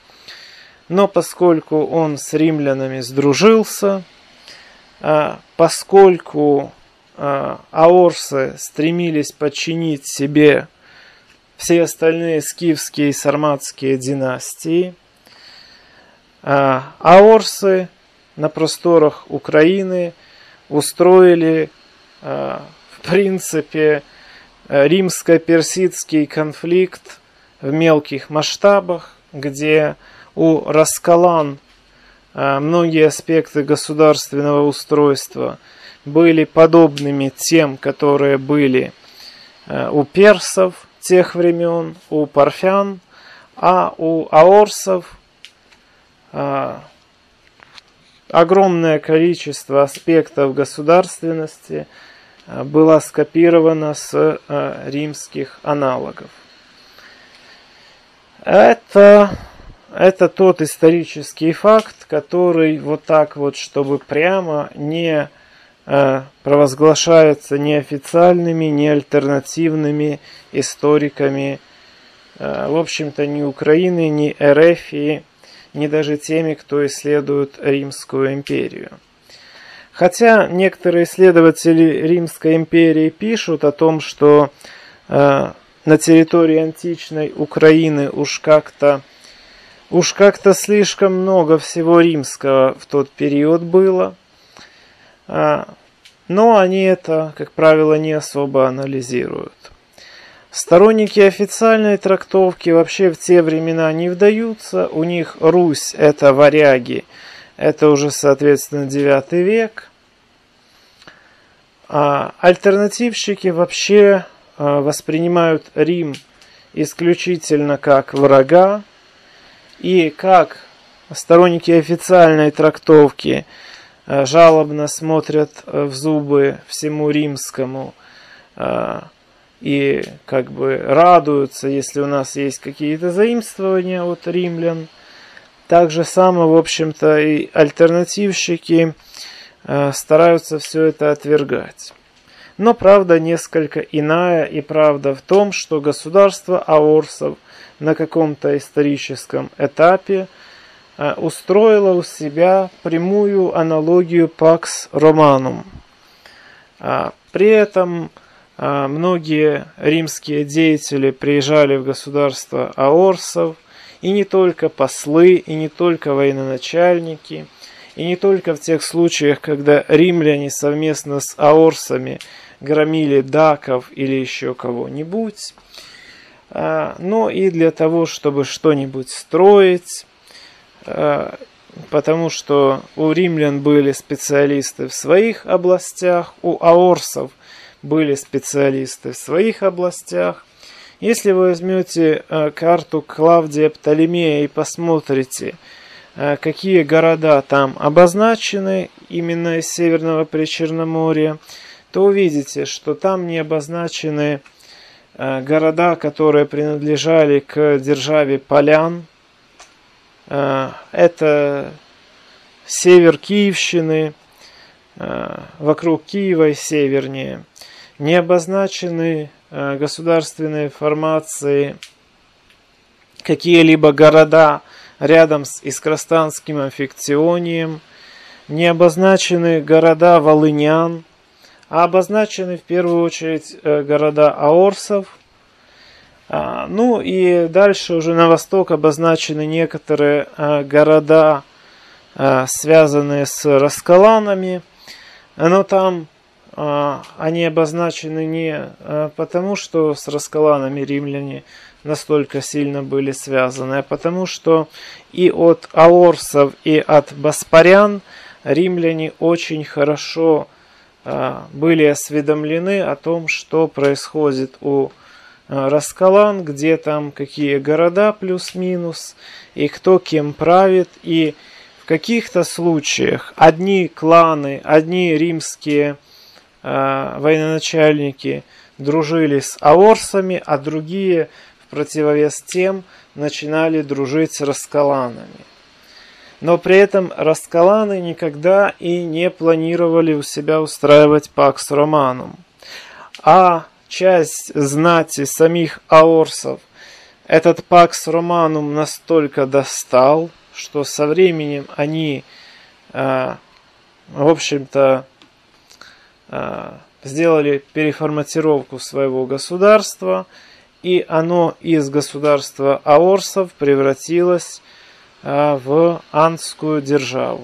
Но поскольку он с римлянами сдружился, э, поскольку аорсы стремились подчинить себе все остальные скифские и сарматские династии, аорсы на просторах Украины устроили, в принципе, римско-персидский конфликт в мелких масштабах, где у расколан многие аспекты государственного устройства были подобными тем, которые были у персов тех времен, у парфян, а у аорсов огромное количество аспектов государственности было скопировано с римских аналогов. Это, это тот исторический факт, который вот так вот, чтобы прямо не провозглашаются ни официальными, ни альтернативными историками, в общем-то, ни Украины, ни Эрефии, ни даже теми, кто исследует Римскую империю. Хотя некоторые исследователи Римской империи пишут о том, что э, на территории античной Украины уж как-то уж как-то слишком много всего римского в тот период было. Но они это, как правило, не особо анализируют. Сторонники официальной трактовки вообще в те времена не вдаются. У них Русь – это варяги, это уже, соответственно, девятый век. А альтернативщики вообще воспринимают Рим исключительно как врага. И как сторонники официальной трактовки жалобно смотрят в зубы всему римскому и как бы радуются, если у нас есть какие-то заимствования от римлян. Так же само, в общем-то, и альтернативщики стараются все это отвергать. Но правда несколько иная, и правда в том, что государство аорсов на каком-то историческом этапе устроило у себя прямую аналогию Pax Romanum. При этом многие римские деятели приезжали в государство аорсов, и не только послы, и не только военачальники, и не только в тех случаях, когда римляне совместно с аорсами громили даков или еще кого-нибудь, но и для того, чтобы что-нибудь строить, потому что у римлян были специалисты в своих областях, у аорсов были специалисты в своих областях. Если вы возьмете карту Клавдия Птолемея и посмотрите, какие города там обозначены именно из Северного Причерноморья, то увидите, что там не обозначены города, которые принадлежали к державе полян. Это север Киевщины, вокруг Киева и севернее. Не обозначены государственные формации, какие-либо города рядом с Искростанским Амфиктионием, не обозначены города волынян, а обозначены в первую очередь города аорсов. Ну и дальше уже на восток обозначены некоторые города, связанные с расколанами, но там они обозначены не потому, что с расколанами римляне настолько сильно были связаны, а потому что и от аорсов, и от боспарян римляне очень хорошо были осведомлены о том, что происходит у расколан, где там какие города плюс-минус, и кто кем правит, и в каких-то случаях одни кланы, одни римские э, военачальники дружили с аорсами, а другие в противовес тем начинали дружить с расколанами. Но при этом расколаны никогда и не планировали у себя устраивать Pax Romanum. А часть знати самих аорсов этот Pax Romanum настолько достал, что со временем они, э, в общем-то, э, сделали переформатировку своего государства, и оно из государства аорсов превратилось э, в андскую державу,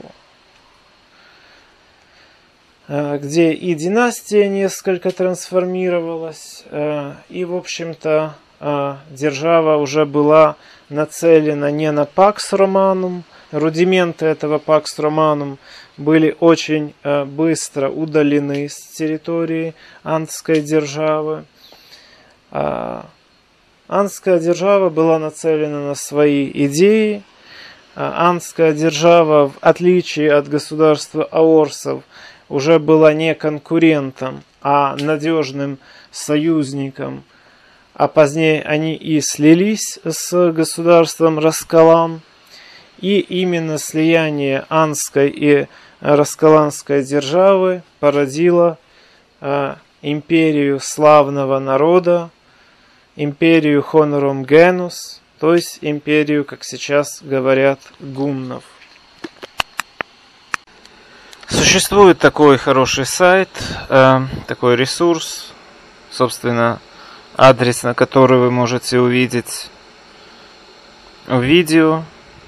э, где и династия несколько трансформировалась, э, и, в общем-то, э, держава уже была нацелена не на Pax Romanum. Рудименты этого Pax Romanum были очень э, быстро удалены с территории андской державы. Э, андская держава была нацелена на свои идеи. Э, андская держава, в отличие от государства аорсов, уже была не конкурентом, а надежным союзником. А позднее они и слились с государством расколан. И именно слияние андской и расколанской державы породило э, империю славного народа, империю Honorum Genus, то есть империю, как сейчас говорят, гуннов. Существует такой хороший сайт, э, такой ресурс, собственно, адрес, на который вы можете увидеть в видео.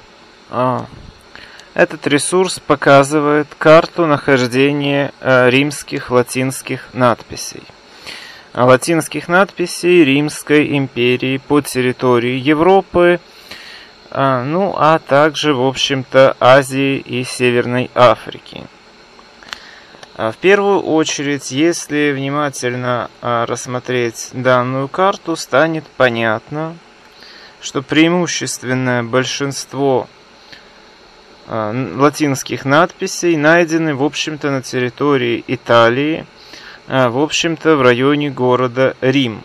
Этот ресурс показывает карту нахождения римских латинских надписей. Латинских надписей Римской империи по территории Европы, ну а также, в общем-то, Азии и Северной Африки. В первую очередь, если внимательно рассмотреть данную карту, станет понятно, что преимущественное большинство латинских надписей найдены, в общем-то, на территории Италии, в общем-то, в районе города Рим.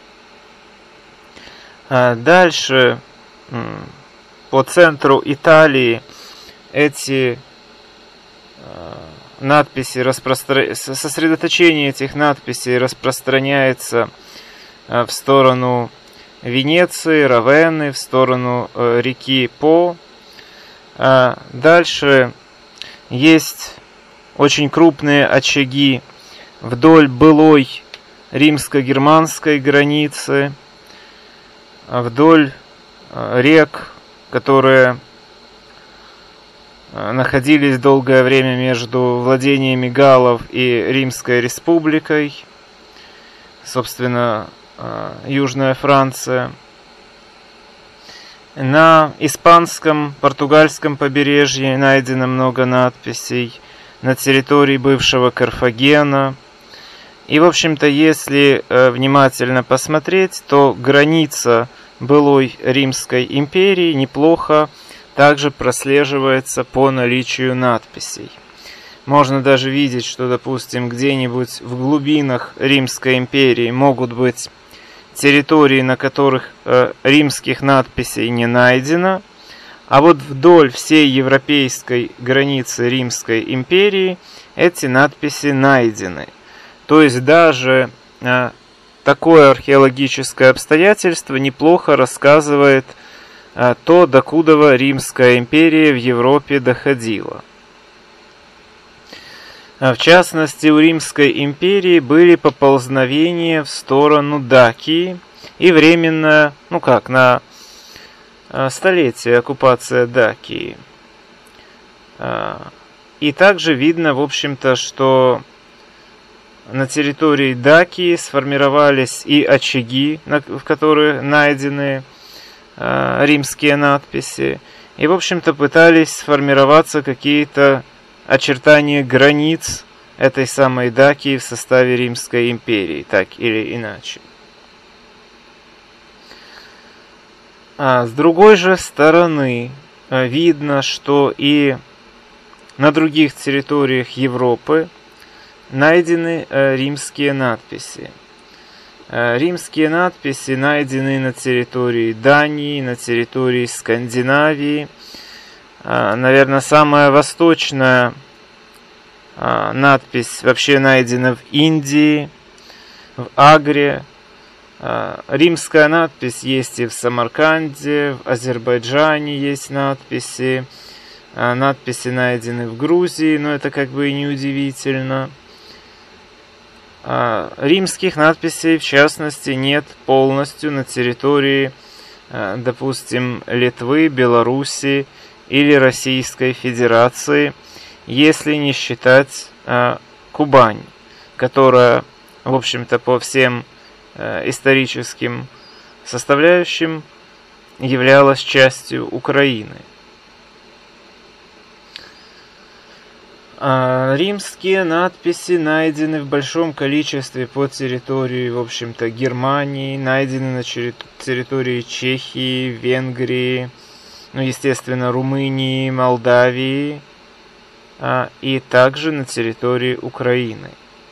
Дальше по центру Италии эти надписи распространяются, сосредоточение этих надписей распространяется в сторону Венеции, Равенны, в сторону реки По. Дальше есть очень крупные очаги вдоль былой римско-германской границы, вдоль рек, которые находились долгое время между владениями галлов и Римской республикой, собственно, Южная Франция. На испанском, португальском побережье найдено много надписей, на территории бывшего Карфагена. И, в общем-то, если внимательно посмотреть, то граница былой Римской империи неплохо также прослеживается по наличию надписей. Можно даже видеть, что, допустим, где-нибудь в глубинах Римской империи могут быть территории, на которых э, римских надписей не найдено, а вот вдоль всей европейской границы Римской империи эти надписи найдены. То есть даже э, такое археологическое обстоятельство неплохо рассказывает э, то, докуда Римская империя в Европе доходила. В частности, у Римской империи были поползновения в сторону Дакии и временная, ну как, на столетие оккупация Дакии. И также видно, в общем-то, что на территории Дакии сформировались и очаги, в которых найдены римские надписи, и, в общем-то, пытались сформироваться какие-то очертания границ этой самой Дакии в составе Римской империи, так или иначе. А с другой же стороны, видно, что и на других территориях Европы найдены римские надписи. Римские надписи найдены на территории Дании, на территории Скандинавии. Наверное, самая восточная надпись вообще найдена в Индии, в Агре. Римская надпись есть и в Самарканде, в Азербайджане есть надписи. Надписи найдены в Грузии, но это как бы и не удивительно. Римских надписей, в частности, нет полностью на территории, допустим, Литвы, Белоруссии или Российской Федерации, если не считать э, Кубань, которая, в общем-то, по всем э, историческим составляющим являлась частью Украины. А римские надписи найдены в большом количестве по территории, в общем-то, Германии, найдены на территории Чехии, Венгрии, ну, естественно, Румынии, Молдавии, а, и также на территории Украины.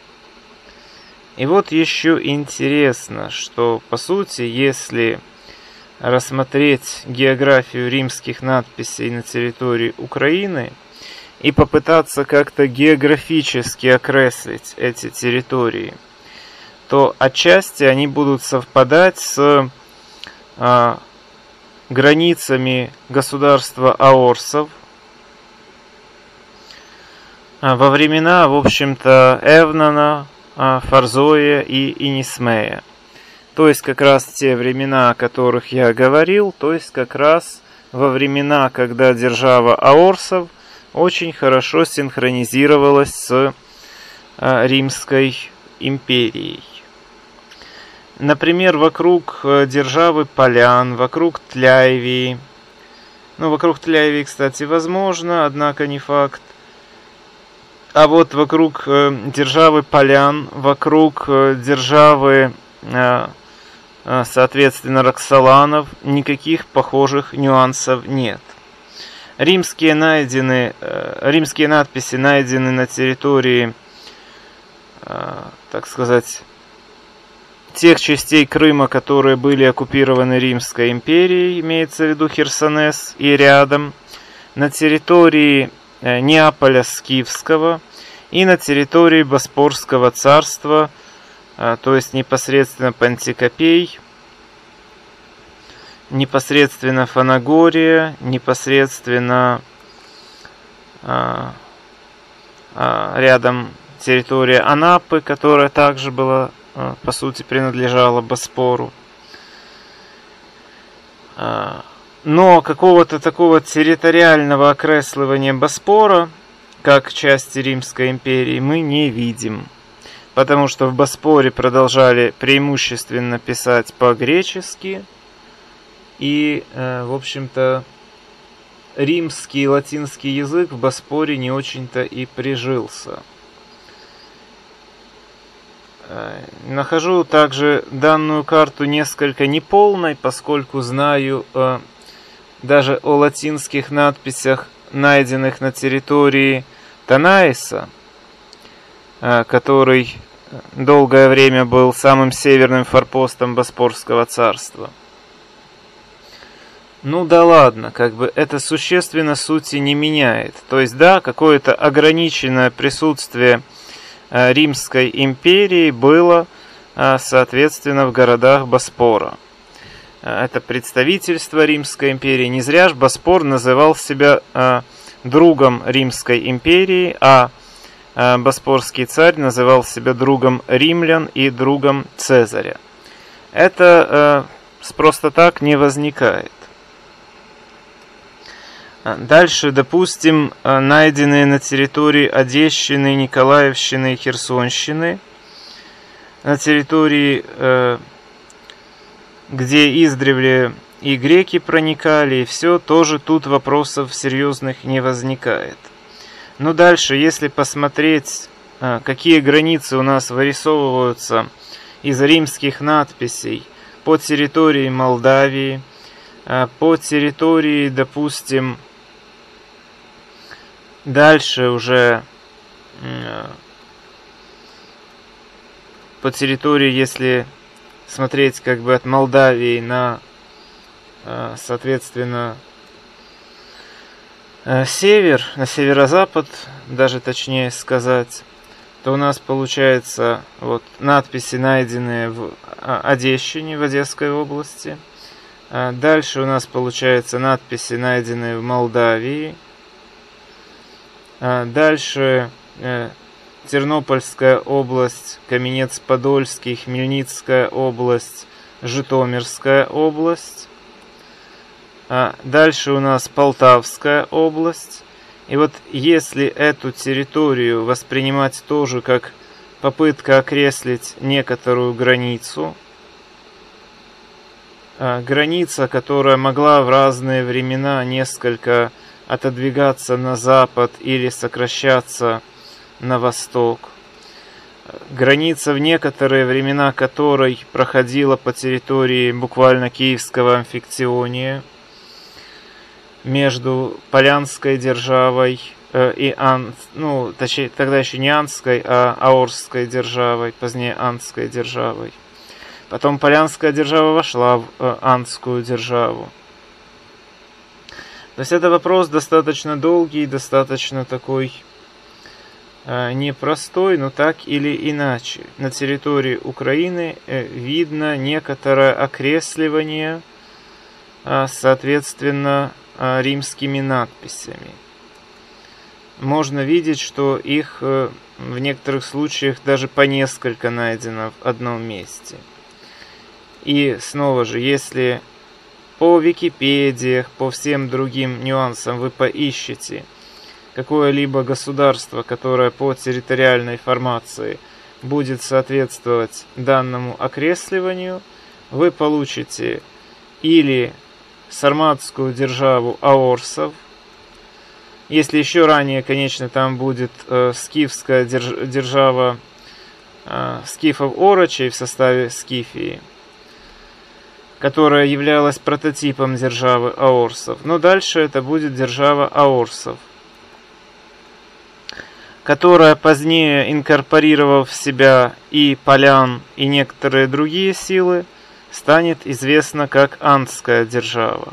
И вот еще интересно, что, по сути, если рассмотреть географию римских надписей на территории Украины и попытаться как-то географически окреслить эти территории, то отчасти они будут совпадать с а, границами государства аорсов во времена, в общем-то, Эвнона, Фарзоя и Инисмея. То есть как раз те времена, о которых я говорил, то есть как раз во времена, когда держава аорсов очень хорошо синхронизировалась с Римской империей. Например, вокруг державы Полян, вокруг Тляйвии. Ну, вокруг Тляйвии, кстати, возможно, однако не факт. А вот вокруг э, державы Полян, вокруг э, державы, э, э, соответственно, Роксоланов, никаких похожих нюансов нет. римские, найдены, римские надписи найдены на территории, так сказать, тех частей Крыма, которые были оккупированы Римской империей, имеется в виду Херсонес и рядом, на территории Неаполя Скифского и на территории Боспорского царства, то есть непосредственно Пантикопей, непосредственно Фанагория, непосредственно а, а, рядом территория Анапы, которая также была, а, по сути, принадлежала Боспору. А, но какого-то такого территориального окреслывания Боспора, как части Римской империи, мы не видим. Потому что в Боспоре продолжали преимущественно писать по-гречески, и, в общем-то, римский и латинский язык в Боспоре не очень-то и прижился. Нахожу также данную карту несколько неполной, поскольку знаю даже о латинских надписях, найденных на территории Танаиса, который долгое время был самым северным форпостом Боспорского царства. Ну да ладно, как бы это существенно сути не меняет. То есть да, какое-то ограниченное присутствие э, Римской империи было, э, соответственно, в городах Боспора. Э, это представительство Римской империи. Не зря ж Боспор называл себя э, другом Римской империи, а э, Боспорский царь называл себя другом римлян и другом Цезаря. Это э, просто так не возникает. Дальше, допустим, найденные на территории Одещины, Николаевщины и Херсонщины, на территории, где издревле и греки проникали, и все, тоже тут вопросов серьезных не возникает. Но дальше, если посмотреть, какие границы у нас вырисовываются из римских надписей по территории Молдавии, по территории, допустим, дальше уже по территории, если смотреть как бы от Молдавии на, соответственно, север, на северо-запад, даже точнее сказать, то у нас получается вот надписи, найденные в Одещине, в Одесской области. Дальше у нас получается надписи, найденные в Молдавии. Дальше Тернопольская область, Каменец-Подольский, Хмельницкая область, Житомирская область. Дальше у нас Полтавская область. И вот если эту территорию воспринимать тоже как попытка окреслить некоторую границу, граница, которая могла в разные времена несколько отодвигаться на запад или сокращаться на восток. Граница, в некоторые времена которой проходила по территории буквально Киевского амфиктиония между Полянской державой э, и Ан, ну, точнее, тогда еще не Анской, а Аорской державой, позднее Анской державой. Потом Полянская держава вошла в э, Анскую державу. То есть это вопрос достаточно долгий, достаточно такой э, непростой, но так или иначе. На территории Украины э, видно некоторое окресливание, э, соответственно, э, римскими надписями. Можно видеть, что их э, в некоторых случаях даже по несколько найдено в одном месте. И снова же, если по Википедиях, по всем другим нюансам вы поищете какое-либо государство, которое по территориальной формации будет соответствовать данному окресливанию, вы получите или сарматскую державу аорсов, если еще ранее, конечно, там будет э, скифская держ- держава э, скифов-орочей в составе Скифии, которая являлась прототипом державы аорсов. Но дальше это будет держава аорсов, которая позднее, инкорпорировав в себя и полян, и некоторые другие силы, станет известна как андская держава.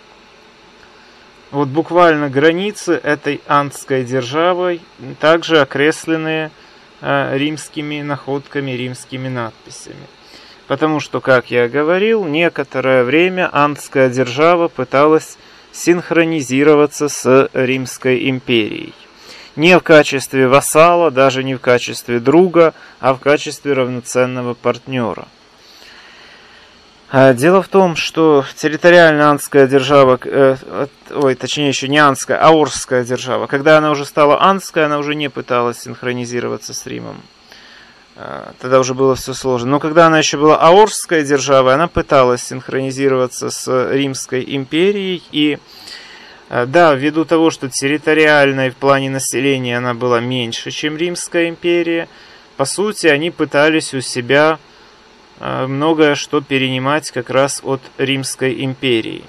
Вот буквально границы этой андской державой также окреслены э, римскими находками, римскими надписями. Потому что, как я говорил, некоторое время андская держава пыталась синхронизироваться с Римской империей. Не в качестве вассала, даже не в качестве друга, а в качестве равноценного партнера. Дело в том, что территориально андская держава, э, ой, точнее еще не андская, а аорсская держава, когда она уже стала андской, она уже не пыталась синхронизироваться с Римом. Тогда уже было все сложно. Но когда она еще была аорсской державой, она пыталась синхронизироваться с Римской империей. И да, ввиду того, что территориально и в плане населения она была меньше, чем Римская империя, по сути, они пытались у себя многое что перенимать как раз от Римской империи.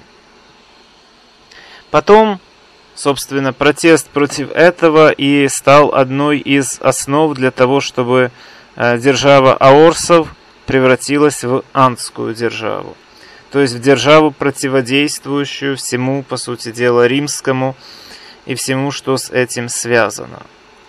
Потом, собственно, протест против этого и стал одной из основ для того, чтобы держава аорсов превратилась в андскую державу. То есть в державу, противодействующую всему, по сути дела, римскому и всему, что с этим связано.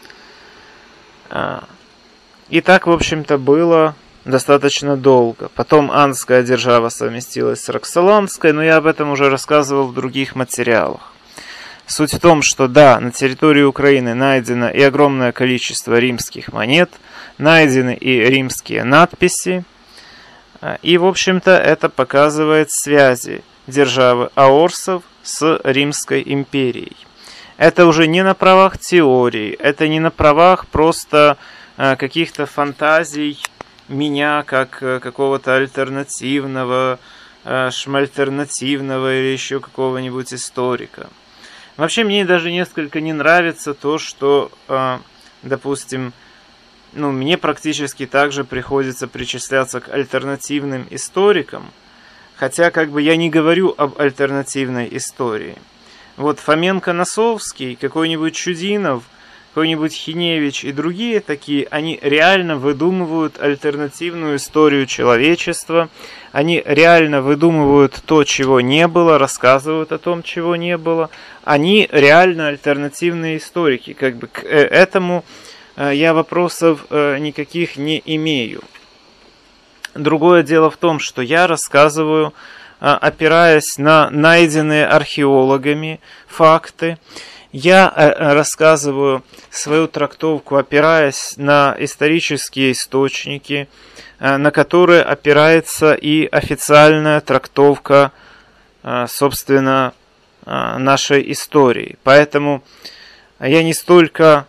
И так, в общем-то, было достаточно долго. Потом андская держава совместилась с роксоланской, но я об этом уже рассказывал в других материалах. Суть в том, что да, на территории Украины найдено и огромное количество римских монет, найдены и римские надписи, и, в общем-то, это показывает связи державы аорсов с Римской империей. Это уже не на правах теории, это не на правах просто каких-то фантазий меня как какого-то альтернативного, шмальтернативного или еще какого-нибудь историка. Вообще мне даже несколько не нравится то, что, допустим, ну, мне практически также приходится причисляться к альтернативным историкам, хотя как бы я не говорю об альтернативной истории. Вот Фоменко-Носовский, какой-нибудь Чудинов, какой-нибудь Хиневич и другие такие, они реально выдумывают альтернативную историю человечества, они реально выдумывают то, чего не было, рассказывают о том, чего не было. Они реально альтернативные историки. Как бы к этому я вопросов никаких не имею. Другое дело в том, что я рассказываю, опираясь на найденные археологами факты. Я рассказываю свою трактовку, опираясь на исторические источники, на которые опирается и официальная трактовка, собственно, нашей истории. Поэтому я не столько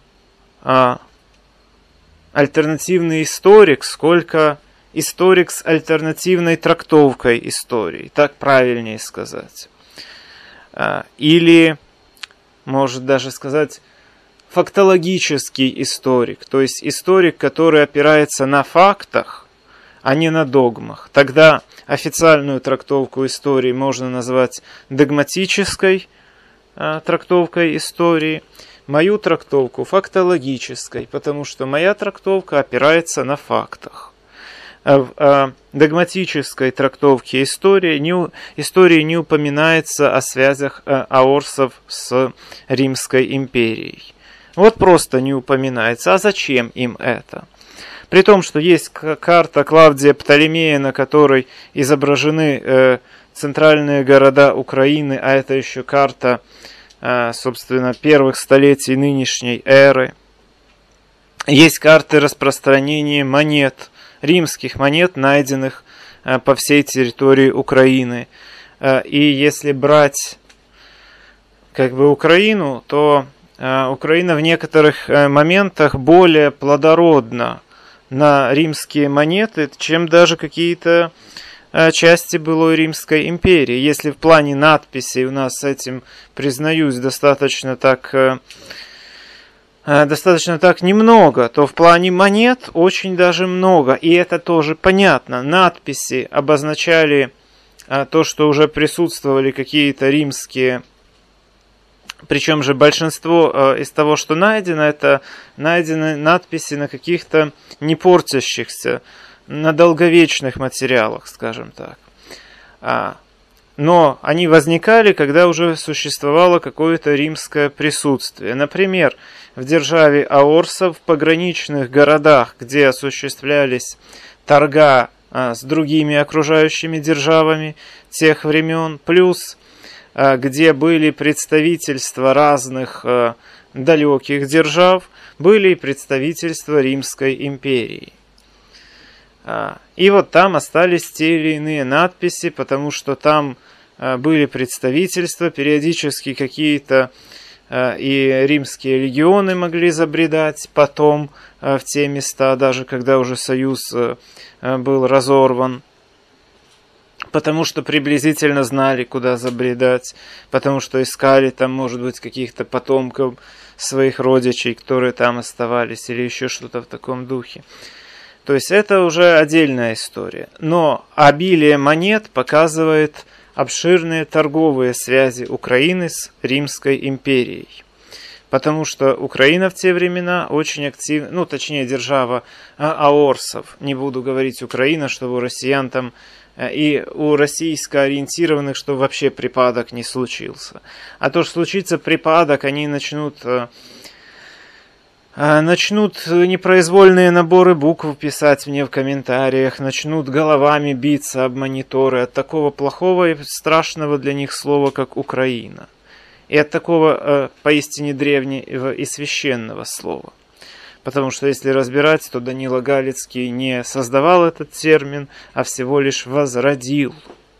альтернативный историк, сколько историк с альтернативной трактовкой истории, так правильнее сказать. Или, может даже сказать, фактологический историк, то есть историк, который опирается на фактах, а не на догмах. Тогда официальную трактовку истории можно назвать догматической э, трактовкой истории, мою трактовку фактологической, потому что моя трактовка опирается на фактах. В э, догматической трактовке истории не, истории не упоминается о связях э, аорсов с Римской империей. Вот просто не упоминается. А зачем им это? При том, что есть карта Клавдия Птолемея, на которой изображены э, центральные города Украины, а это еще карта, э, собственно, первых столетий нынешней эры. Есть карты распространения монет, римских монет, найденных э, по всей территории Украины. Э, и если брать как бы Украину, то э, Украина в некоторых э, моментах более плодородна на римские монеты, чем даже какие-то э, части былой Римской империи. Если в плане надписей у нас с этим, признаюсь, достаточно так, э, э, достаточно так немного, то в плане монет очень даже много. И это тоже понятно. Надписи обозначали то, что уже присутствовали какие-то римские, причем же большинство из того, что найдено, это найдены надписи на каких-то не портящихся, на долговечных материалах, скажем так. Но они возникали, когда уже существовало какое-то римское присутствие. Например, в державе аорсов, в пограничных городах, где осуществлялись торга а, с другими окружающими державами тех времен, плюс а, где были представительства разных а, далеких держав, были и представительства Римской империи. А, и вот там остались те или иные надписи, потому что там а, были представительства, периодически какие-то а, и римские легионы могли забредать потом а, в те места, даже когда уже союз а, был разорван, потому что приблизительно знали, куда забредать, потому что искали там, может быть, каких-то потомков своих родичей, которые там оставались, или еще что-то в таком духе. То есть это уже отдельная история. Но обилие монет показывает обширные торговые связи Украины с Римской империей. Потому что Украина в те времена очень активна, ну точнее держава аорсов, не буду говорить Украина, чтобы у россиян там и у российско-ориентированных, чтобы вообще припадок не случился. А то, что случится припадок, они начнут... Начнут непроизвольные наборы букв писать мне в комментариях, начнут головами биться об мониторы от такого плохого и страшного для них слова, как Украина. И от такого э, поистине древнего и священного слова. Потому что если разбирать, то Данила Галицкий не создавал этот термин, а всего лишь возродил.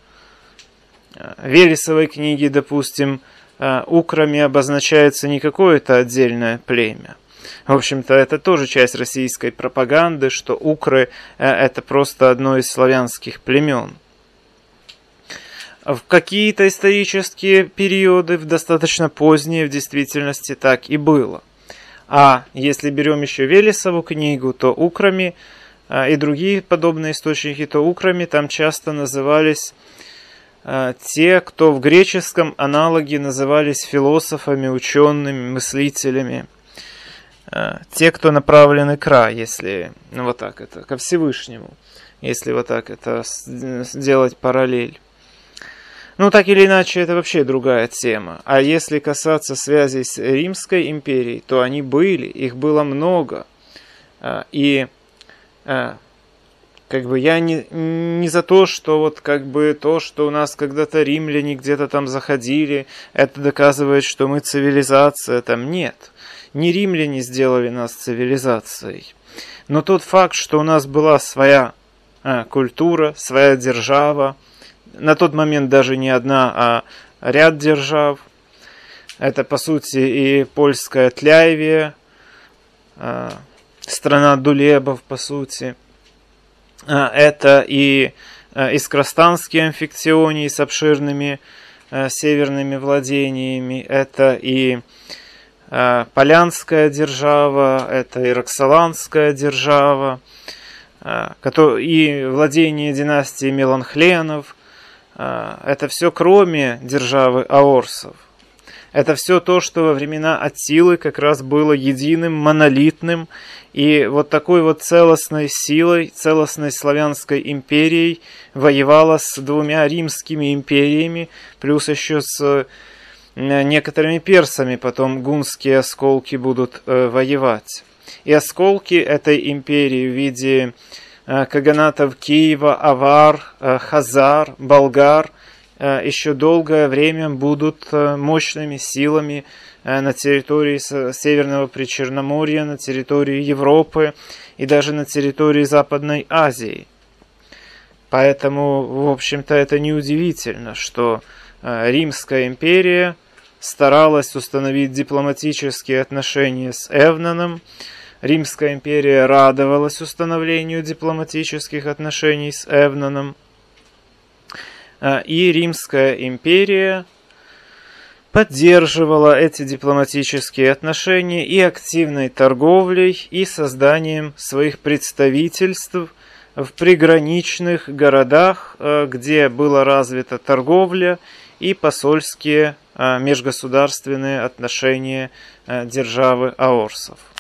В Велесовой книге, допустим, украми обозначается не какое-то отдельное племя. В общем-то, это тоже часть российской пропаганды, что укры – это просто одно из славянских племен. В какие-то исторические периоды, в достаточно поздние, в действительности так и было. А если берем еще Велесову книгу, то украми и другие подобные источники, то украми там часто назывались те, кто в греческом аналоге назывались философами, учеными, мыслителями. Те, кто направлены к Ра, если ну, вот так это, ко Всевышнему, если вот так это сделать параллель. Ну, так или иначе, это вообще другая тема. А если касаться связей с Римской империей, то они были, их было много. И как бы я не, не за то, что вот как бы то, что у нас когда-то римляне где-то там заходили, это доказывает, что мы цивилизация, там нет. Не римляне сделали нас цивилизацией. Но тот факт, что у нас была своя а, культура, своя держава, на тот момент даже не одна, а ряд держав. Это, по сути, и польская Тляйвия, а, страна Дулебов, по сути. А, это и а, Искростанские амфиктионии с обширными а, северными владениями. Это и Полянская держава, это и Роксоланская держава, и владение династии Меланхленов. Это все кроме державы аорсов. Это все то, что во времена Аттилы как раз было единым, монолитным, и вот такой вот целостной силой, целостной славянской империей воевала с двумя римскими империями, плюс еще с некоторыми персами потом гунские осколки будут э, воевать. И осколки этой империи в виде э, каганатов Киева, Авар, э, Хазар, Болгар э, еще долгое время будут э, мощными силами э, на территории Северного Причерноморья, на территории Европы и даже на территории Западной Азии. Поэтому, в общем-то, это неудивительно, что э, Римская империя старалась установить дипломатические отношения с Эвнаном. Римская империя радовалась установлению дипломатических отношений с Эвнаном. И Римская империя поддерживала эти дипломатические отношения и активной торговлей, и созданием своих представительств в приграничных городах, где была развита торговля и посольские межгосударственные отношения державы аорсов.